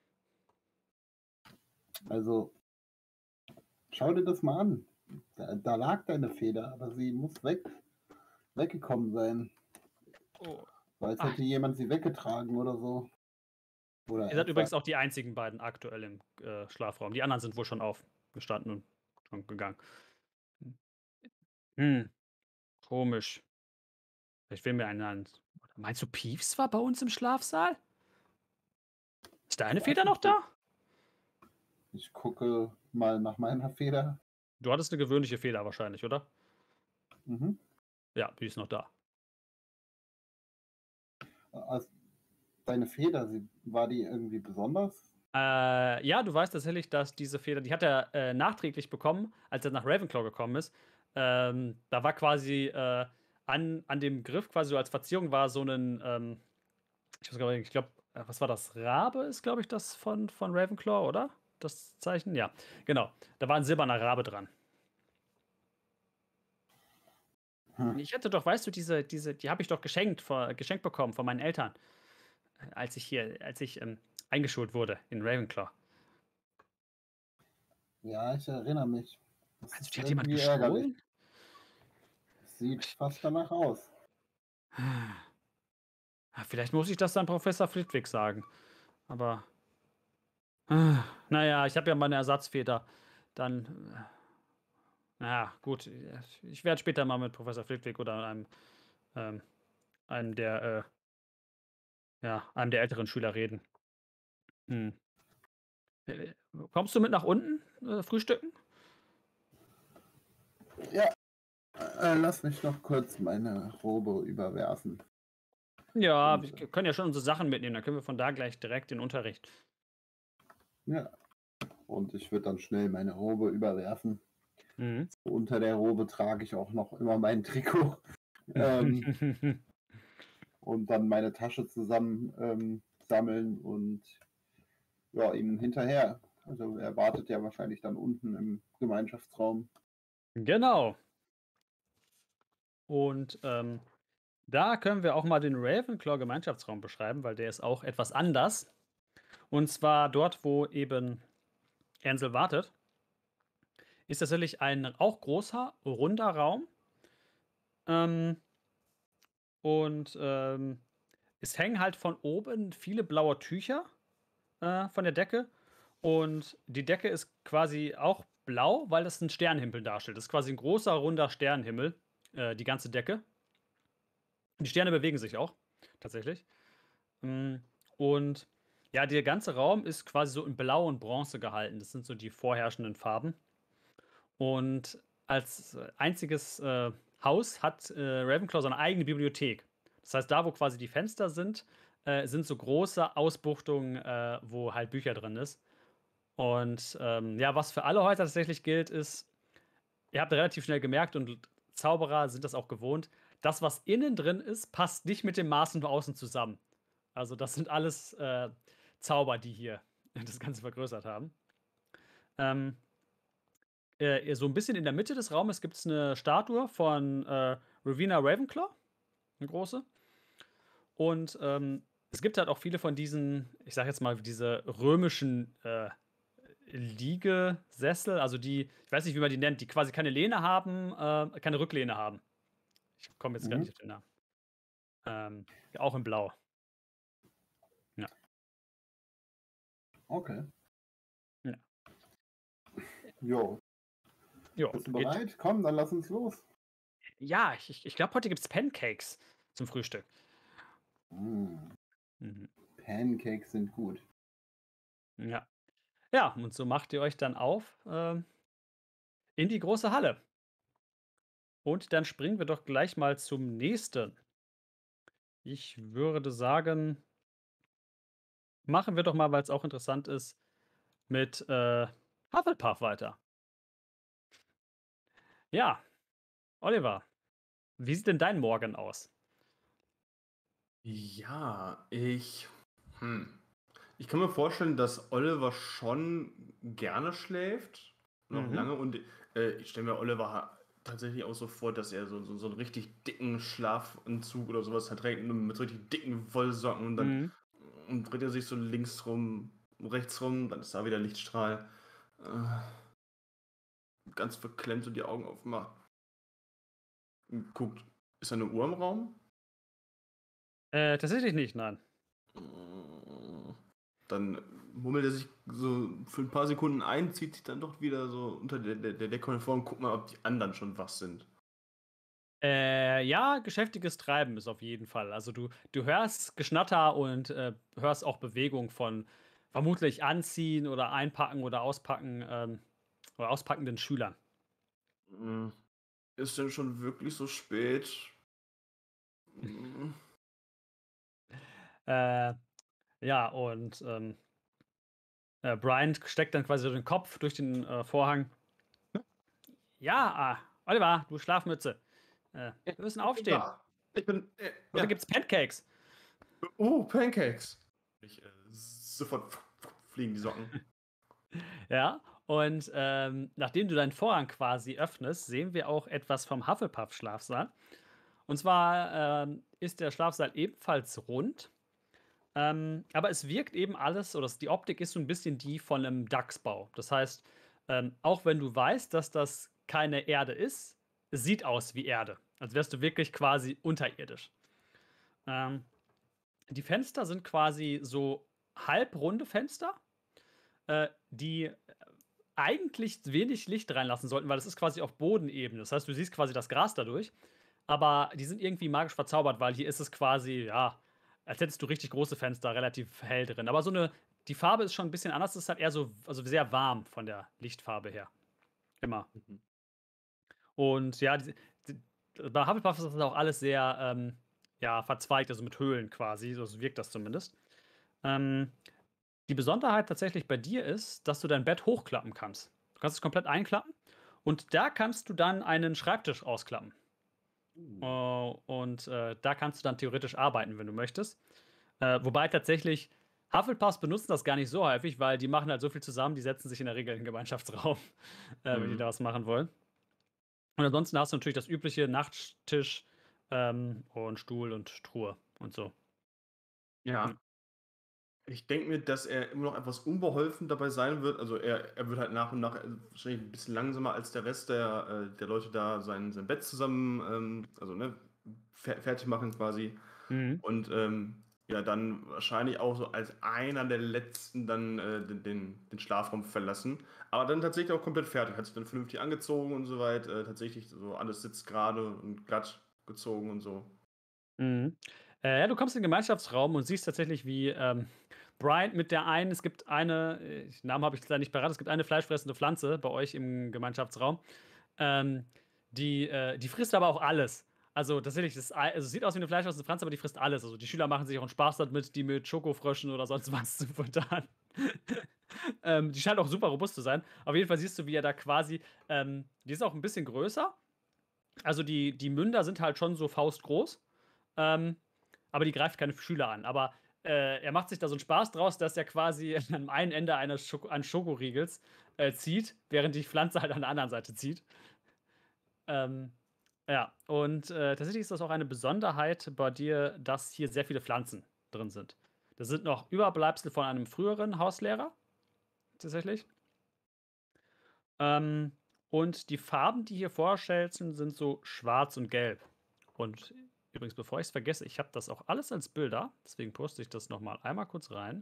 Speaker 5: Also, schau dir das mal an. Da, da lag deine Feder, aber sie muss weg, weggekommen sein.
Speaker 2: Oh.
Speaker 5: Weil als
Speaker 2: Ach.
Speaker 5: hätte jemand sie weggetragen oder so. Oder
Speaker 2: Ihr seid
Speaker 5: etwa-
Speaker 2: übrigens auch die einzigen beiden aktuell im äh, Schlafraum. Die anderen sind wohl schon aufgestanden und schon gegangen. Hm, komisch. Ich will mir einen an. Meinst du, Peeves war bei uns im Schlafsaal? Ist deine Feder noch da?
Speaker 5: Ich gucke mal nach meiner Feder.
Speaker 2: Du hattest eine gewöhnliche Feder wahrscheinlich, oder?
Speaker 5: Mhm.
Speaker 2: Ja, die ist noch da.
Speaker 5: Also, deine Feder, sie, war die irgendwie besonders?
Speaker 2: Äh, ja, du weißt tatsächlich, dass diese Feder, die hat er äh, nachträglich bekommen, als er nach Ravenclaw gekommen ist. Ähm, da war quasi äh, an, an dem Griff, quasi so als Verzierung, war so ein, ähm, ich weiß gar nicht, ich glaube, was war das? Rabe ist, glaube ich, das von, von Ravenclaw, oder? Das Zeichen? Ja, genau. Da war ein silberner Rabe dran.
Speaker 5: Hm.
Speaker 2: Ich hatte doch, weißt du, diese, diese, die habe ich doch geschenkt, vor, geschenkt bekommen von meinen Eltern, äh, als ich hier, als ich ähm, eingeschult wurde in Ravenclaw.
Speaker 5: Ja, ich erinnere mich. Das
Speaker 2: Meinst du,
Speaker 5: ist
Speaker 2: die hat jemand
Speaker 5: irgendwie ärgerlich.
Speaker 2: gestohlen?
Speaker 5: Sieht fast danach aus.
Speaker 2: Ah, vielleicht muss ich das dann Professor Flitwick sagen. Aber. ah, Naja, ich habe ja meine Ersatzfeder. Dann. äh, Na gut. Ich werde später mal mit Professor Flitwick oder einem, ähm, einem der, äh, ja, einem der älteren Schüler reden. Hm. Äh, Kommst du mit nach unten äh, frühstücken?
Speaker 5: Ja, äh, lass mich noch kurz meine Robe überwerfen.
Speaker 2: Ja,
Speaker 5: Und,
Speaker 2: wir können ja schon unsere Sachen mitnehmen. Dann können wir von da gleich direkt in den Unterricht.
Speaker 5: Ja. Und ich würde dann schnell meine Robe überwerfen.
Speaker 2: Mhm.
Speaker 5: Unter der Robe trage ich auch noch immer mein Trikot. ähm, und dann meine Tasche zusammen ähm, sammeln und ja, ihm hinterher. Also er wartet ja wahrscheinlich dann unten im Gemeinschaftsraum.
Speaker 2: Genau. Und ähm, da können wir auch mal den Ravenclaw-Gemeinschaftsraum beschreiben, weil der ist auch etwas anders. Und zwar dort, wo eben Ansel wartet, ist tatsächlich ein auch großer, runder Raum. Ähm, und ähm, es hängen halt von oben viele blaue Tücher äh, von der Decke. Und die Decke ist quasi auch blau, weil das einen Sternenhimmel darstellt. Das ist quasi ein großer, runder Sternenhimmel, äh, die ganze Decke. Die Sterne bewegen sich auch, tatsächlich. Mm, Und ja, der ganze Raum ist quasi so in Blau und Bronze gehalten. Das sind so die vorherrschenden Farben. Und als äh, einziges äh, Haus hat äh, Ravenclaw seine eigene Bibliothek. Das heißt, da, wo quasi die Fenster sind, äh, sind so große Ausbuchtungen, äh, wo halt Bücher drin ist. Und ähm, ja, was für alle Häuser tatsächlich gilt, ist, ihr habt relativ schnell gemerkt und Zauberer sind das auch gewohnt, das, was innen drin ist, passt nicht mit dem Maßen von außen zusammen. Also das sind alles äh, Zauber, die hier das Ganze vergrößert haben. Ähm, äh, so ein bisschen in der Mitte des Raumes gibt es eine Statue von äh, Rowena Ravenclaw, eine große. Und ähm, es gibt halt auch viele von diesen, ich sag jetzt mal, diese römischen äh, Liegesessel, also die, ich weiß nicht, wie man die nennt, die quasi keine Lehne haben, äh, keine Rücklehne haben. Ich komme jetzt gar
Speaker 5: Mhm.
Speaker 2: nicht auf den Namen. Ähm, auch in Blau. Ja.
Speaker 5: Okay.
Speaker 2: Ja.
Speaker 5: Jo.
Speaker 2: Jo,
Speaker 5: Bist du
Speaker 2: geht.
Speaker 5: bereit? Komm, dann lass uns los.
Speaker 2: Ja, ich, ich, ich glaube, heute gibt es Pancakes zum Frühstück.
Speaker 5: Mm,
Speaker 2: Mhm.
Speaker 5: Pancakes sind gut.
Speaker 2: Ja. Ja, und so macht ihr euch dann auf ähm, in die große Halle. Und dann springen wir doch gleich mal zum nächsten. Ich würde sagen, machen wir doch mal, weil es auch interessant ist, mit äh, Hufflepuff weiter. Ja, Oliver, wie sieht denn dein Morgen aus?
Speaker 3: Ja, ich. Hm. Ich kann mir vorstellen, dass Oliver schon gerne schläft. Noch
Speaker 2: Mhm.
Speaker 3: lange. Und äh, ich stelle mir Oliver ha- tatsächlich auch so vor, dass er so, so, so einen richtig dicken Schlafanzug oder sowas hat, trägt, mit so richtig dicken Wollsocken und dann
Speaker 2: Mhm.
Speaker 3: und dreht er sich so links rum, rechts rum, dann ist da wieder Lichtstrahl. Äh, ganz verklemmt und die Augen aufmacht. Und guckt, ist da eine Uhr im Raum?
Speaker 2: Äh, tatsächlich nicht, nein.
Speaker 3: Dann mummelt er sich so für ein paar Sekunden ein, zieht sich dann doch wieder so unter der, der, der Decke hervor und guckt mal, ob die anderen schon wach sind.
Speaker 2: Äh, ja, geschäftiges Treiben ist auf jeden Fall. Also du, du hörst Geschnatter und äh, hörst auch Bewegung von vermutlich Anziehen oder Einpacken oder Auspacken ähm, oder auspackenden Schülern.
Speaker 3: Hm, ist denn schon wirklich so spät? Hm,
Speaker 2: Äh, ja, und ähm, äh, Brian steckt dann quasi so den Kopf durch den äh, Vorhang. Ja, ah, Oliver, du Schlafmütze. Äh, wir müssen
Speaker 3: Ich bin
Speaker 2: aufstehen.
Speaker 3: wach. Ich bin. Äh,
Speaker 2: Heute
Speaker 3: ja.
Speaker 2: gibt's Pancakes.
Speaker 3: Oh, Pancakes. Ich, äh, sofort fliegen die Socken.
Speaker 2: Ja, und ähm, nachdem du deinen Vorhang quasi öffnest, sehen wir auch etwas vom Hufflepuff-Schlafsaal. Und zwar ähm, ist der Schlafsaal ebenfalls rund, ähm, aber es wirkt eben alles, oder die Optik ist so ein bisschen die von einem Dachsbau. Das heißt, ähm, auch wenn du weißt, dass das keine Erde ist, es sieht aus wie Erde. Als wärst du wirklich quasi unterirdisch. Ähm, die Fenster sind quasi so halbrunde Fenster, äh, die eigentlich wenig Licht reinlassen sollten, weil es ist quasi auf Bodenebene. Das heißt, du siehst quasi das Gras dadurch, aber die sind irgendwie magisch verzaubert, weil hier ist es quasi, ja, als hättest du richtig große Fenster, relativ hell drin. Aber so eine, die Farbe ist schon ein bisschen anders, es ist halt eher so, also sehr warm von der Lichtfarbe her. Immer.
Speaker 3: Mhm.
Speaker 2: Und ja, die, die, bei Hufflepuff ist das auch alles sehr, ähm, ja, verzweigt, also mit Höhlen quasi, so wirkt das zumindest. Ähm, die Besonderheit tatsächlich bei dir ist, dass du dein Bett hochklappen kannst. Du kannst es komplett einklappen und da kannst du dann einen Schreibtisch ausklappen. Äh, und äh, da kannst du dann theoretisch arbeiten, wenn du möchtest. Äh, wobei tatsächlich Hufflepuffs benutzen das gar nicht so häufig, weil die machen halt so viel zusammen, die setzen sich in der Regel in den Gemeinschaftsraum, äh, wenn die
Speaker 3: Mhm.
Speaker 2: da was machen wollen. Und ansonsten hast du natürlich das übliche Nachttisch ähm, und Stuhl und Truhe und so.
Speaker 3: Ja.
Speaker 2: Hm.
Speaker 3: Ich denke mir, dass er immer noch etwas unbeholfen dabei sein wird. Also er, er wird halt nach und nach äh, wahrscheinlich ein bisschen langsamer als der Rest der, äh, der Leute da sein, sein Bett zusammen, ähm, also ne, fer fertig machen quasi.
Speaker 2: Mhm.
Speaker 3: Und ähm, ja, dann wahrscheinlich auch so als einer der letzten dann äh, den, den, den Schlafraum verlassen. Aber dann tatsächlich auch komplett fertig. Hat sich dann vernünftig angezogen und so weit. Äh, tatsächlich so alles sitzt gerade und glatt gezogen und so.
Speaker 2: Mhm. Äh, ja, du kommst in den Gemeinschaftsraum und siehst tatsächlich, wie ähm, Brian mit der einen, es gibt eine, äh, Namen habe ich leider nicht parat, es gibt eine fleischfressende Pflanze bei euch im Gemeinschaftsraum. Ähm, die, äh, die frisst aber auch alles. Also tatsächlich, das, also, es sieht aus wie eine fleischfressende Pflanze, aber die frisst alles. Also die Schüler machen sich auch einen Spaß damit, die mit Schokofröschen oder sonst was zu futtern. ähm, die scheint auch super robust zu sein. Auf jeden Fall siehst du, wie er da quasi, ähm, die ist auch ein bisschen größer. Also die, die Münder sind halt schon so faustgroß. Ähm, aber die greift keine Schüler an. Aber äh, er macht sich da so einen Spaß draus, dass er quasi am einen Ende eines Schoko eines Schokoriegels äh, zieht, während die Pflanze halt an der anderen Seite zieht. Ähm, ja, und äh, tatsächlich ist das auch eine Besonderheit bei dir, dass hier sehr viele Pflanzen drin sind. Das sind noch Überbleibsel von einem früheren Hauslehrer, tatsächlich. Ähm, und die Farben, die hier vorschelzen, sind so schwarz und gelb. Und übrigens, bevor ich es vergesse, ich habe das auch alles als Bilder, deswegen poste ich das nochmal einmal kurz rein.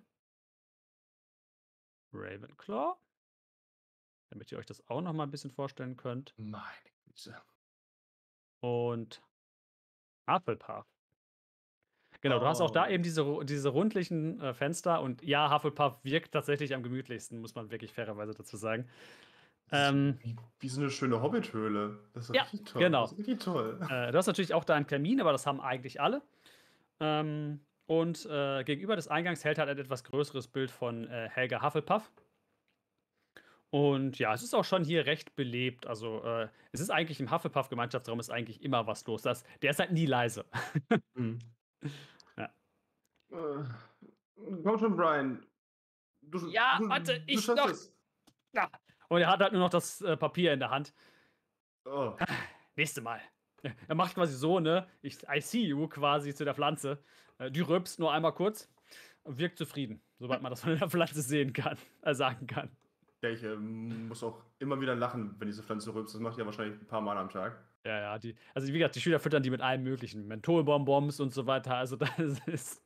Speaker 2: Ravenclaw, damit ihr euch das auch nochmal ein bisschen vorstellen könnt.
Speaker 3: Meine Güte.
Speaker 2: Und Hufflepuff. Genau, du hast auch da
Speaker 3: Oh.
Speaker 2: eben diese, ru- diese rundlichen äh, Fenster und ja, Hufflepuff wirkt tatsächlich am gemütlichsten, muss man wirklich fairerweise dazu sagen.
Speaker 3: Das ist
Speaker 2: Ähm,
Speaker 3: wie, wie so eine schöne Hobbithöhle. Das ist
Speaker 2: Ja,
Speaker 3: richtig toll.
Speaker 2: genau.
Speaker 3: Das ist richtig toll.
Speaker 2: äh, du hast natürlich auch da einen Kamin, aber das haben eigentlich alle. Ähm, und äh, gegenüber des Eingangs hält halt ein etwas größeres Bild von äh, Helga Hufflepuff. Und ja, es ist auch schon hier recht belebt. Also, äh, es ist eigentlich im Hufflepuff-Gemeinschaftsraum ist eigentlich immer was los. Das, der ist halt nie leise.
Speaker 3: Mhm.
Speaker 2: Ja.
Speaker 3: Äh, komm schon, Brian. Du,
Speaker 2: Ja,
Speaker 3: du,
Speaker 2: warte,
Speaker 3: du
Speaker 2: ich
Speaker 3: schaffst
Speaker 2: noch.
Speaker 3: es.
Speaker 2: Ja. Und er hat halt nur noch das äh, Papier in der Hand.
Speaker 3: Oh.
Speaker 2: Nächste Mal. Er macht quasi so, ne? Ich, I see you quasi zu der Pflanze. Äh, die rülpst nur einmal kurz und wirkt zufrieden, sobald man das von der Pflanze sehen kann, äh, sagen kann.
Speaker 3: Ja, ich ähm, muss auch immer wieder lachen, wenn diese Pflanze rülpst. Das macht ja wahrscheinlich ein paar Mal am Tag.
Speaker 2: Ja, ja, die, also wie gesagt, die Schüler füttern die mit allem möglichen. Mentholbonbons und so weiter. Also das ist.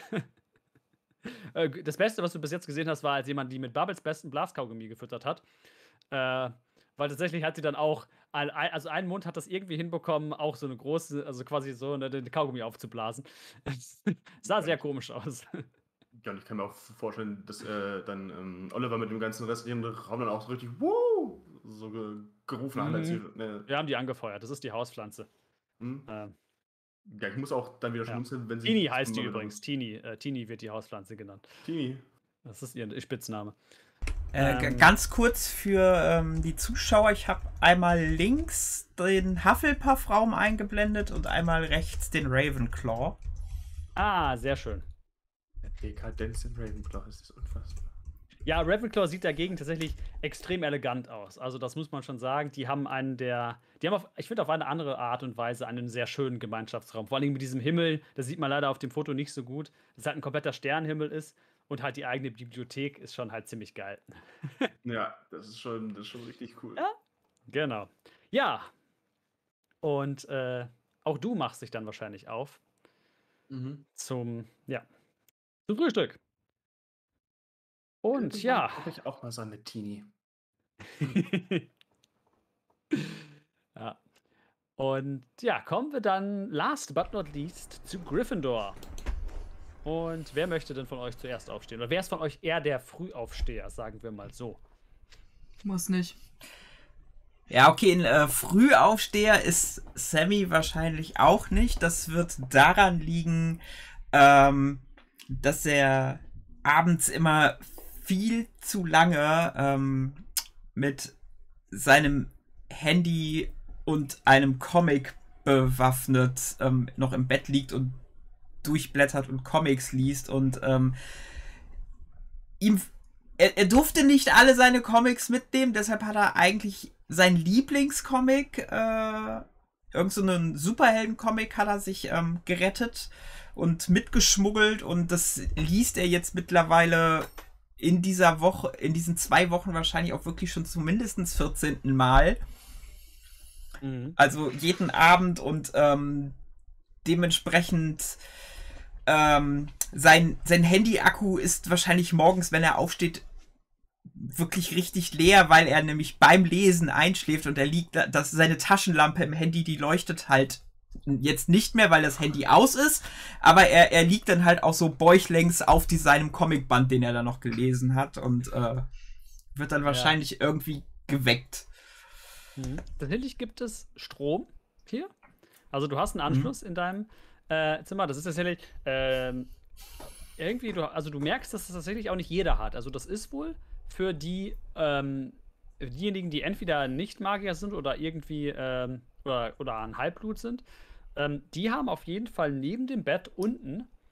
Speaker 2: Äh, das Beste, was du bis jetzt gesehen hast, war, als jemand die mit Bubbles besten Blaskaugummi gefüttert hat. Äh, weil tatsächlich hat sie dann auch, ein, ein- also ein Mund hat das irgendwie hinbekommen, auch so eine große, also quasi so eine, den Kaugummi aufzublasen. Sah sehr komisch aus.
Speaker 3: Ja, und ich kann mir auch vorstellen, dass äh, dann ähm, Oliver mit dem ganzen restlichen Raum dann auch so richtig Wuh! So ge gerufen hat. Als sie,
Speaker 2: Mhm.
Speaker 3: ne,
Speaker 2: Wir haben die angefeuert, das ist die Hauspflanze.
Speaker 3: hm?
Speaker 2: Ähm,
Speaker 3: Ja, ich muss auch dann wieder
Speaker 2: Ja.
Speaker 3: schmunzeln, wenn sie.
Speaker 2: Tini heißt die
Speaker 3: mal-
Speaker 2: übrigens. Tini, äh, Tini wird die Hauspflanze genannt.
Speaker 3: Tini.
Speaker 2: Das ist ihr Spitzname.
Speaker 1: Äh, g-
Speaker 2: Ähm.
Speaker 1: ganz kurz für ähm, die Zuschauer, ich habe einmal links den Hufflepuff-Raum eingeblendet und einmal rechts den Ravenclaw.
Speaker 2: Ah, sehr schön.
Speaker 3: Dekadenz in Ravenclaw, das ist unfassbar.
Speaker 2: Ja, Ravenclaw sieht dagegen tatsächlich extrem elegant aus. Also das muss man schon sagen. Die haben einen der, die haben auf, ich finde auf eine andere Art und Weise einen sehr schönen Gemeinschaftsraum. Vor allem mit diesem Himmel, das sieht man leider auf dem Foto nicht so gut, dass es halt ein kompletter Sternenhimmel ist und halt die eigene Bibliothek ist schon halt ziemlich geil.
Speaker 3: Ja, das ist schon, das ist schon richtig cool.
Speaker 2: Ja. Genau. Ja. Und äh, auch du machst dich dann wahrscheinlich auf
Speaker 3: Mhm.
Speaker 2: zum, ja, zum Frühstück. Und ja.
Speaker 3: Brauche ich auch mal so eine Tini.
Speaker 2: Ja. Und ja, kommen wir dann last but not least zu Gryffindor. Und wer möchte denn von euch zuerst aufstehen? Oder wer ist von euch eher der Frühaufsteher, sagen wir mal so?
Speaker 4: Muss nicht.
Speaker 1: Ja, okay, ein äh, Frühaufsteher ist Sammy wahrscheinlich auch nicht. Das wird daran liegen, ähm, dass er abends immer viel zu lange ähm, mit seinem Handy und einem Comic bewaffnet ähm, noch im Bett liegt und durchblättert und Comics liest und ähm, ihm er, er durfte nicht alle seine Comics mitnehmen, deshalb hat er eigentlich sein Lieblingscomic, äh, irgend so einen Superhelden-Comic hat er sich ähm, gerettet und mitgeschmuggelt und das liest er jetzt mittlerweile in dieser Woche, in diesen zwei Wochen wahrscheinlich auch wirklich schon zum mindestens vierzehnten Mal.
Speaker 2: Mhm.
Speaker 1: Also jeden Abend und ähm, dementsprechend ähm, sein, sein Handy-Akku ist wahrscheinlich morgens, wenn er aufsteht, wirklich richtig leer, weil er nämlich beim Lesen einschläft und er liegt, dass seine Taschenlampe im Handy, die leuchtet halt jetzt nicht mehr, weil das Handy aus ist, aber er, er liegt dann halt auch so bäuchlängs auf die, seinem Comicband, den er dann noch gelesen hat und äh, wird dann wahrscheinlich ja. irgendwie geweckt.
Speaker 2: Mhm. Tatsächlich gibt es Strom hier. Also du hast einen Anschluss mhm. in deinem äh, Zimmer. Das ist tatsächlich ähm, irgendwie, du, also du merkst, dass das tatsächlich auch nicht jeder hat. Also das ist wohl für die ähm, diejenigen, die entweder nicht Magier sind oder irgendwie ähm, oder, oder ein Halbblut sind. Ähm, die haben auf jeden Fall neben dem Bett unten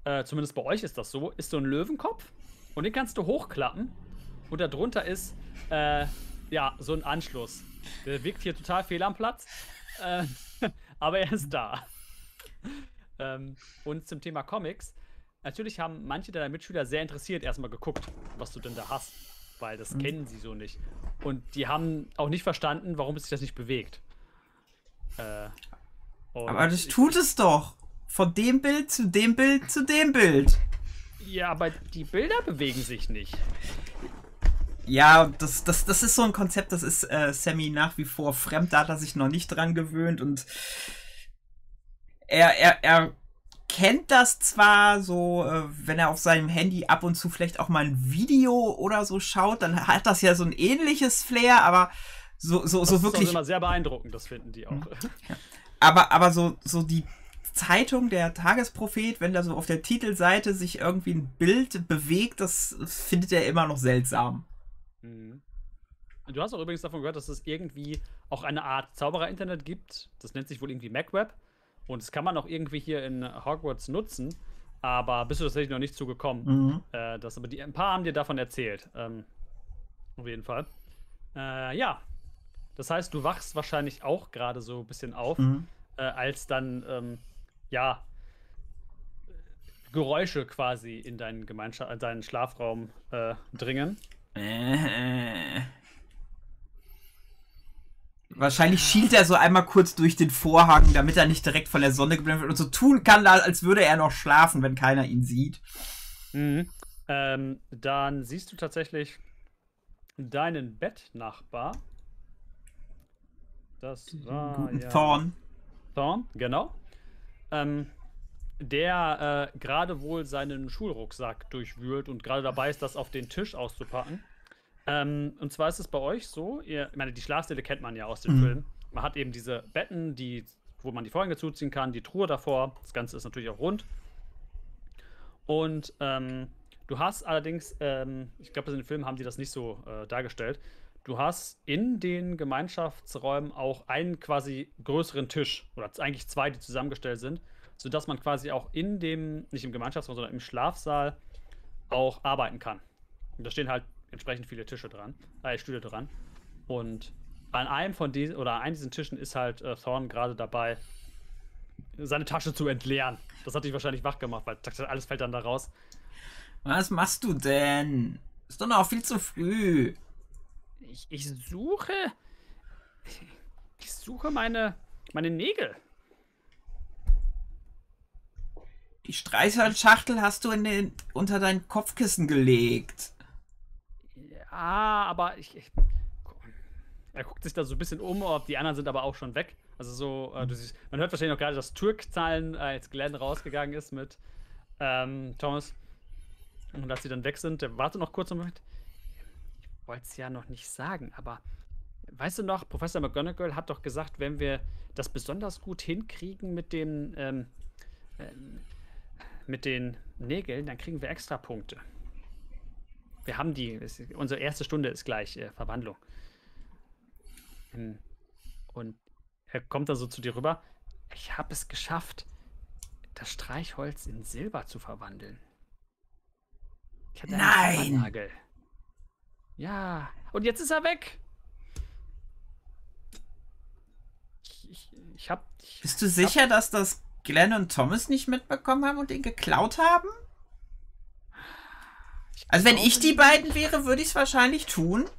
Speaker 2: äh, zumindest bei euch ist das so, ist so ein Löwenkopf und den kannst du hochklappen und darunter ist, äh, ja, so ein Anschluss. Der wirkt hier total fehl am Platz, äh, aber er ist da. ähm, und zum Thema Comics, natürlich haben manche deiner Mitschüler sehr interessiert erstmal geguckt, was du denn da hast, weil das mhm. kennen sie so nicht. Und die haben auch nicht verstanden, warum es sich das nicht bewegt. Äh,
Speaker 1: aber das tut es doch. Von dem Bild zu dem Bild zu dem Bild.
Speaker 2: Ja, aber die Bilder bewegen sich nicht.
Speaker 1: Ja, das, das, das ist so ein Konzept, das ist äh, Sammy nach wie vor fremd, da hat er sich noch nicht dran gewöhnt und er, er, er kennt das zwar so, äh, wenn er auf seinem Handy ab und zu vielleicht auch mal ein Video oder so schaut, dann hat das ja so ein ähnliches Flair, aber so, so,
Speaker 2: das
Speaker 1: so
Speaker 2: ist
Speaker 1: wirklich.
Speaker 2: Das ist immer sehr beeindruckend, das finden die auch.
Speaker 1: Ja. Aber, aber so, so die Zeitung, der Tagesprophet, wenn da so auf der Titelseite sich irgendwie ein Bild bewegt, das findet er immer noch seltsam.
Speaker 2: Mhm. Du hast auch übrigens davon gehört, dass es irgendwie auch eine Art Zauberer-Internet gibt. Das nennt sich wohl irgendwie MacWeb. Und das kann man auch irgendwie hier in Hogwarts nutzen. Aber bist du tatsächlich noch nicht zugekommen.
Speaker 1: Mhm.
Speaker 2: Äh, das, aber die, ein paar haben dir davon erzählt. Ähm, auf jeden Fall. Äh, ja. Das heißt, du wachst wahrscheinlich auch gerade so ein bisschen auf,
Speaker 1: Mhm.
Speaker 2: äh, als dann, ähm, ja, Geräusche quasi in deinen, Gemeinschaft, in deinen Schlafraum äh, dringen.
Speaker 1: Äh. Wahrscheinlich schielt er so einmal kurz durch den Vorhang, damit er nicht direkt von der Sonne geblendet wird und so tun kann, als würde er noch schlafen, wenn keiner ihn sieht.
Speaker 2: Mhm. Ähm, dann siehst du tatsächlich deinen Bettnachbar. Das war
Speaker 1: Guten
Speaker 2: ja
Speaker 1: Thorn.
Speaker 2: Thorn, genau. Ähm, der äh, gerade wohl seinen Schulrucksack durchwühlt und gerade dabei ist, das auf den Tisch auszupacken. Ähm, und zwar ist es bei euch so, ihr, ich meine, die Schlafsäle kennt man ja aus dem
Speaker 1: Mhm.
Speaker 2: Film. Man hat eben diese Betten, die, wo man die Vorhänge zuziehen kann, die Truhe davor. Das Ganze ist natürlich auch rund. Und ähm, du hast allerdings, ähm, ich glaube, in den Filmen haben die das nicht so äh, dargestellt, du hast in den Gemeinschaftsräumen auch einen quasi größeren Tisch, oder eigentlich zwei, die zusammengestellt sind, sodass man quasi auch in dem, nicht im Gemeinschaftsraum, sondern im Schlafsaal auch arbeiten kann. Und da stehen halt entsprechend viele Tische dran, äh, Stühle dran. Und an einem von diesen, oder an einem diesen Tischen ist halt äh, Thorn gerade dabei, seine Tasche zu entleeren. Das hat dich wahrscheinlich wach gemacht, weil alles fällt dann da raus.
Speaker 1: Was machst du denn? Ist doch noch viel zu früh.
Speaker 2: Ich, ich suche. Ich suche meine, meine Nägel.
Speaker 1: Die Streichholzschachtel hast du in den, unter dein Kopfkissen gelegt.
Speaker 2: Ja, aber ich, ich. Er guckt sich da so ein bisschen um, ob die anderen sind aber auch schon weg. Also so, äh, du siehst, man hört wahrscheinlich noch gerade, dass Türk-Zahlen, äh, als Glenn rausgegangen ist mit ähm, Thomas. Und als sie dann weg sind, der wartet noch kurz einen Moment. Ich wollte es ja noch nicht sagen, aber weißt du noch, Professor McGonagall hat doch gesagt, wenn wir das besonders gut hinkriegen mit dem, ähm, ähm, mit den Nägeln, dann kriegen wir extra Punkte. Wir haben die, es, unsere erste Stunde ist gleich äh, Verwandlung. Ähm, und er kommt dann so zu dir rüber. Ich habe es geschafft, das Streichholz in Silber zu verwandeln. Ich hatte einen
Speaker 1: Nein!
Speaker 2: Silbernagel. Ja, und jetzt ist er weg. Ich, ich, ich hab... Ich,
Speaker 1: Bist du sicher,
Speaker 2: hab,
Speaker 1: dass das Glenn und Thomas nicht mitbekommen haben und ihn geklaut haben? Also wenn ich die beiden wäre, würde ich es wahrscheinlich tun.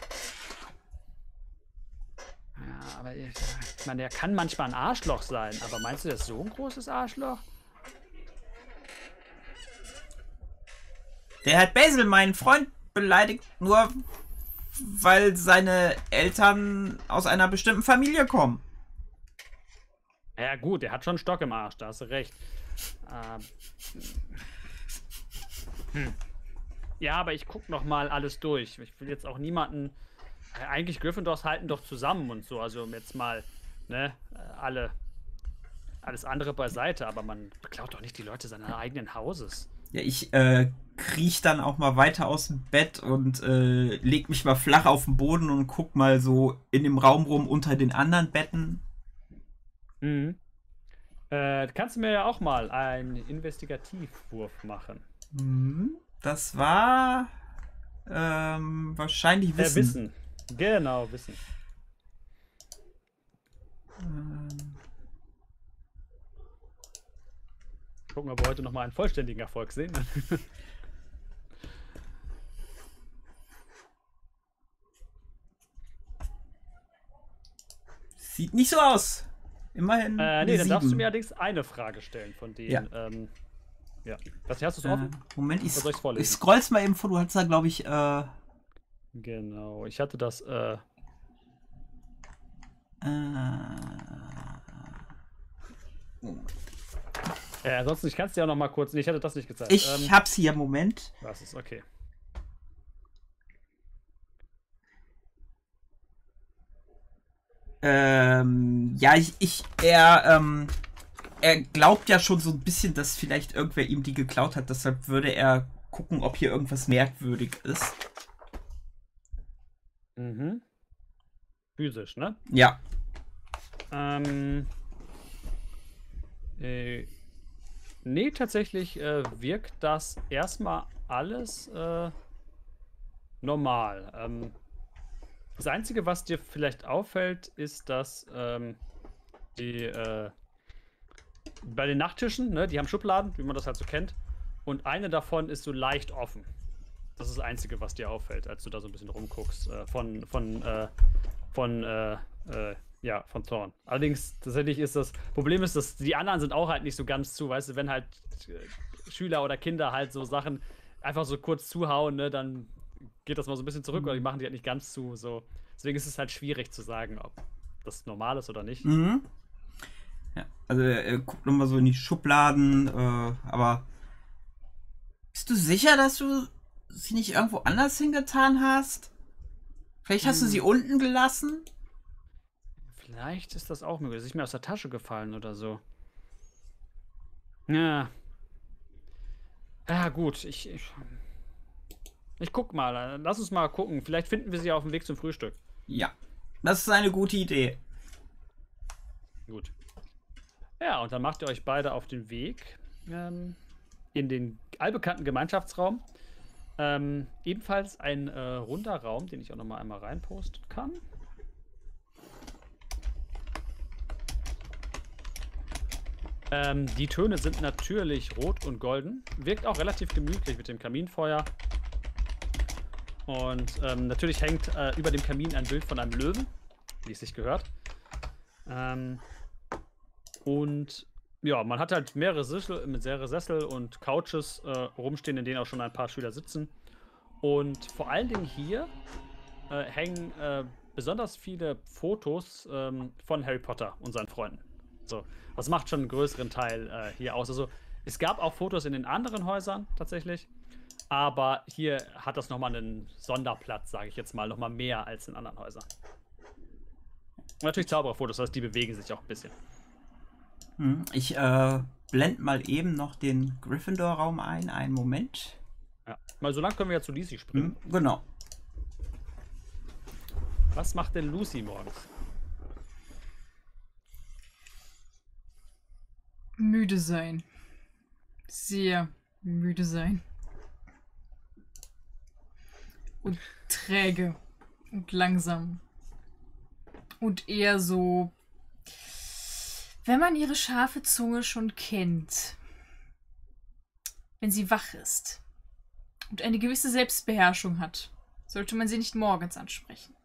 Speaker 2: Ja, aber ich, ich meine, der kann manchmal ein Arschloch sein, aber meinst du, der ist so ein großes Arschloch?
Speaker 1: Der hat Basil, meinen Freund, beleidigt, nur weil seine Eltern aus einer bestimmten Familie kommen.
Speaker 2: Ja gut, der hat schon einen Stock im Arsch, da hast du recht. Ähm, hm. Ja, aber ich guck noch mal alles durch. Ich will jetzt auch niemanden... Eigentlich Gryffindors halten doch zusammen und so, also jetzt mal, ne, alle... Alles andere beiseite, aber man beklaut doch nicht die Leute seines eigenen Hauses.
Speaker 1: Ja, ich äh, kriech dann auch mal weiter aus dem Bett und äh, leg mich mal flach auf den Boden und guck mal so in dem Raum rum unter den anderen Betten.
Speaker 2: Mhm. Äh, kannst du mir ja auch mal einen Investigativwurf machen?
Speaker 1: Mhm. Das war ähm, wahrscheinlich Wissen.
Speaker 2: Äh, Wissen. Genau, Wissen.
Speaker 1: Ähm,
Speaker 2: Gucken, ob wir heute nochmal einen vollständigen Erfolg sehen.
Speaker 1: Sieht nicht so aus. Immerhin.
Speaker 2: äh,
Speaker 1: eine
Speaker 2: nee, dann darfst du
Speaker 1: sieben.
Speaker 2: mir allerdings eine Frage stellen von denen.
Speaker 1: Ja.
Speaker 2: Ähm, ja. Was, hast du es
Speaker 1: Äh,
Speaker 2: offen?
Speaker 1: Moment, ich,
Speaker 2: Oder soll ich's vorlesen?
Speaker 1: ich scroll's mal eben vor. Du hattest da, glaube ich, äh,
Speaker 2: Genau, ich hatte das. Äh,
Speaker 1: äh,
Speaker 2: äh, ansonsten, ich kann es dir auch noch mal kurz. Nee, ich hatte das nicht gezeigt.
Speaker 1: ich
Speaker 2: ähm,
Speaker 1: hab's hier. Moment.
Speaker 2: Das ist okay.
Speaker 1: Ähm, ja, ich, ich, er, ähm, er glaubt ja schon so ein bisschen, dass vielleicht irgendwer ihm die geklaut hat. Deshalb würde er gucken, ob hier irgendwas merkwürdig ist.
Speaker 2: Mhm. Physisch, ne?
Speaker 1: Ja.
Speaker 2: Ähm. Äh, nee, tatsächlich äh, wirkt das erstmal alles äh, normal. Ähm, das Einzige, was dir vielleicht auffällt, ist, dass ähm, die äh, bei den Nachttischen, ne, die haben Schubladen, wie man das halt so kennt, und eine davon ist so leicht offen. Das ist das Einzige, was dir auffällt, als du da so ein bisschen rumguckst, äh, von, von, äh, von, äh, äh, ja, von Thorn. Allerdings, tatsächlich ist das Problem ist, dass die anderen sind auch halt nicht so ganz zu, weißt du, wenn halt äh, Schüler oder Kinder halt so Sachen einfach so kurz zuhauen, ne, dann geht das mal so ein bisschen zurück oder die machen die halt nicht ganz zu, so. Deswegen ist es halt schwierig zu sagen, ob das normal ist oder nicht.
Speaker 1: Mhm. Ja, also er guckt nochmal so in die Schubladen, äh, aber bist du sicher, dass du sie nicht irgendwo anders hingetan hast? Vielleicht hast du sie unten gelassen?
Speaker 2: Vielleicht ist das auch möglich. Es ist mir aus der Tasche gefallen oder so. Ja. Ja, gut. Ich, ich, ich guck mal. Lass uns mal gucken. Vielleicht finden wir sie auf dem Weg zum Frühstück.
Speaker 1: Ja, das ist eine gute Idee.
Speaker 2: Gut. Ja, und dann macht ihr euch beide auf den Weg ähm, in den allbekannten Gemeinschaftsraum. Ähm, ebenfalls ein äh, runder Raum, den ich auch noch mal einmal reinposten kann. Ähm, die Töne sind natürlich rot und golden. Wirkt auch relativ gemütlich mit dem Kaminfeuer. Und ähm, natürlich hängt äh, über dem Kamin ein Bild von einem Löwen, wie es sich gehört. Ähm, und ja, man hat halt mehrere Sessel, mit mehrere Sessel und Couches äh, rumstehen, in denen auch schon ein paar Schüler sitzen. Und vor allen Dingen hier äh, hängen äh, besonders viele Fotos ähm, von Harry Potter und seinen Freunden. So, das macht schon einen größeren Teil äh, hier aus. Also es gab auch Fotos in den anderen Häusern tatsächlich, aber hier hat das nochmal einen Sonderplatz, sage ich jetzt mal, nochmal mehr als in anderen Häusern. Und natürlich Zaubererfotos, das heißt, die bewegen sich auch ein bisschen.
Speaker 1: Hm, ich äh, blende mal eben noch den Gryffindor-Raum ein. Einen Moment.
Speaker 2: Ja, mal so lang können wir ja zu Lucy springen.
Speaker 1: Hm, genau.
Speaker 2: Was macht denn Lucy morgens?
Speaker 4: Müde sein. Sehr müde sein. Und träge. Und langsam. Und eher so, wenn man ihre scharfe Zunge schon kennt. Wenn sie wach ist. Und eine gewisse Selbstbeherrschung hat, sollte man sie nicht morgens ansprechen.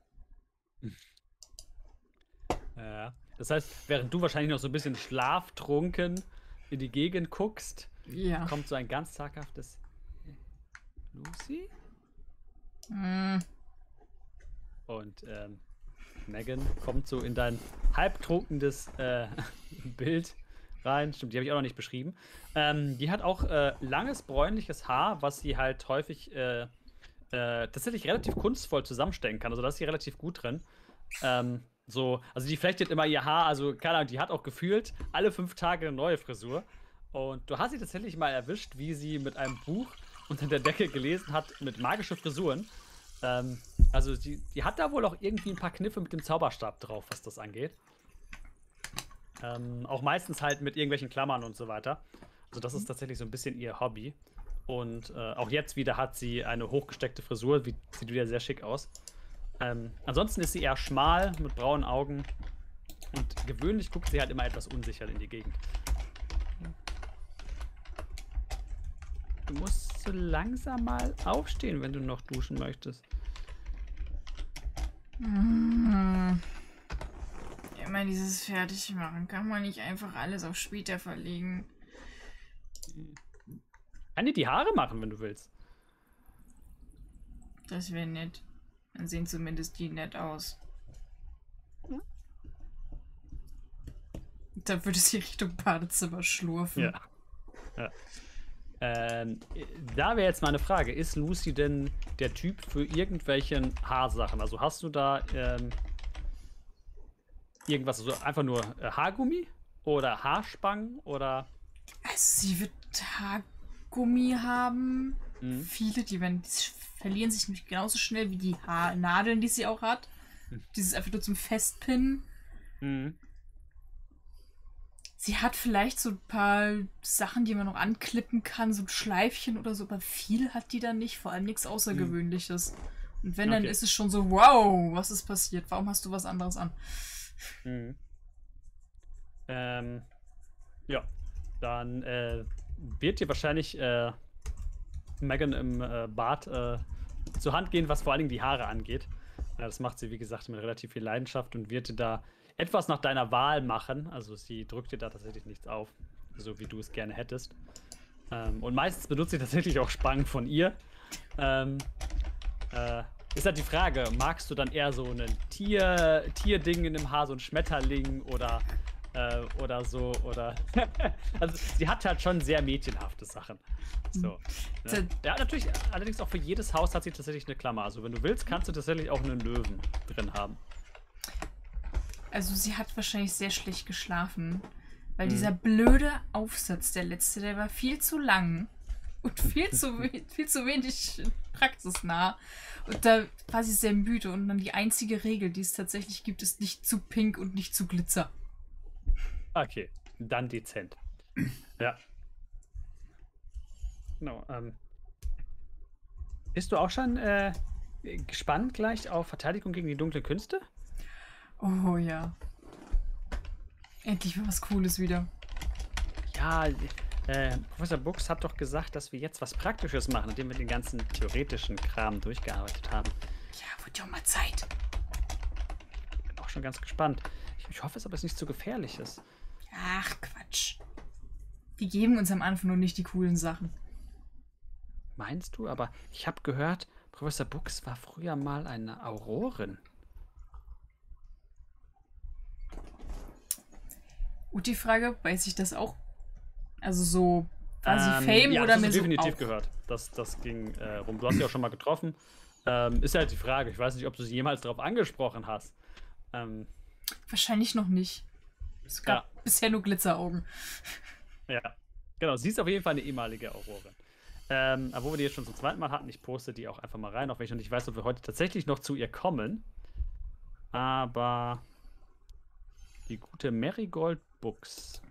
Speaker 2: Ja. Das heißt, während du wahrscheinlich noch so ein bisschen schlaftrunken in die Gegend guckst,
Speaker 4: Ja.
Speaker 2: kommt so ein ganz zaghaftes Lucy?
Speaker 4: Mm.
Speaker 2: Und ähm, Megan kommt so in dein halbtrunkenes äh, Bild rein. Stimmt, die habe ich auch noch nicht beschrieben. Ähm, die hat auch äh, langes, bräunliches Haar, was sie halt häufig äh, äh, tatsächlich relativ kunstvoll zusammenstecken kann. Also da ist sie relativ gut drin. Ähm, so, also die flechtet immer ihr Haar, also keine Ahnung, die hat auch gefühlt alle fünf Tage eine neue Frisur. Und du hast sie tatsächlich mal erwischt, wie sie mit einem Buch unter der Decke gelesen hat mit magischen Frisuren. Ähm, also die, die hat da wohl auch irgendwie ein paar Kniffe mit dem Zauberstab drauf, was das angeht. Ähm, auch meistens halt mit irgendwelchen Klammern und so weiter. Also das ist tatsächlich so ein bisschen ihr Hobby. Und äh, auch jetzt wieder hat sie eine hochgesteckte Frisur, wie, sieht wieder sehr schick aus. Ähm, ansonsten ist sie eher schmal, mit braunen Augen. Und gewöhnlich guckt sie halt immer etwas unsicher in die Gegend. Du musst so langsam mal aufstehen, wenn du noch duschen möchtest.
Speaker 4: Hm. Immer dieses Fertigmachen. Kann man nicht einfach alles auf später verlegen?
Speaker 2: Kann dir die Haare machen, wenn du willst.
Speaker 4: Das wäre nett. Dann sehen zumindest die nett aus. Da würde sie Richtung Badezimmer schlurfen.
Speaker 2: Ja. ja. Ähm, da wäre jetzt mal eine Frage. Ist Lucy denn der Typ für irgendwelchen Haarsachen? Also hast du da ähm, irgendwas, also einfach nur äh, Haargummi oder Haarspangen oder...
Speaker 4: Also sie wird Haargummi haben.
Speaker 2: Mhm.
Speaker 4: Viele, die, werden, die verlieren sich nämlich genauso schnell wie die Haarnadeln, die sie auch hat.
Speaker 2: Mhm.
Speaker 4: Dieses einfach nur zum Festpinnen.
Speaker 2: Mhm.
Speaker 4: Sie hat vielleicht so ein paar Sachen, die man noch anklippen kann, so ein Schleifchen oder so, aber viel hat die dann nicht, vor allem nichts Außergewöhnliches. Und wenn, dann
Speaker 2: Okay.
Speaker 4: ist es schon so, wow, was ist passiert? Warum hast du was anderes an?
Speaker 2: Mhm. Ähm, ja, dann äh, wird dir wahrscheinlich äh, Megan im äh, Bad äh, zur Hand gehen, was vor allen Dingen die Haare angeht. Ja, das macht sie, wie gesagt, mit relativ viel Leidenschaft und wird dir da etwas nach deiner Wahl machen. Also sie drückt dir da tatsächlich nichts auf, so wie du es gerne hättest. Ähm, und meistens benutzt sie tatsächlich auch Spangen von ihr. Ähm, äh, ist halt die Frage, magst du dann eher so ein Tier, Tierding in dem Haar, so ein Schmetterling oder, äh, oder so, oder... also sie hat halt schon sehr mädchenhafte Sachen. So. Ne? Ja, natürlich, allerdings auch für jedes Haus hat sie tatsächlich eine Klammer. Also wenn du willst, kannst du tatsächlich auch einen Löwen drin haben.
Speaker 4: Also sie hat wahrscheinlich sehr schlecht geschlafen, weil
Speaker 2: Mhm.
Speaker 4: dieser blöde Aufsatz, der letzte, der war viel zu lang und viel zu, we viel zu wenig praxisnah. Und da war sie sehr müde und dann die einzige Regel, die es tatsächlich gibt, ist nicht zu pink und nicht zu glitzer.
Speaker 2: Okay, dann dezent. Ja. Genau. Ähm. Bist du auch schon äh, gespannt gleich auf Verteidigung gegen die dunklen Künste?
Speaker 4: Oh ja. Endlich mal was Cooles wieder.
Speaker 2: Ja, äh, Professor Books hat doch gesagt, dass wir jetzt was Praktisches machen, nachdem wir den ganzen theoretischen Kram durchgearbeitet haben.
Speaker 4: Ja, wird ja auch mal Zeit.
Speaker 2: Ich bin auch schon ganz gespannt. Ich, ich hoffe es aber, es ist nicht zu gefährlich ist.
Speaker 4: Ach, Quatsch. Die geben uns am Anfang nur nicht die coolen Sachen.
Speaker 2: Meinst du? Aber ich habe gehört, Professor Books war früher mal eine Aurorin.
Speaker 4: Und die Frage, weiß ich das auch? Also so quasi
Speaker 2: Ähm,
Speaker 4: Fame
Speaker 2: ja,
Speaker 4: oder
Speaker 2: das
Speaker 4: mehr
Speaker 2: hast du
Speaker 4: so
Speaker 2: definitiv
Speaker 4: auch?
Speaker 2: gehört. Das, das ging äh, rum. Du hast sie auch schon mal getroffen. Ähm, ist halt die Frage. Ich weiß nicht, ob du sie jemals darauf angesprochen hast. Ähm,
Speaker 4: Wahrscheinlich noch nicht. Es gab
Speaker 2: Ja.
Speaker 4: bisher nur Glitzeraugen.
Speaker 2: ja, genau. Sie ist auf jeden Fall eine ehemalige Aurorin. Ähm, aber wo wir die jetzt schon zum zweiten Mal hatten, ich poste die auch einfach mal rein, auch wenn ich noch nicht weiß, ob wir heute tatsächlich noch zu ihr kommen. Aber die gute Marigold Books.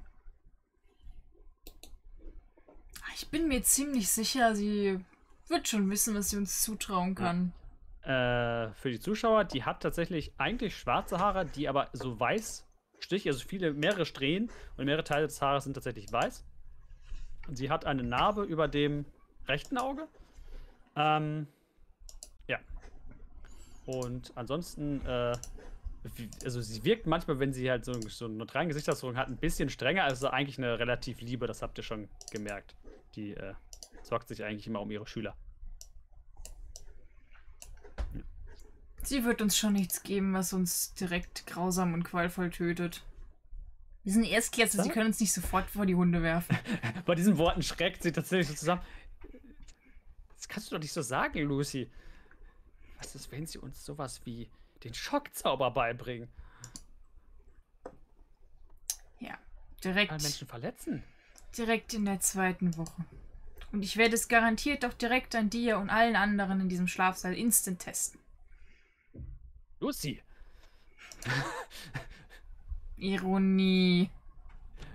Speaker 4: Ich bin mir ziemlich sicher, sie wird schon wissen, was sie uns zutrauen kann.
Speaker 2: Äh, für die Zuschauer, die hat tatsächlich eigentlich schwarze Haare, die aber so weiß Stich, also viele, mehrere Strähnen und mehrere Teile des Haares sind tatsächlich weiß. Und sie hat eine Narbe über dem rechten Auge. Ähm, ja. Und ansonsten, äh, wie, also sie wirkt manchmal, wenn sie halt so, so einen neutralen Gesichtsausdruck hat, ein bisschen strenger. Also eigentlich eine relativ liebe, das habt ihr schon gemerkt. Die äh, sorgt sich eigentlich immer um ihre Schüler.
Speaker 4: Sie wird uns schon nichts geben, was uns direkt grausam und qualvoll tötet. Wir sind Erstklässler, sie können uns nicht sofort vor die Hunde werfen.
Speaker 2: Bei diesen Worten schreckt sie tatsächlich so zusammen. Das kannst du doch nicht so sagen, Lucy. Was ist, wenn sie uns sowas wie den Schockzauber beibringen?
Speaker 4: Ja,
Speaker 2: Kann
Speaker 4: direkt,
Speaker 2: Menschen verletzen?
Speaker 4: direkt in der zweiten Woche. Und ich werde es garantiert auch direkt an dir und allen anderen in diesem Schlafsaal instant testen.
Speaker 2: Lucy!
Speaker 4: Ironie.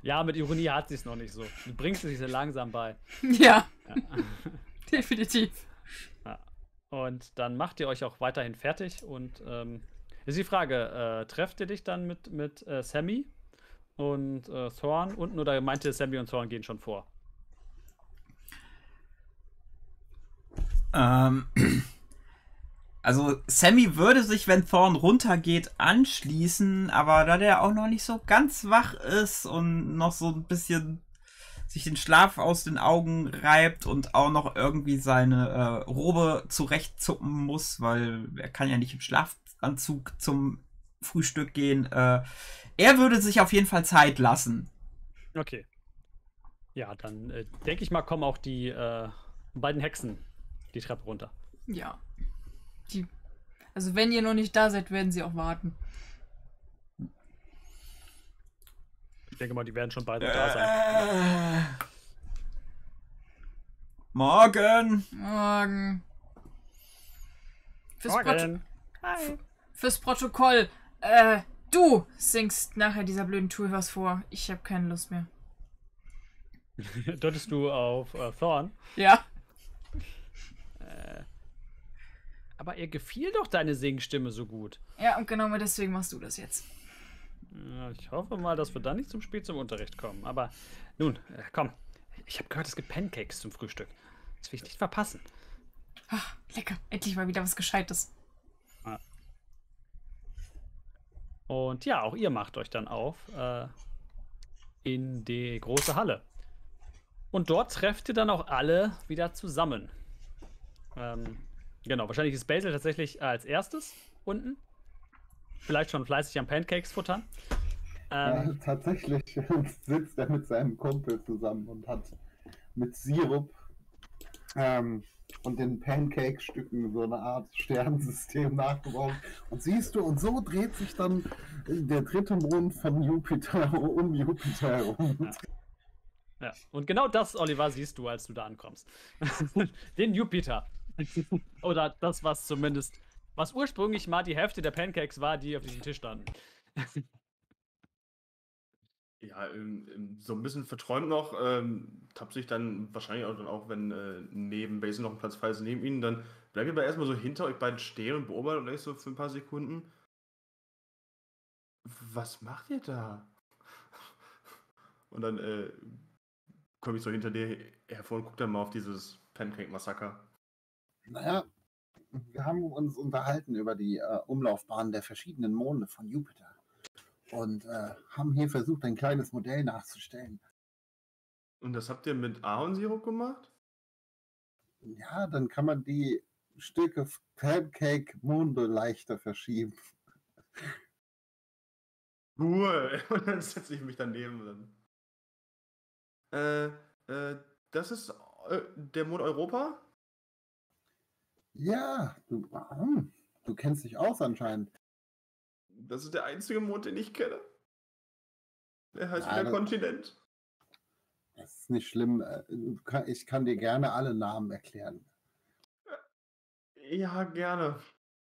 Speaker 2: Ja, mit Ironie hat sie es noch nicht so. Du bringst es sich so langsam bei.
Speaker 4: Ja,
Speaker 2: Ja.
Speaker 4: definitiv.
Speaker 2: Ja. Und dann macht ihr euch auch weiterhin fertig und ähm, ist die Frage, äh, trefft ihr dich dann mit, mit äh, Sammy und äh, Thorn unten oder meinte Sammy und Thorn gehen schon vor?
Speaker 1: Ähm, also Sammy würde sich, wenn Thorn runtergeht, anschließen, aber da der auch noch nicht so ganz wach ist und noch so ein bisschen sich den Schlaf aus den Augen reibt und auch noch irgendwie seine äh, Robe zurechtzuppen muss, weil er kann ja nicht im Schlafanzug zum Frühstück gehen. Äh, er würde sich auf jeden Fall Zeit lassen.
Speaker 2: Okay. Ja, dann äh, denke ich mal, kommen auch die äh, beiden Hexen die Treppe runter.
Speaker 4: Ja. Die, also wenn ihr noch nicht da seid, werden sie auch warten.
Speaker 2: Ich denke mal, die werden schon beide da sein.
Speaker 1: Äh, morgen.
Speaker 4: Morgen. Fürs, Proto
Speaker 2: Morgen. Hi.
Speaker 4: fürs Protokoll. Äh, du singst nachher dieser blöden Tour was vor. Ich habe keine Lust mehr.
Speaker 2: Deutest du auf äh, Thorn?
Speaker 4: Ja.
Speaker 2: Äh, aber ihr gefiel doch deine Singstimme so gut.
Speaker 4: Ja, und genau mal deswegen machst du das jetzt.
Speaker 2: Ja, ich hoffe mal, dass wir da nicht zum Spät zum Unterricht kommen. Aber nun, äh, komm. Ich habe gehört, es gibt Pancakes zum Frühstück. Das will ich nicht verpassen.
Speaker 4: Ach, lecker. Endlich mal wieder was Gescheites.
Speaker 2: Ja. Und ja, auch ihr macht euch dann auf äh, in die große Halle. Und dort trefft ihr dann auch alle wieder zusammen. Ähm, genau, wahrscheinlich ist Basil tatsächlich als erstes unten. Vielleicht schon fleißig am Pancakes futtern.
Speaker 5: Ja,
Speaker 2: Ähm,
Speaker 5: tatsächlich sitzt er mit seinem Kumpel zusammen und hat mit Sirup ähm, und den Pancake-Stücken so eine Art Sternensystem nachgebaut. Und siehst du, und so dreht sich dann der dritte Mond von Jupiter um Jupiter herum.
Speaker 2: Ja. Ja. Und genau das, Oliver, siehst du, als du da ankommst. Den Jupiter. Oder das, was zumindest, was ursprünglich mal die Hälfte der Pancakes war, die auf diesem Tisch standen.
Speaker 3: Ja, ähm, ähm, so ein bisschen verträumt noch, ähm, tappt sich dann wahrscheinlich auch, dann auch wenn äh, neben Basil noch ein Platz frei ist, neben ihnen, dann bleibt ihr aber erstmal so hinter euch beiden stehen und beobachtet euch so für ein paar Sekunden. Was macht ihr da? Und dann äh, komme ich so hinter dir hervor und guck dann mal auf dieses Pancake-Massaker.
Speaker 5: Naja, wir haben uns unterhalten über die äh, Umlaufbahn der verschiedenen Monde von Jupiter und äh, haben hier versucht, ein kleines Modell nachzustellen.
Speaker 3: Und das habt ihr mit Ahornsirup gemacht?
Speaker 5: Ja, dann kann man die Stücke Pancake-Monde leichter verschieben.
Speaker 3: Cool. Und dann setze ich mich daneben. Dann. Äh, äh, das ist äh, der Mond Europa?
Speaker 5: Ja, du, hm, du kennst dich aus anscheinend.
Speaker 3: Das ist der einzige Mond, den ich kenne. Der heißt
Speaker 5: Ja,
Speaker 3: wieder
Speaker 5: das-
Speaker 3: Kontinent.
Speaker 5: Das ist nicht schlimm. äh, du kann- Ich kann dir gerne alle Namen erklären.
Speaker 3: Ja, gerne.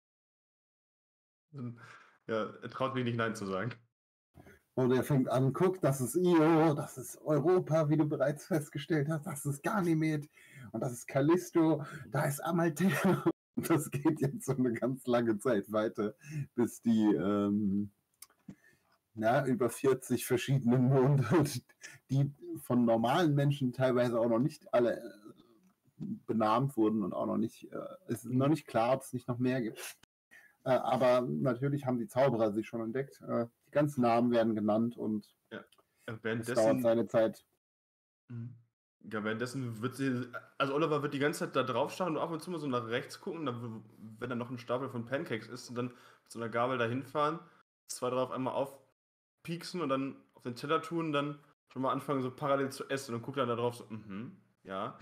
Speaker 3: Ja, er traut mich nicht Nein zu sagen.
Speaker 5: Und er fängt an, guck, das ist Io, das ist Europa, wie du bereits festgestellt hast, das ist Ganymed und das ist Callisto, da ist Amalthea. Und das geht jetzt so eine ganz lange Zeit weiter, bis die ähm, na, über vierzig verschiedene Monde, die von normalen Menschen teilweise auch noch nicht alle äh, benannt wurden und auch noch nicht, äh, es ist noch nicht klar, ob es nicht noch mehr gibt. Äh, aber natürlich haben die Zauberer sich schon entdeckt. Äh, die ganzen Namen werden genannt und
Speaker 3: Ja,
Speaker 5: es dauert
Speaker 3: währenddessen,
Speaker 5: seine Zeit.
Speaker 3: Mhm. ja, währenddessen wird sie, also Oliver wird die ganze Zeit da drauf schauen und ab und zu mal so nach rechts gucken, dann, wenn da noch ein Stapel von Pancakes ist und dann mit so einer Gabel da hinfahren, zwei drauf einmal aufpieksen und dann auf den Teller tun und dann schon mal anfangen so parallel zu essen und guckt dann da drauf so, mhm, ja.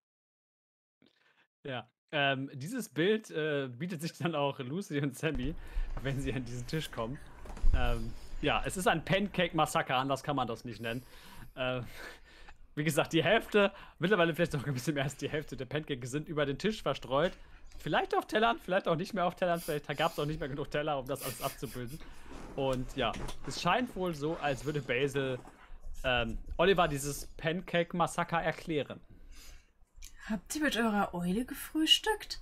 Speaker 2: Ja. Ähm, dieses Bild äh, bietet sich dann auch Lucy und Sammy, wenn sie an diesen Tisch kommen. Ähm, ja, es ist ein Pancake-Massaker, anders kann man das nicht nennen. Äh, wie gesagt, die Hälfte, mittlerweile vielleicht auch ein bisschen mehr als die Hälfte der Pancakes sind über den Tisch verstreut. Vielleicht auf Tellern, vielleicht auch nicht mehr auf Tellern, vielleicht gab es auch nicht mehr genug Teller, um das alles abzubilden. Und ja, es scheint wohl so, als würde Basil ähm, Oliver dieses Pancake-Massaker erklären.
Speaker 4: Habt ihr mit eurer Eule gefrühstückt?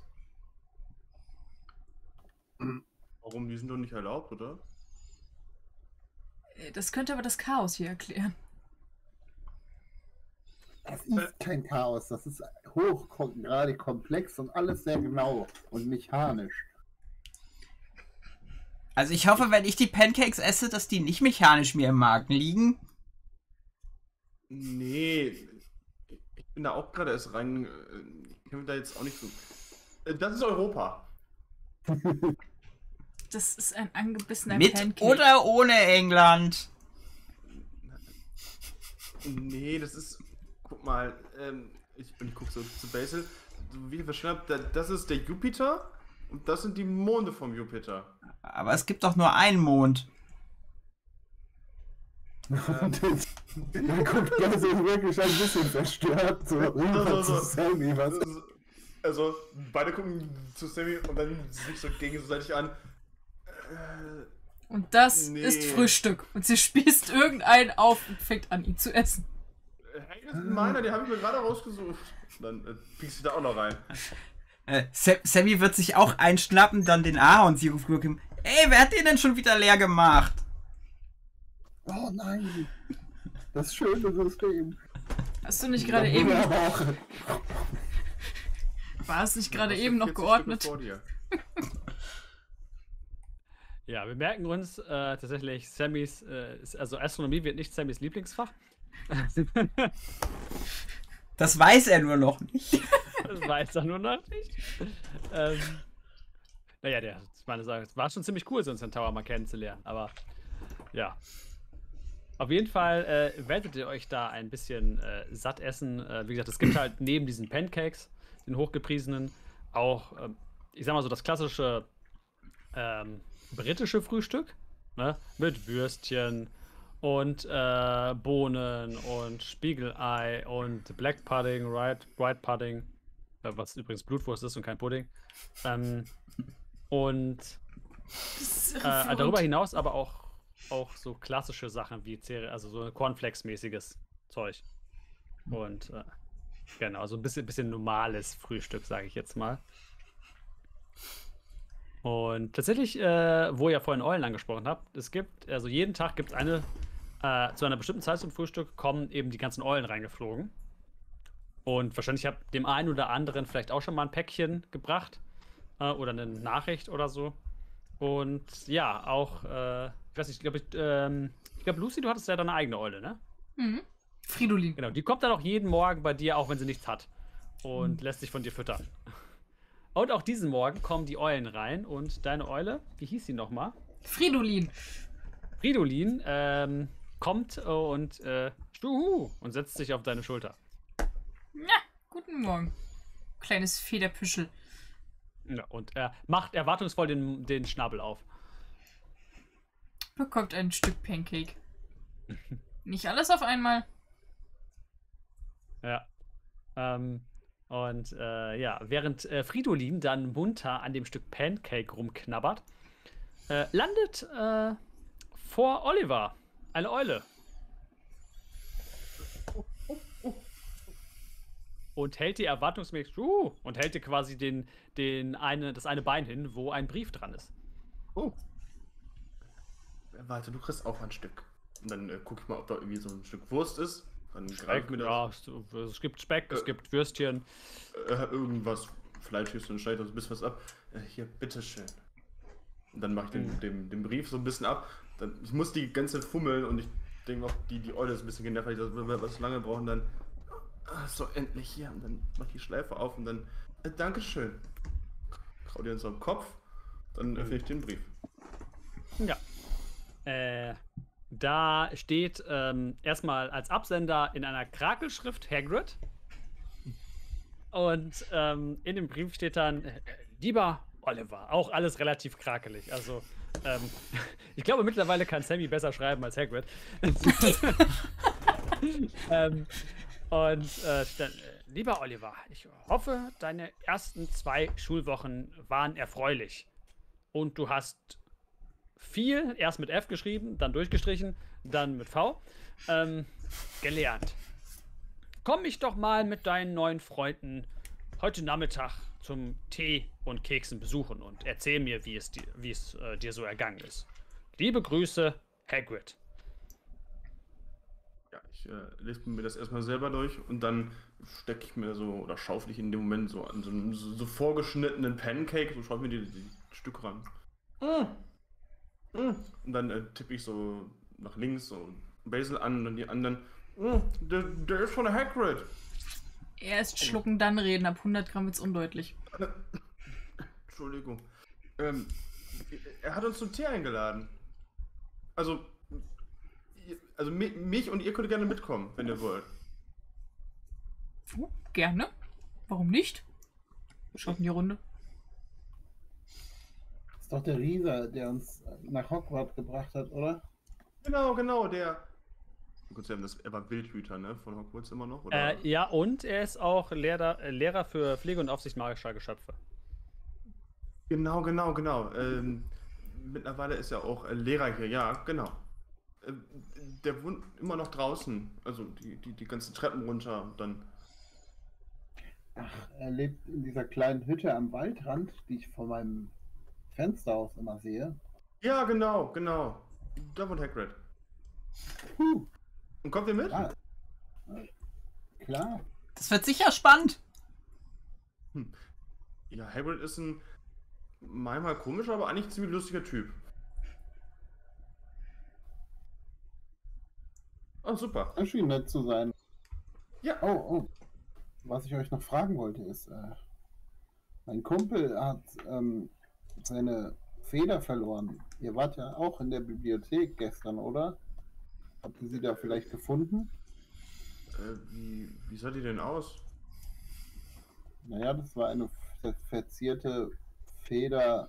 Speaker 3: Warum? Die sind doch nicht erlaubt, oder?
Speaker 4: Äh, Das könnte aber das Chaos hier erklären.
Speaker 5: Das ist kein Chaos, das ist hochgradig komplex und alles sehr genau und mechanisch.
Speaker 1: Also ich hoffe, wenn ich die Pancakes esse, dass die nicht mechanisch mir im Magen liegen.
Speaker 3: Nee, ich bin da auch gerade erst rein. äh, Ich kenne mich da jetzt auch nicht so. Äh, Das ist Europa.
Speaker 4: Das ist ein angebissener
Speaker 1: Mit
Speaker 4: Pancake.
Speaker 1: oder ohne England?
Speaker 3: Nee, das ist. Guck mal, ähm, ich, und ich guck so zu Basil. So wie ich verstanden habe, da- das ist der Jupiter und das sind die Monde vom Jupiter.
Speaker 1: Aber es gibt doch nur einen Mond.
Speaker 5: Da guckt der so wirklich ein bisschen verstört so rüber
Speaker 3: So, so,
Speaker 5: zu
Speaker 3: so.
Speaker 5: Sammy, was
Speaker 3: Also, also, beide gucken zu Sammy und dann sich so gegenseitig an. Äh,
Speaker 4: Und das
Speaker 3: Nee.
Speaker 4: ist Frühstück. Und sie spießt irgendeinen auf und fängt an, ihn zu essen.
Speaker 3: hey, das ist meiner, den habe ich mir gerade rausgesucht. Dann äh, piekst du da auch noch rein.
Speaker 1: Äh, Sa- Sammy wird sich auch einschnappen, dann den Ahornsirup geben. Ey, wer hat den denn schon wieder leer gemacht?
Speaker 5: Oh nein, das schöne System.
Speaker 4: Hast du nicht gerade eben,
Speaker 5: Aber auch,
Speaker 4: war es nicht gerade
Speaker 3: Du hast
Speaker 4: eben noch
Speaker 3: vierzig
Speaker 4: geordnet?
Speaker 3: Stücke vor dir.
Speaker 2: Ja, wir merken uns äh, tatsächlich, Sammys, äh, ist- also Astronomie wird nicht Sammys Lieblingsfach.
Speaker 1: Das weiß er nur noch nicht.
Speaker 2: Das weiß er nur noch nicht. ähm, naja, der, ich meine, es war schon ziemlich cool, so einen Centaur mal kennenzulernen, aber ja. Auf jeden Fall äh, werdet ihr euch da ein bisschen äh, satt essen. Äh, wie gesagt, es gibt halt neben diesen Pancakes, den hochgepriesenen, auch, ähm, ich sag mal so, das klassische ähm, britische Frühstück, ne? Mit Würstchen und äh, Bohnen und Spiegelei und Black Pudding, White, White Pudding, äh, was übrigens Blutwurst ist und kein Pudding. Ähm, und
Speaker 4: Das ist
Speaker 2: äh,
Speaker 4: irreführend.
Speaker 2: darüber hinaus aber auch, auch so klassische Sachen wie Cere also so Cornflakes-mäßiges Zeug. Und äh, genau, so ein bisschen, bisschen normales Frühstück, sage ich jetzt mal. Und tatsächlich, äh, wo ihr vorhin Eulen angesprochen habt, es gibt, also jeden Tag gibt es eine, äh, zu einer bestimmten Zeit zum Frühstück kommen eben die ganzen Eulen reingeflogen. Und wahrscheinlich habt dem einen oder anderen vielleicht auch schon mal ein Päckchen gebracht äh, oder eine Nachricht oder so. Und ja, auch, äh, ich weiß nicht, ich glaube, ich, ähm, ich glaube, Lucy, du hattest ja deine eigene Eule, ne?
Speaker 4: Mhm. Fridolin.
Speaker 2: Genau, die kommt dann auch jeden Morgen bei dir, auch wenn sie nichts hat. Und lässt sich von dir füttern. Und auch diesen Morgen kommen die Eulen rein und deine Eule, wie hieß sie nochmal?
Speaker 4: Fridolin.
Speaker 2: Fridolin, ähm, kommt und, äh, Stuhu, und setzt sich auf deine Schulter.
Speaker 4: Ja, guten Morgen. Kleines Federpüschel.
Speaker 2: Ja, und er macht erwartungsvoll den, den Schnabel auf.
Speaker 4: Bekommt ein Stück Pancake. Nicht alles auf einmal.
Speaker 2: Ja. Ähm, und äh, ja, während äh, Fridolin dann munter an dem Stück Pancake rumknabbert, äh, landet äh, vor Oliver eine Eule. Und hält dir erwartungsmäßig uh, und hält dir quasi den, den eine, das eine Bein hin, wo ein Brief dran ist.
Speaker 3: Oh. Warte, du kriegst auch ein Stück. Und dann äh, guck ich mal, ob da irgendwie so ein Stück Wurst ist. Dann greif ich mir das.
Speaker 2: Ja, es, es gibt Speck, es
Speaker 3: Äh.
Speaker 2: gibt Würstchen.
Speaker 3: Äh, irgendwas Fleischhüste und schneide so ein bisschen was ab. Äh, hier, bitteschön. Und dann mache ich den,
Speaker 2: Mhm.
Speaker 3: den, den Brief so ein bisschen ab. Dann, ich muss die ganze Zeit fummeln und ich denke auch, die, die Eule ist ein bisschen genervt, weil ich das, wenn wir was lange brauchen, dann. Ah, so, endlich hier. Und dann mach ich die Schleife auf und dann. Äh, Dankeschön. Krau dir in so einen Kopf. Dann öffne ich den Brief.
Speaker 2: Ja. Äh, da steht ähm, erstmal als Absender in einer Krakelschrift Hagrid. Und ähm, in dem Brief steht dann, äh, lieber Oliver, auch alles relativ krakelig. Also, ähm, ich glaube, mittlerweile kann Sammy besser schreiben als Hagrid. ähm, und äh, dann, äh, lieber Oliver, ich hoffe, deine ersten zwei Schulwochen waren erfreulich. Und du hast viel, erst mit F geschrieben, dann durchgestrichen, dann mit V, ähm, gelernt. Komm mich doch mal mit deinen neuen Freunden heute Nachmittag zum Tee und Keksen besuchen und erzähl mir, wie es, dir, wie es äh, dir so ergangen ist. Liebe Grüße, Hagrid.
Speaker 3: Ja, ich äh, lese mir das erstmal selber durch und dann stecke ich mir so oder schaufel ich in dem Moment so an so einen so, so vorgeschnittenen Pancake, so schaue ich mir die, die Stücke ran. Mm. Mm. Und dann äh, tippe ich so nach links so Basil an und dann die anderen. Mm, der, der ist von der Hagrid.
Speaker 4: Erst schlucken, dann reden. Ab hundert Gramm wird's undeutlich.
Speaker 3: Entschuldigung. Ähm, er hat uns zum Tee eingeladen. Also, ihr- also mi- mich und ihr könnt gerne mitkommen, wenn ihr wollt.
Speaker 4: Oh, gerne. Warum nicht? Schaut in die Runde.
Speaker 5: Das ist doch der Riese, der uns nach Hogwarts gebracht hat, oder?
Speaker 3: Genau, genau, der. Kurz, das, er war Wildhüter, ne? Von Hogwarts immer noch, oder?
Speaker 2: Äh, ja, und er ist auch Lehrer, äh, Lehrer für Pflege und Aufsicht magischer Geschöpfe.
Speaker 3: Genau, genau, genau. Ähm, mittlerweile ist er auch äh, Lehrer hier, ja, genau. Äh, der wohnt immer noch draußen, also die, die, die ganzen Treppen runter und dann.
Speaker 5: Ach, er lebt in dieser kleinen Hütte am Waldrand, die ich von meinem Fenster aus immer sehe.
Speaker 3: Ja, genau, genau. Da wohnt Hagrid.
Speaker 5: Puh,
Speaker 3: Und kommt ihr mit?
Speaker 5: ah, klar.
Speaker 1: Das wird sicher spannend.
Speaker 3: Ja, Hagrid ist ein manchmal komischer, aber eigentlich ziemlich lustiger Typ. Oh, super.
Speaker 5: Das schien nett zu sein.
Speaker 3: Ja.
Speaker 5: Oh, oh. Was ich euch noch fragen wollte ist, äh, mein Kumpel hat ähm, seine Feder verloren. Ihr wart ja auch in der Bibliothek gestern, oder? Habt ihr sie da vielleicht gefunden?
Speaker 3: Äh, wie, wie sah die denn aus?
Speaker 5: Naja, das war eine ver verzierte Feder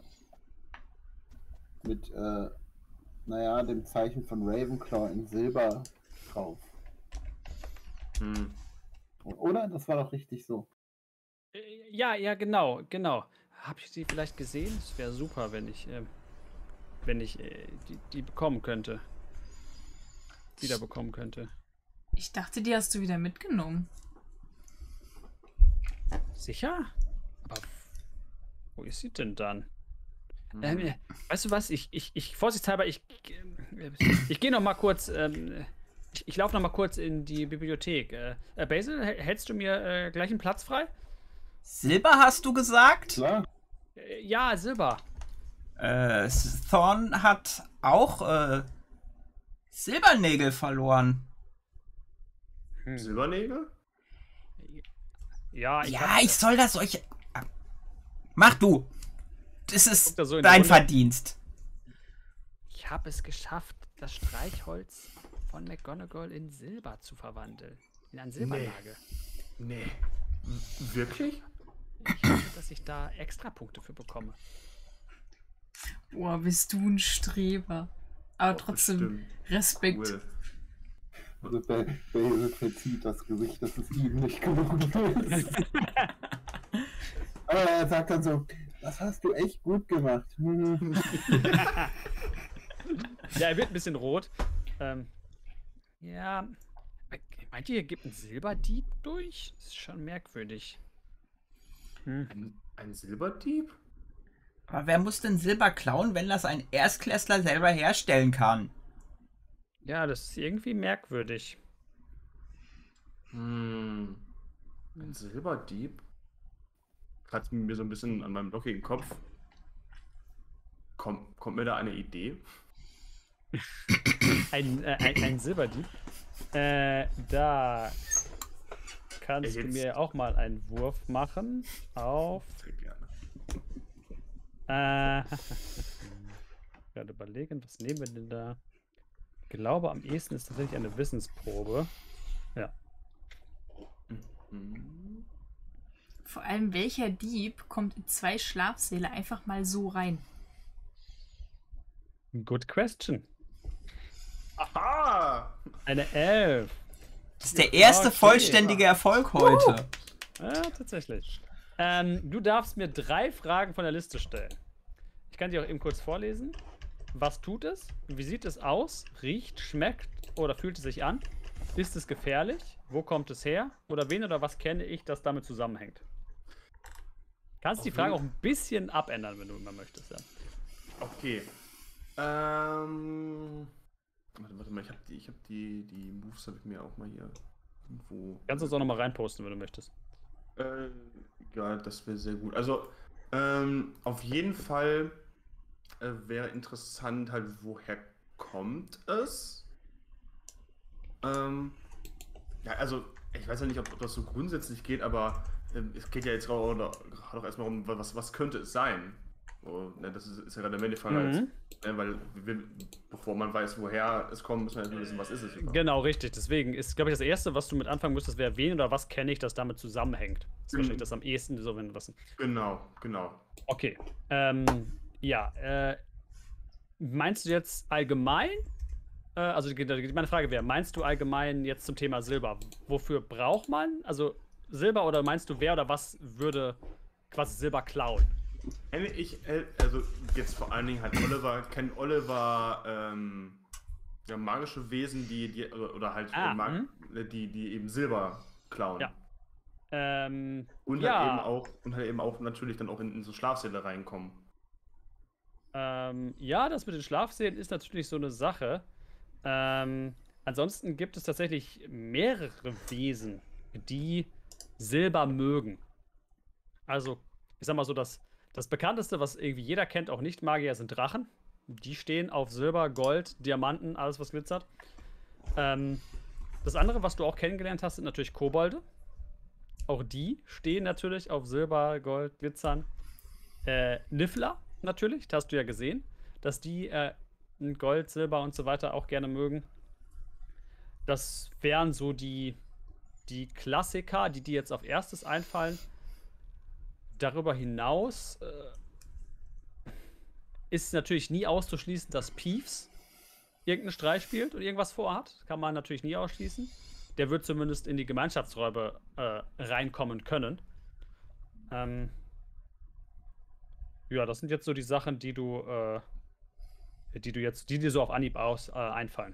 Speaker 5: mit, äh, naja, dem Zeichen von Ravenclaw in Silber drauf.
Speaker 3: Hm.
Speaker 5: Oder? Das war doch richtig so.
Speaker 2: Äh, Ja, ja, genau, genau. Habe ich sie vielleicht gesehen? Es wäre super, wenn ich, ähm, wenn ich äh, die, die bekommen könnte. Wieder bekommen könnte.
Speaker 4: Ich dachte, die hast du wieder mitgenommen.
Speaker 2: Sicher? Aber wo ist sie denn dann?
Speaker 3: Hm.
Speaker 2: Ähm, äh, weißt du was? Ich, ich, ich vorsichtshalber, ich, äh, ich gehe noch mal kurz, ähm, ich, ich laufe noch mal kurz in die Bibliothek. Äh, äh, Basil, hä- hältst du mir äh, gleich einen Platz frei?
Speaker 1: Silber hast du gesagt?
Speaker 5: Klar.
Speaker 2: Äh, ja, Silber.
Speaker 1: Äh, Thorn hat auch äh, Silbernägel verloren.
Speaker 2: Hm.
Speaker 3: Silbernägel?
Speaker 2: Ja, ich
Speaker 1: Ja,
Speaker 2: hab-
Speaker 1: ich soll das euch. Mach du. Das
Speaker 2: Guck
Speaker 1: ist
Speaker 2: da so in die
Speaker 1: dein
Speaker 2: Runde.
Speaker 1: Verdienst.
Speaker 2: Ich habe es geschafft, das Streichholz von McGonagall in Silber zu verwandeln. In ein Silbernagel.
Speaker 3: Nee. W- Wirklich?
Speaker 2: Ich hoffe, dass ich da extra Punkte für bekomme.
Speaker 4: Boah, bist du ein Streber. Aber
Speaker 3: Oh,
Speaker 4: trotzdem
Speaker 3: bestimmt.
Speaker 4: Respekt.
Speaker 3: Cool.
Speaker 5: Also Ba- Basil verzieht das Gesicht, dass es ihm nicht gelungen ist. Aber er sagt dann so, das hast du echt gut gemacht. Hm.
Speaker 2: Ja, er wird ein bisschen rot. Ähm, ja, meint ihr, hier gibt ein Silberdieb durch? Das ist schon merkwürdig. Hm.
Speaker 3: Ein, ein Silberdieb?
Speaker 1: Aber wer muss denn Silber klauen, wenn das ein Erstklässler selber herstellen kann?
Speaker 2: Ja, das ist irgendwie merkwürdig.
Speaker 3: Hm. Ein Silberdieb? Kratzt mir so ein bisschen an meinem lockigen Kopf. Komm, kommt mir da eine Idee?
Speaker 2: Ein, äh, ein, ein Silberdieb. Äh, da kannst
Speaker 3: Ey,
Speaker 2: du
Speaker 3: jetzt-
Speaker 2: mir auch mal einen Wurf machen auf.
Speaker 3: Sehr gerne.
Speaker 2: Äh, gerade überlegen, was nehmen wir denn da? Ich glaube, am ehesten ist tatsächlich eine Wissensprobe. Ja.
Speaker 3: Hm.
Speaker 4: Vor allem, welcher Dieb kommt in zwei Schlafsäle einfach mal so rein?
Speaker 2: Good question.
Speaker 3: Aha!
Speaker 2: Eine Elf.
Speaker 1: Das ist der erste
Speaker 2: okay.
Speaker 1: vollständige Erfolg heute.
Speaker 2: Ja, tatsächlich. Ähm, du darfst mir drei Fragen von der Liste stellen. Ich kann die auch eben kurz vorlesen. Was tut es? Wie sieht es aus? Riecht, schmeckt oder fühlt es sich an? Ist es gefährlich? Wo kommt es her? Oder wen oder was kenne ich, das damit zusammenhängt? Kannst
Speaker 3: Auf
Speaker 2: die Frage auch
Speaker 3: jeden-
Speaker 2: ein bisschen abändern, wenn du immer möchtest. Ja.
Speaker 3: Okay. Ähm. Warte, warte mal, ich habe die, ich hab die, die Moves habe ich mir auch mal hier irgendwo.
Speaker 2: Kannst du uns auch nochmal reinposten, wenn du möchtest.
Speaker 3: Äh, ja, das wäre sehr gut. Also, ähm, auf jeden Fall äh, wäre interessant, halt, woher kommt es? Ähm, ja, also, ich weiß ja nicht, ob, ob das so grundsätzlich geht, aber ähm, es geht ja jetzt auch, oder, gerade auch erstmal um, was, was könnte es sein? So, ne, das ist, ist ja gerade am Ende die Frage, als,
Speaker 2: Mhm.
Speaker 3: ne, weil wir, bevor man weiß, woher es kommt, muss man erstmal wissen, was ist es überhaupt.
Speaker 2: Genau, richtig. Deswegen ist, glaube ich, das Erste, was du mit anfangen müsstest, wäre, wen oder was kenne ich, das damit zusammenhängt. Das ist
Speaker 3: Mhm.
Speaker 2: wahrscheinlich das am ehesten, so wenn du was.
Speaker 3: Genau, genau.
Speaker 2: Okay. Ähm, ja, äh, meinst du jetzt allgemein? Äh, also die- die- meine Frage wäre, meinst du allgemein jetzt zum Thema Silber? Wofür braucht man? Also Silber oder meinst du, wer oder was würde quasi Silber klauen?
Speaker 3: Kenne ich, äh, also jetzt vor allen Dingen halt Oliver, kennt Oliver ähm, ja, magische Wesen, die, die oder, oder halt
Speaker 2: Ah,
Speaker 3: äh, mag, die, die eben Silber klauen.
Speaker 2: Ja. Ähm,
Speaker 3: Und
Speaker 2: ja.
Speaker 3: halt eben auch, und halt eben auch natürlich dann auch in, in so Schlafsäle reinkommen.
Speaker 2: Ähm, ja, das mit den Schlafsälen ist natürlich so eine Sache. Ähm, ansonsten gibt es tatsächlich mehrere Wesen, die Silber mögen. Also, ich sag mal so, das, das bekannteste, was irgendwie jeder kennt, auch Nicht-Magier, sind Drachen. Die stehen auf Silber, Gold, Diamanten, alles was glitzert. Ähm, das andere, was du auch kennengelernt hast, sind natürlich Kobolde. Auch die stehen natürlich auf Silber, Gold, Glitzern. Äh, Niffler natürlich, das hast du ja gesehen, dass die äh, Gold, Silber und so weiter auch gerne mögen. Das wären so die, die Klassiker, die dir jetzt auf erstes einfallen. Darüber hinaus äh, ist natürlich nie auszuschließen, dass Peeves irgendeinen Streich spielt und irgendwas vorhat. Kann man natürlich nie ausschließen. Der wird zumindest in die Gemeinschaftsräume äh, reinkommen können. Ähm, ja, das sind jetzt so die Sachen, die du, äh, die du jetzt, die dir so auf Anhieb aus äh, einfallen.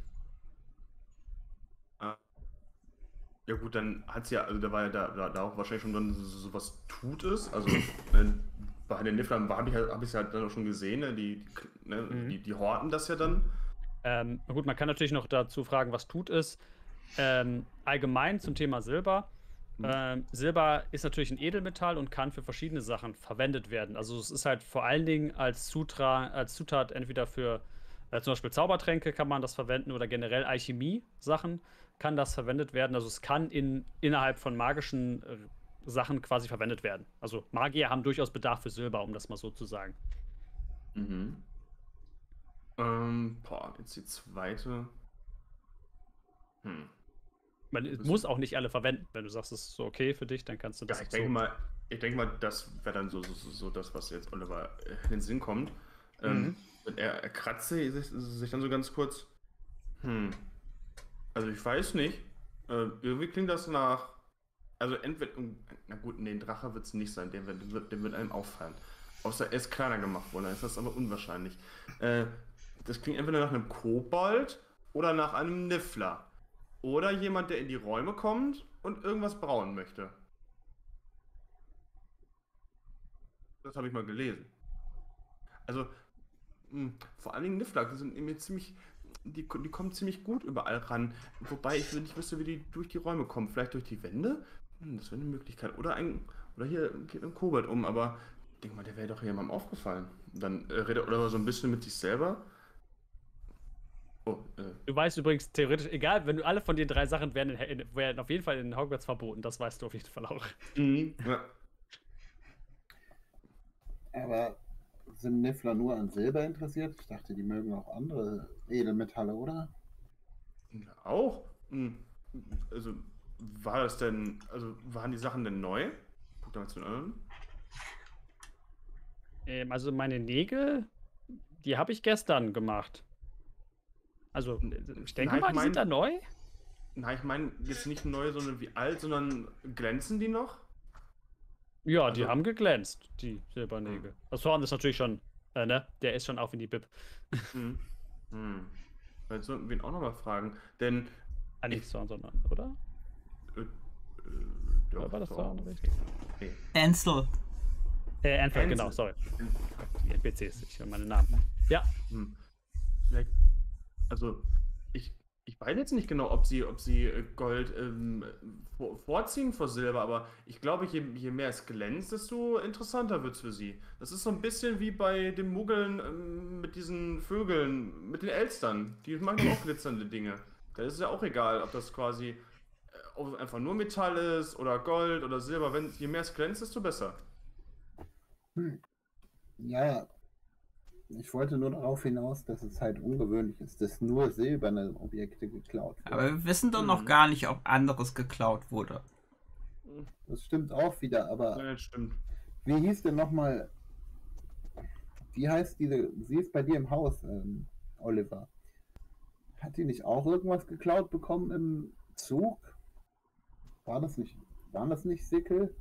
Speaker 3: Ja gut, dann hat sie ja, also da war ja da, da, da auch wahrscheinlich schon dann so, so was tut es. Also ne, bei den Nifflern habe ich es ja dann auch schon gesehen, ne, die, ne,
Speaker 2: Mhm.
Speaker 3: die, die horten das ja dann.
Speaker 2: Ähm, na gut, man kann natürlich noch dazu fragen, was tut es. Ähm, allgemein zum Thema Silber.
Speaker 3: Mhm.
Speaker 2: Ähm, Silber ist natürlich ein Edelmetall und kann für verschiedene Sachen verwendet werden. Also es ist halt vor allen Dingen als, Zutra als Zutat entweder für äh, zum Beispiel Zaubertränke kann man das verwenden oder generell Alchemie-Sachen kann das verwendet werden. Also es kann in, innerhalb von magischen äh, Sachen quasi verwendet werden. Also Magier haben durchaus Bedarf für Silber, um das mal so zu sagen.
Speaker 3: Mhm. Ähm, boah, jetzt die zweite. Hm.
Speaker 2: Man
Speaker 3: Das-
Speaker 2: muss auch nicht alle verwenden. Wenn du sagst, es ist so okay für dich, dann kannst du das
Speaker 3: Ja, ich
Speaker 2: auch so.
Speaker 3: denke mal, ich denke mal, das wäre dann so, so, so, so das, was jetzt Oliver äh, in den Sinn kommt. Ähm,
Speaker 2: Mhm.
Speaker 3: und er, er kratzt sich, sich dann so ganz kurz. Hm. Also ich weiß nicht. Äh, irgendwie klingt das nach. Also entweder. Na gut, nee, ein Drache wird es nicht sein, der wird, der wird, der wird einem auffallen. Außer er ist kleiner gemacht worden, dann ist das aber unwahrscheinlich. Äh, das klingt entweder nach einem Kobold oder nach einem Niffler. Oder jemand, der in die Räume kommt und irgendwas brauen möchte. Das habe ich mal gelesen. Also, mh, vor allen Dingen Niffler die sind mir ziemlich. Die, die kommen ziemlich gut überall ran. Wobei ich nicht wüsste, wie die durch die Räume kommen. Vielleicht durch die Wände? Hm, das wäre eine Möglichkeit. Oder ein. Oder hier geht ein Kobold um, aber ich denke mal, der wäre doch jemandem aufgefallen. Dann äh, redet Oliver so ein bisschen mit sich selber. Oh, äh.
Speaker 2: Du weißt übrigens theoretisch, egal, wenn du alle von den drei Sachen wären, in, in, wären auf jeden Fall in Hogwarts verboten. Das weißt du auf jeden Fall auch.
Speaker 3: Mhm. Ja.
Speaker 5: Aber sind Niffler nur an Silber interessiert? Ich dachte, die mögen auch andere Edelmetalle, oder?
Speaker 3: Auch? Hm. Also, war das denn. Also, waren die Sachen denn neu? Guck da mal zu den anderen.
Speaker 2: Ähm, also meine Nägel, die habe ich gestern gemacht. Also, ich denke
Speaker 3: Nein,
Speaker 2: mal,
Speaker 3: ich
Speaker 2: die sind
Speaker 3: mein-
Speaker 2: da neu.
Speaker 3: Na, ich meine jetzt nicht neu, sondern wie alt, sondern glänzen die noch?
Speaker 2: Ja, die
Speaker 3: also-
Speaker 2: haben geglänzt, die Silbernägel. Das Horn ist natürlich schon Äh, ne? Der ist schon auf in die Bib.
Speaker 3: Hm. Hm. Vielleicht sollten wir ihn auch nochmal fragen, denn
Speaker 2: Ah, nicht so, sondern, oder?
Speaker 3: äh, äh, doch,
Speaker 2: Oder war das
Speaker 3: doch.
Speaker 2: so richtig?
Speaker 3: Nee.
Speaker 1: Ansel.
Speaker 2: Äh, Ansel,
Speaker 3: Ansel.
Speaker 2: genau, sorry. Die N P Cs, ich höre meine Namen. Ja.
Speaker 3: Hm. Vielleicht, also ich, ich weiß jetzt nicht genau, ob sie, ob sie äh, Gold ähm, vor, vorziehen vor Silber, aber ich glaube, je, je mehr es glänzt, desto interessanter wird es für sie. Das ist so ein bisschen wie bei den Muggeln ähm, mit diesen Vögeln, mit den Elstern. Die machen doch auch glitzernde Dinge. Da ist es ja auch egal, ob das quasi äh, ob es einfach nur Metall ist oder Gold oder Silber. Wenn, je mehr es glänzt, desto besser.
Speaker 5: Hm. Ja, ich wollte nur darauf hinaus, dass es halt ungewöhnlich ist, dass nur silberne Objekte geklaut werden.
Speaker 1: Aber wir wissen doch noch
Speaker 3: Mhm.
Speaker 1: gar nicht, ob anderes geklaut wurde.
Speaker 5: Das stimmt auch wieder, aber
Speaker 3: Ja, das stimmt.
Speaker 5: wie hieß denn nochmal, wie heißt diese, sie ist bei dir im Haus, ähm, Oliver. Hat die nicht auch irgendwas geklaut bekommen im Zug? War das nicht, waren das nicht Sickel?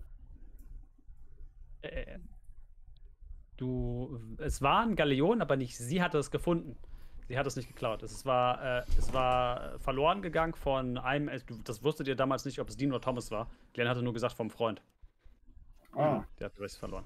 Speaker 2: Äh, du, es war ein Galeon, aber nicht sie hatte es gefunden. Sie hat es nicht geklaut. Es war, äh, es war verloren gegangen von einem, äh, du- das wusstet ihr damals nicht, ob es Dean oder Thomas war. Glenn hatte nur gesagt vom Freund.
Speaker 5: Ah,
Speaker 2: Der hat es verloren.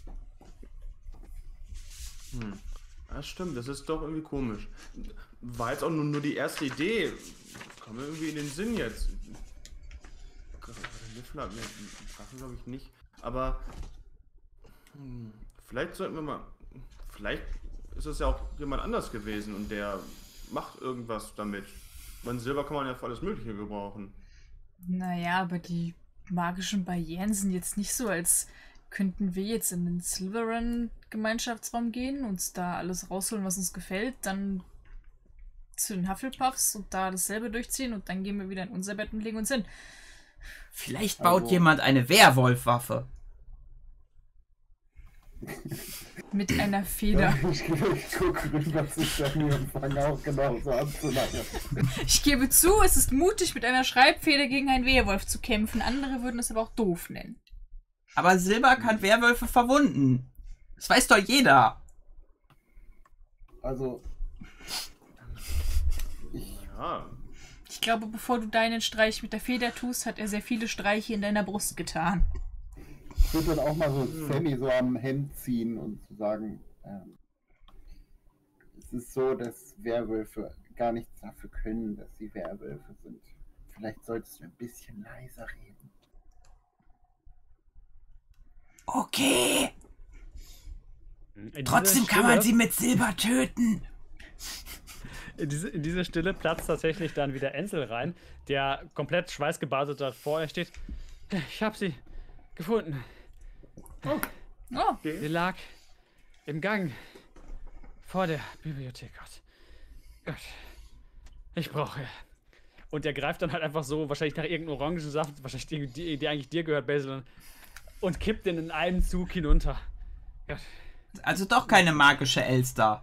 Speaker 3: Hm. Das stimmt, das ist doch irgendwie komisch. War jetzt auch nur, nur die erste Idee. Kam mir irgendwie in den Sinn jetzt. Niffler, ne, Drachen glaube ich nicht. Aber hm, vielleicht sollten wir mal. Vielleicht ist es ja auch jemand anders gewesen und der macht irgendwas damit. Man Silber kann man ja für alles Mögliche gebrauchen.
Speaker 4: Naja, aber die magischen Barrieren sind jetzt nicht so, als könnten wir jetzt in den Slytherin-Gemeinschaftsraum gehen, uns da alles rausholen, was uns gefällt, dann zu den Hufflepuffs und da dasselbe durchziehen und dann gehen wir wieder in unser Bett und legen uns hin.
Speaker 1: Vielleicht baut
Speaker 5: Also-
Speaker 1: jemand eine Werwolfwaffe.
Speaker 4: Mit einer Feder.
Speaker 5: ich, ich gucke rüber zu Sammy und fange auch genauso an zu lachen.
Speaker 4: Ich gebe zu, es ist mutig, mit einer Schreibfeder gegen einen Werwolf zu kämpfen. Andere würden es aber auch doof nennen.
Speaker 1: Aber Silber kann Werwölfe verwunden. Das weiß doch jeder.
Speaker 5: Also, ich,
Speaker 3: Ja.
Speaker 4: Ich glaube, bevor du deinen Streich mit der Feder tust, hat er sehr viele Streiche in deiner Brust getan.
Speaker 5: ich würde dann auch mal so Sammy so am Hemd ziehen und zu sagen, ähm, es ist so, dass Werwölfe gar nichts dafür können, dass sie Werwölfe sind. Vielleicht solltest du ein bisschen leiser reden.
Speaker 1: Okay.
Speaker 2: In dieser
Speaker 1: Trotzdem kann man
Speaker 2: Stille-
Speaker 1: sie mit Silber töten.
Speaker 2: In diese, in diese Stille platzt tatsächlich dann wieder Ansel rein, der komplett schweißgebadet dort vor ihr steht. Ich habe sie gefunden.
Speaker 4: Oh,
Speaker 2: Sie lag im Gang vor der Bibliothek. Gott. Gott. Ich brauche. Und er greift dann halt einfach so, wahrscheinlich nach irgendeinem Orangensaft, wahrscheinlich die, die, die eigentlich dir gehört, Basil, und kippt den in einem Zug hinunter. Gott.
Speaker 1: Also doch keine magische Elster.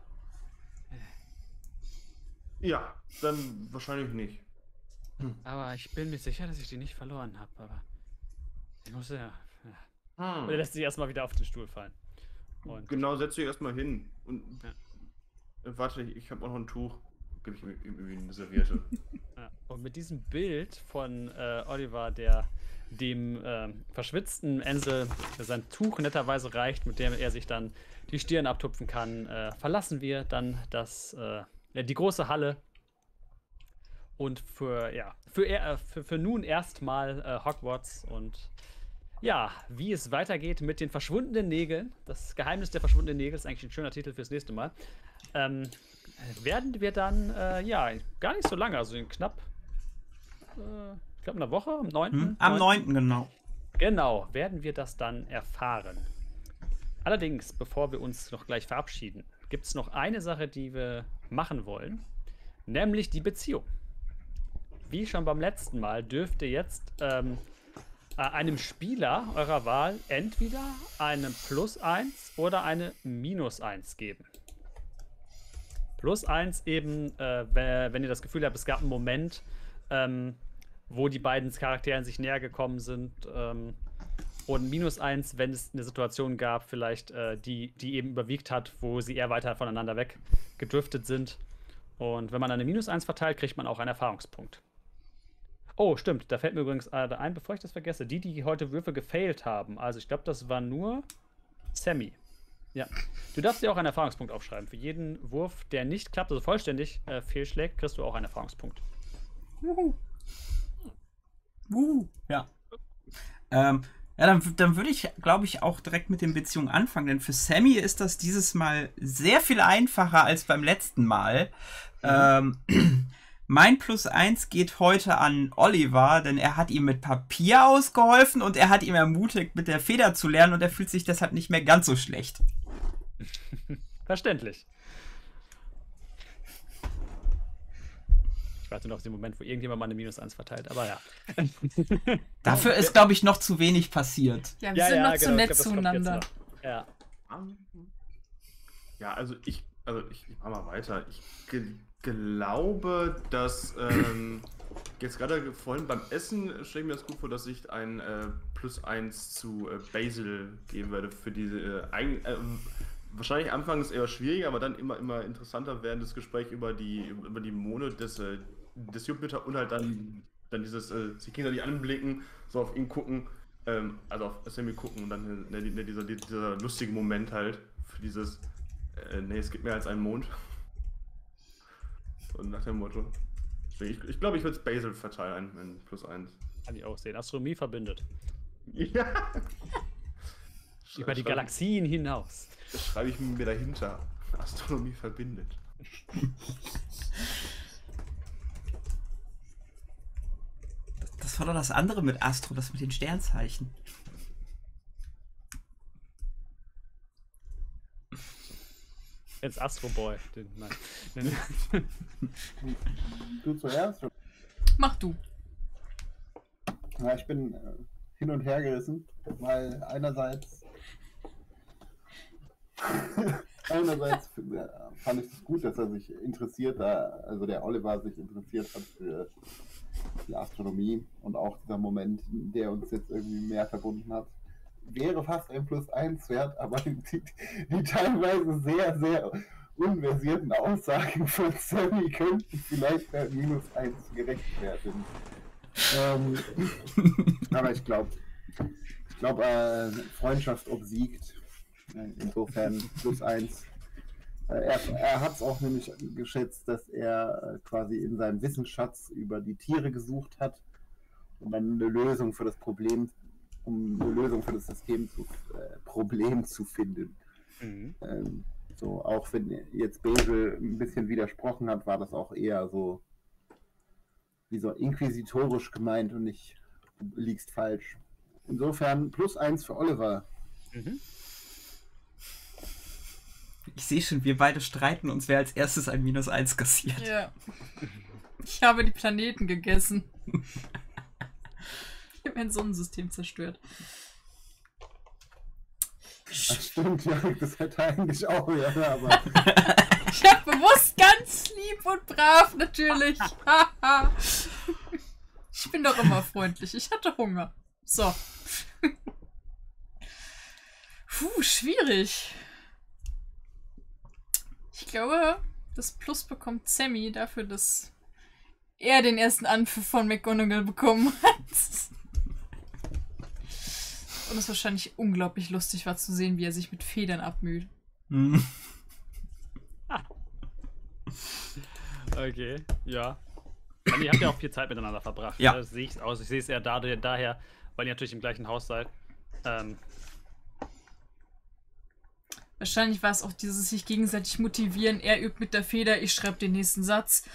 Speaker 3: Ja, dann wahrscheinlich nicht.
Speaker 2: Aber ich bin mir sicher, dass ich die nicht verloren habe. Aber ich muss ja.
Speaker 3: Hm.
Speaker 2: Und er lässt sich erstmal wieder auf den Stuhl fallen. Und
Speaker 3: Genau, setz dich erstmal hin. Und
Speaker 2: Ja.
Speaker 3: Äh, warte, ich, ich habe auch noch ein Tuch. Gib ich ihm irgendwie eine Serviette.
Speaker 2: Ja, und mit diesem Bild von äh, Oliver, der dem ähm, verschwitzten Ansel sein Tuch netterweise reicht, mit dem er sich dann die Stirn abtupfen kann, äh, verlassen wir dann das, äh, ja, die große Halle und für, ja, für, er- für, für nun erstmal äh, Hogwarts und ja, wie es weitergeht mit den verschwundenen Nägeln. Das Geheimnis der verschwundenen Nägel ist eigentlich ein schöner Titel fürs nächste Mal. Ähm, werden wir dann, äh, ja, gar nicht so lange, also in knapp, äh, ich glaube, einer Woche, am neunten
Speaker 1: Hm? Am neunten genau.
Speaker 2: Genau, werden wir das dann erfahren. Allerdings, bevor wir uns noch gleich verabschieden, gibt es noch eine Sache, die wir machen wollen, nämlich die Beziehung. Wie schon beim letzten Mal dürft ihr jetzt ähm, äh, einem Spieler eurer Wahl entweder eine Plus eins oder eine Minus eins geben. Plus eins eben, äh, wenn, wenn ihr das Gefühl habt, es gab einen Moment, ähm, wo die beiden Charakteren sich näher gekommen sind. Ähm, Und minus eins, wenn es eine Situation gab, vielleicht, äh, die, die eben überwiegt hat, wo sie eher weiter voneinander weg gedriftet sind. Und wenn man eine minus eins verteilt, kriegt man auch einen Erfahrungspunkt. Oh, stimmt, da fällt mir übrigens äh, ein, bevor ich das vergesse, die, die heute Würfe gefailt haben. Also ich glaube, das war nur Sammy. Ja. Du darfst dir auch einen Erfahrungspunkt aufschreiben. Für jeden Wurf, der nicht klappt, also vollständig äh, fehlschlägt, kriegst du auch einen Erfahrungspunkt.
Speaker 1: Wuhu. Wuhu. Ja. Ähm, ja, dann, dann würde ich, glaube ich, auch direkt mit den Beziehungen anfangen, denn für Sammy ist das dieses Mal sehr viel einfacher als beim letzten Mal. Mhm. Ähm, mein Plus eins geht heute an Oliver, denn er hat ihm mit Papier ausgeholfen und er hat ihm ermutigt, mit der Feder zu lernen und er fühlt sich deshalb nicht mehr ganz so schlecht.
Speaker 2: Verständlich. Ich warte noch auf den Moment, wo irgendjemand mal eine minus eins verteilt, aber ja.
Speaker 1: Dafür ist, glaube ich, noch zu wenig passiert.
Speaker 4: Ja, wir
Speaker 2: Ja,
Speaker 4: sind
Speaker 2: ja,
Speaker 4: noch zu
Speaker 2: genau, ich
Speaker 4: nett
Speaker 2: glaub, das kommt
Speaker 4: zueinander.
Speaker 2: jetzt noch. Ja.
Speaker 3: Ja, also ich, also ich, ich mach mal weiter. Ich ge glaube, dass ähm, jetzt gerade vorhin beim Essen stelle ich mir das gut vor, dass ich ein äh, Plus eins zu äh, Basil geben werde für diese äh, eigen, äh, wahrscheinlich anfangs eher schwieriger, aber dann immer immer interessanter werdendes Gespräch über die über die Mone des äh, des Jupiter und halt dann dann dieses äh, sich gegenseitig anblicken, so auf ihn gucken, ähm, also auf Sammy gucken und dann äh, ne, dieser dieser lustige Moment halt für dieses äh, nee, es gibt mehr als einen Mond. Und nach dem Motto. Ich glaube, ich, glaub, ich würde es Basil verteilen, ein Plus eins.
Speaker 2: Kann ich auch sehen. Astronomie verbindet.
Speaker 3: Ja.
Speaker 2: Über die Galaxien hinaus.
Speaker 3: Das schreibe ich mir dahinter. Astronomie verbindet.
Speaker 1: Das war doch das andere mit Astro, das mit den Sternzeichen.
Speaker 2: Jetzt Astro Boy. Den, nein.
Speaker 5: Du zuerst?
Speaker 4: Mach du.
Speaker 5: Ja, ich bin äh, hin und her gerissen, weil einerseits einerseits äh, fand ich es gut, dass er sich interessiert, da, also der Oliver sich interessiert hat für die Astronomie und auch dieser Moment, der uns jetzt irgendwie mehr verbunden hat. Wäre fast ein Plus eins wert, aber die, die teilweise sehr, sehr unversierten Aussagen von Sammy könnten vielleicht bei Minus eins gerechtfertigen. Ähm, aber ich glaube, ich glaube, äh, Freundschaft obsiegt. Äh, insofern Plus eins. Äh, er er hat es auch nämlich geschätzt, dass er äh, quasi in seinem Wissensschatz über die Tiere gesucht hat und dann eine Lösung für das Problem um eine Lösung für das System zu, äh, Problem zu finden. Mhm. Ähm, so, auch wenn jetzt Basil ein bisschen widersprochen hat, war das auch eher so wie so inquisitorisch gemeint und nicht liegst falsch. Insofern plus eins für Oliver.
Speaker 2: Mhm.
Speaker 1: Ich sehe schon, wir beide streiten uns, wer als erstes ein Minus eins kassiert.
Speaker 4: Ja. Ich habe die Planeten gegessen. Ich habe mein Sonnensystem zerstört.
Speaker 5: Das stimmt, ja, das hätte eigentlich auch, ja, aber...
Speaker 4: Ich habe bewusst ganz lieb und brav, natürlich. Ich bin doch immer freundlich. Ich hatte Hunger. So. Puh, schwierig. Ich glaube, das Plus bekommt Sammy dafür, dass er den ersten Anpfiff von McGonagall bekommen hat. Und es wahrscheinlich unglaublich lustig war zu sehen, wie er sich mit Federn abmüht.
Speaker 1: Mhm.
Speaker 2: Okay, ja. Und ihr habt ja auch viel Zeit miteinander verbracht.
Speaker 1: Ja.
Speaker 2: Ne? Das sehe ich aus. Ich sehe es eher da, daher, weil ihr natürlich im gleichen Haus seid. Ähm,
Speaker 4: Wahrscheinlich war es auch dieses sich gegenseitig motivieren. Er übt mit der Feder, ich schreibe den nächsten Satz.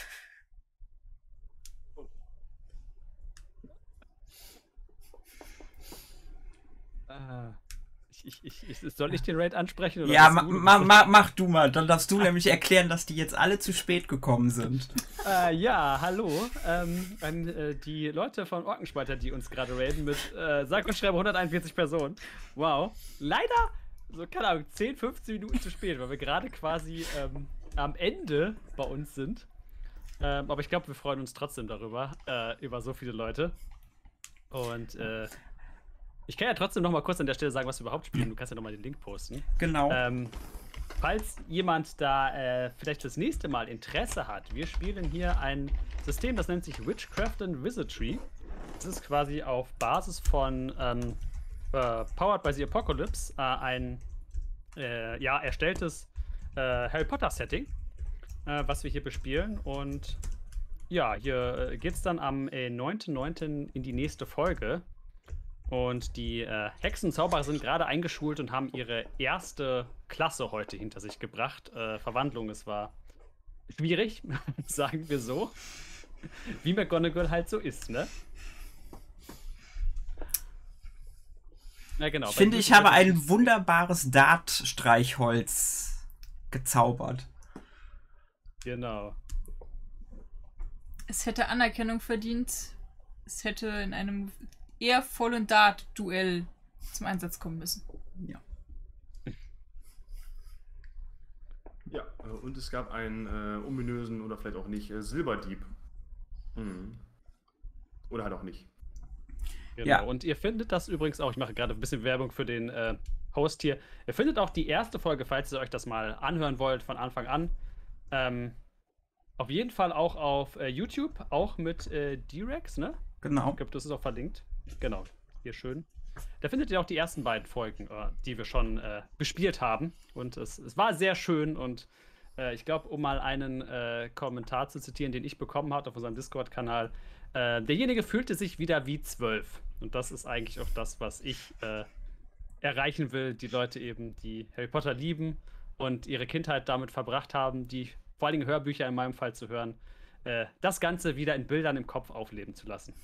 Speaker 2: Ich, ich, ich, soll ich den Raid ansprechen? Oder
Speaker 1: ja,
Speaker 2: ma,
Speaker 1: ma, ma, mach du mal. Dann darfst du nämlich erklären, dass die jetzt alle zu spät gekommen sind.
Speaker 2: Äh, ja, hallo. Ähm, an äh, die Leute von Orkenspalter, die uns gerade raiden mit äh, sag und schreibe hunderteinundvierzig Personen. Wow. Leider, so keine Ahnung, zehn, fünfzehn Minuten zu spät, weil wir gerade quasi ähm, am Ende bei uns sind. Ähm, aber ich glaube, wir freuen uns trotzdem darüber, äh, über so viele Leute. Und, äh, Ich kann ja trotzdem noch mal kurz an der Stelle sagen, was wir überhaupt spielen. Du kannst ja noch mal den Link posten.
Speaker 1: Genau.
Speaker 2: Ähm, falls jemand da äh, vielleicht das nächste Mal Interesse hat, wir spielen hier ein System, das nennt sich Witchcraft and Wizardry. Das ist quasi auf Basis von ähm, äh, Powered by the Apocalypse äh, ein äh, ja, erstelltes äh, Harry Potter Setting, äh, was wir hier bespielen. Und ja, hier äh, geht es dann am äh, neunten neunten in die nächste Folge. Und die äh, Hexenzauberer sind gerade eingeschult und haben ihre erste Klasse heute hinter sich gebracht. Äh, Verwandlung, es war schwierig, sagen wir so. Wie McGonagall halt so ist, ne? Ja, genau.
Speaker 1: Ich finde, ich habe ein wunderbares Dart-Streichholz gezaubert.
Speaker 2: Genau.
Speaker 4: Es hätte Anerkennung verdient. Es hätte in einem eher vollen Dart-Duell zum Einsatz kommen müssen.
Speaker 1: Ja.
Speaker 3: Ja, äh, und es gab einen äh, ominösen oder vielleicht auch nicht äh, Silberdieb. Mhm. Oder halt auch nicht.
Speaker 2: Genau.
Speaker 1: Ja.
Speaker 2: Und ihr findet das übrigens auch, ich mache gerade ein bisschen Werbung für den äh, Host hier. Ihr findet auch die erste Folge, falls ihr euch das mal anhören wollt, von Anfang an. Ähm, auf jeden Fall auch auf äh, YouTube, auch mit äh, D-Rex, ne?
Speaker 1: Genau.
Speaker 2: Ich glaube, das ist auch verlinkt. Genau, hier schön. Da findet ihr auch die ersten beiden Folgen, äh, die wir schon äh, bespielt haben. Und es, es war sehr schön. Und äh, ich glaube, um mal einen äh, Kommentar zu zitieren, den ich bekommen habe auf unserem Discord-Kanal, äh, derjenige fühlte sich wieder wie zwölf. Und das ist eigentlich auch das, was ich äh, erreichen will. Die Leute eben, die Harry Potter lieben und ihre Kindheit damit verbracht haben, die vor allen Dingen Hörbücher in meinem Fall zu hören, äh, das Ganze wieder in Bildern im Kopf aufleben zu lassen.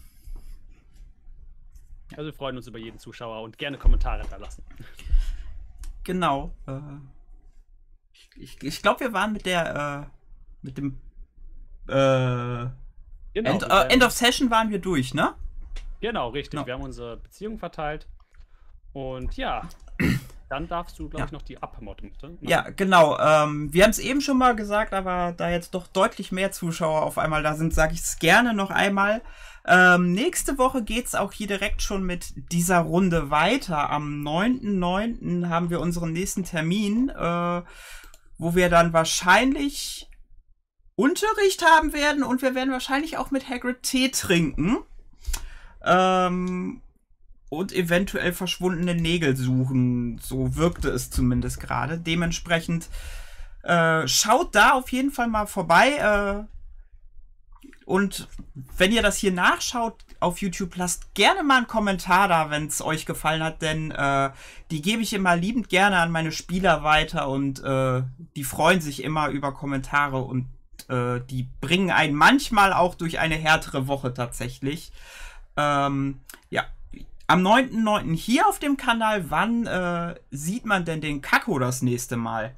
Speaker 2: Also wir freuen uns über jeden Zuschauer und gerne Kommentare da lassen.
Speaker 1: Genau. Äh, ich ich glaube, wir waren mit der, äh, mit dem äh,
Speaker 2: Genau,
Speaker 1: End,
Speaker 2: mit
Speaker 1: äh,
Speaker 2: der-
Speaker 1: End of Session waren wir durch, ne?
Speaker 2: Genau, richtig.
Speaker 1: Genau.
Speaker 2: Wir haben unsere Beziehung verteilt. Und ja, dann darfst du, glaube
Speaker 1: Ja.
Speaker 2: ich, noch die Abmod machen.
Speaker 1: Ja, genau. Ähm, wir haben es eben schon mal gesagt, aber da jetzt doch deutlich mehr Zuschauer auf einmal da sind, sage ich es gerne noch einmal. Ähm, nächste Woche geht's auch hier direkt schon mit dieser Runde weiter. Am neunten neunten haben wir unseren nächsten Termin, äh, wo wir dann wahrscheinlich Unterricht haben werden und wir werden wahrscheinlich auch mit Hagrid Tee trinken. Ähm, und eventuell verschwundene Nägel suchen. So wirkte es zumindest gerade. Dementsprechend äh, schaut da auf jeden Fall mal vorbei. Äh, und wenn ihr das hier nachschaut auf YouTube, lasst gerne mal einen Kommentar da, wenn es euch gefallen hat, denn äh, die gebe ich immer liebend gerne an meine Spieler weiter und äh, die freuen sich immer über Kommentare und äh, die bringen einen manchmal auch durch eine härtere Woche tatsächlich. Ähm, ja, am neunten neunten hier auf dem Kanal, wann äh, sieht man denn den Kakko das nächste Mal?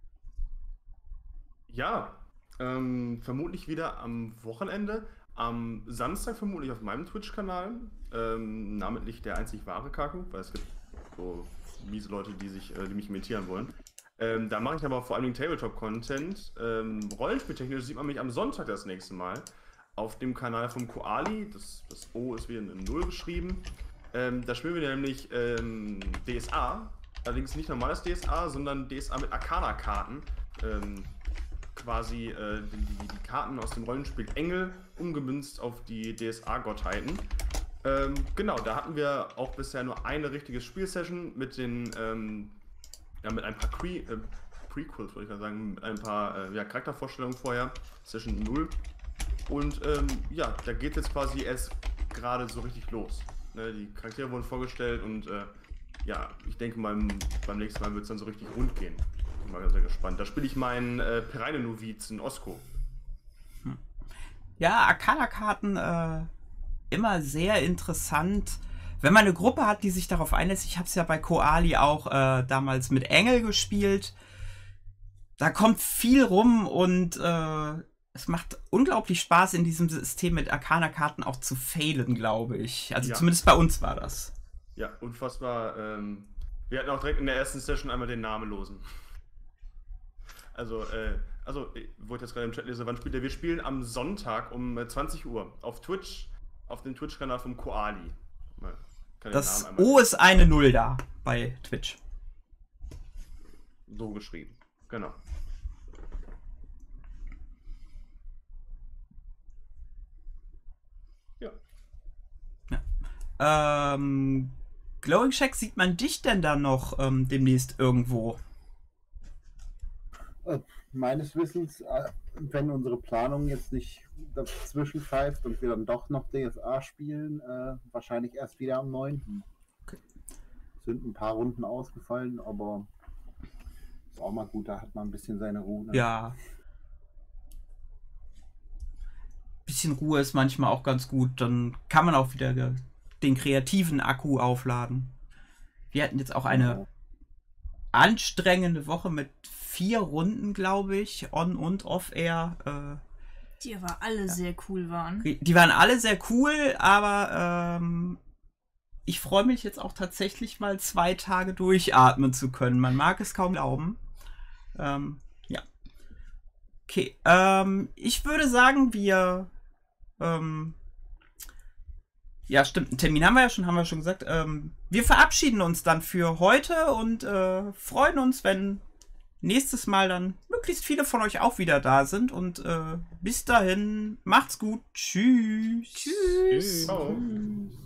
Speaker 3: Ja, ähm, vermutlich wieder am Wochenende. Am Samstag vermutlich auf meinem Twitch-Kanal. Ähm, namentlich der einzig wahre Kaku, weil es gibt so miese Leute, die, sich, äh, die mich imitieren wollen. Ähm, da mache ich aber vor allem Tabletop-Content. Ähm, Rollenspieltechnisch sieht man mich am Sonntag das nächste Mal auf dem Kanal vom Koali. Das, das O ist wieder in Null geschrieben. Ähm, da spielen wir nämlich ähm, D S A. Allerdings nicht normales D S A, sondern D S A mit Arcana-Karten. Ähm, quasi äh, die, die, die Karten aus dem Rollenspiel Engel umgemünzt auf die D S A-Gottheiten. Ähm, genau, da hatten wir auch bisher nur eine richtige Spielsession mit den ähm, ja, mit ein paar Pre äh, Prequels, würde ich mal sagen, mit ein paar äh, ja, Charaktervorstellungen vorher, Session null. Und ähm, ja, da geht jetzt quasi erst gerade so richtig los. Ne, die Charaktere wurden vorgestellt und äh, ja, ich denke mal, beim nächsten Mal wird es dann so richtig rund gehen. Bin mal sehr gespannt. Da spiele ich meinen äh, Pereine-Novizen Osko.
Speaker 1: Ja, Arcana-Karten äh, immer sehr interessant. Wenn man eine Gruppe hat, die sich darauf einlässt, ich habe es ja bei Koali auch äh, damals mit Engel gespielt, da kommt viel rum und äh, es macht unglaublich Spaß, in diesem System mit Arcana-Karten auch zu failen, glaube ich. Also
Speaker 3: Ja.
Speaker 1: zumindest bei uns war das.
Speaker 3: Ja, unfassbar. Ähm, wir hatten auch direkt in der ersten Session einmal den Namenlosen. Also, äh, also, ich wollte jetzt gerade im Chat lesen, wann spielt er? Wir spielen am Sonntag um äh, zwanzig Uhr auf Twitch, auf dem Twitch-Kanal vom Koali. Mal Kann den
Speaker 1: Das
Speaker 3: Namen einmal
Speaker 1: O ist eine Null da bei Twitch.
Speaker 3: so geschrieben. Genau. Ja.
Speaker 1: Ähm, Glowing Shack, sieht man dich denn dann noch ähm, demnächst irgendwo?
Speaker 5: Äh, meines Wissens, äh, wenn unsere Planung jetzt nicht dazwischen pfeift und wir dann doch noch D S A spielen, äh, wahrscheinlich erst wieder am neunten
Speaker 1: Okay.
Speaker 5: Sind ein paar Runden ausgefallen, aber ist auch mal gut, da hat man ein bisschen seine Ruhe. Ne?
Speaker 1: Ja. Bisschen Ruhe ist manchmal auch ganz gut. Dann kann man auch wieder ge- den kreativen Akku aufladen. Wir hatten jetzt auch eine anstrengende Woche mit vier Runden, glaube ich, on- und off-air. Äh,
Speaker 4: Die aber alle sehr cool waren.
Speaker 1: die waren alle sehr cool, aber ähm, ich freue mich jetzt auch tatsächlich mal zwei Tage durchatmen zu können. Man mag es kaum glauben. Ähm, ja. Okay, ähm, ich würde sagen, wir ähm, ja, stimmt, einen Termin haben wir ja schon, haben wir schon gesagt. Ähm, wir verabschieden uns dann für heute und äh, freuen uns, wenn nächstes Mal dann möglichst viele von euch auch wieder da sind. Und äh, bis dahin, macht's gut. Tschüss.
Speaker 4: Tschüss.
Speaker 3: Ciao.
Speaker 4: Tschüss.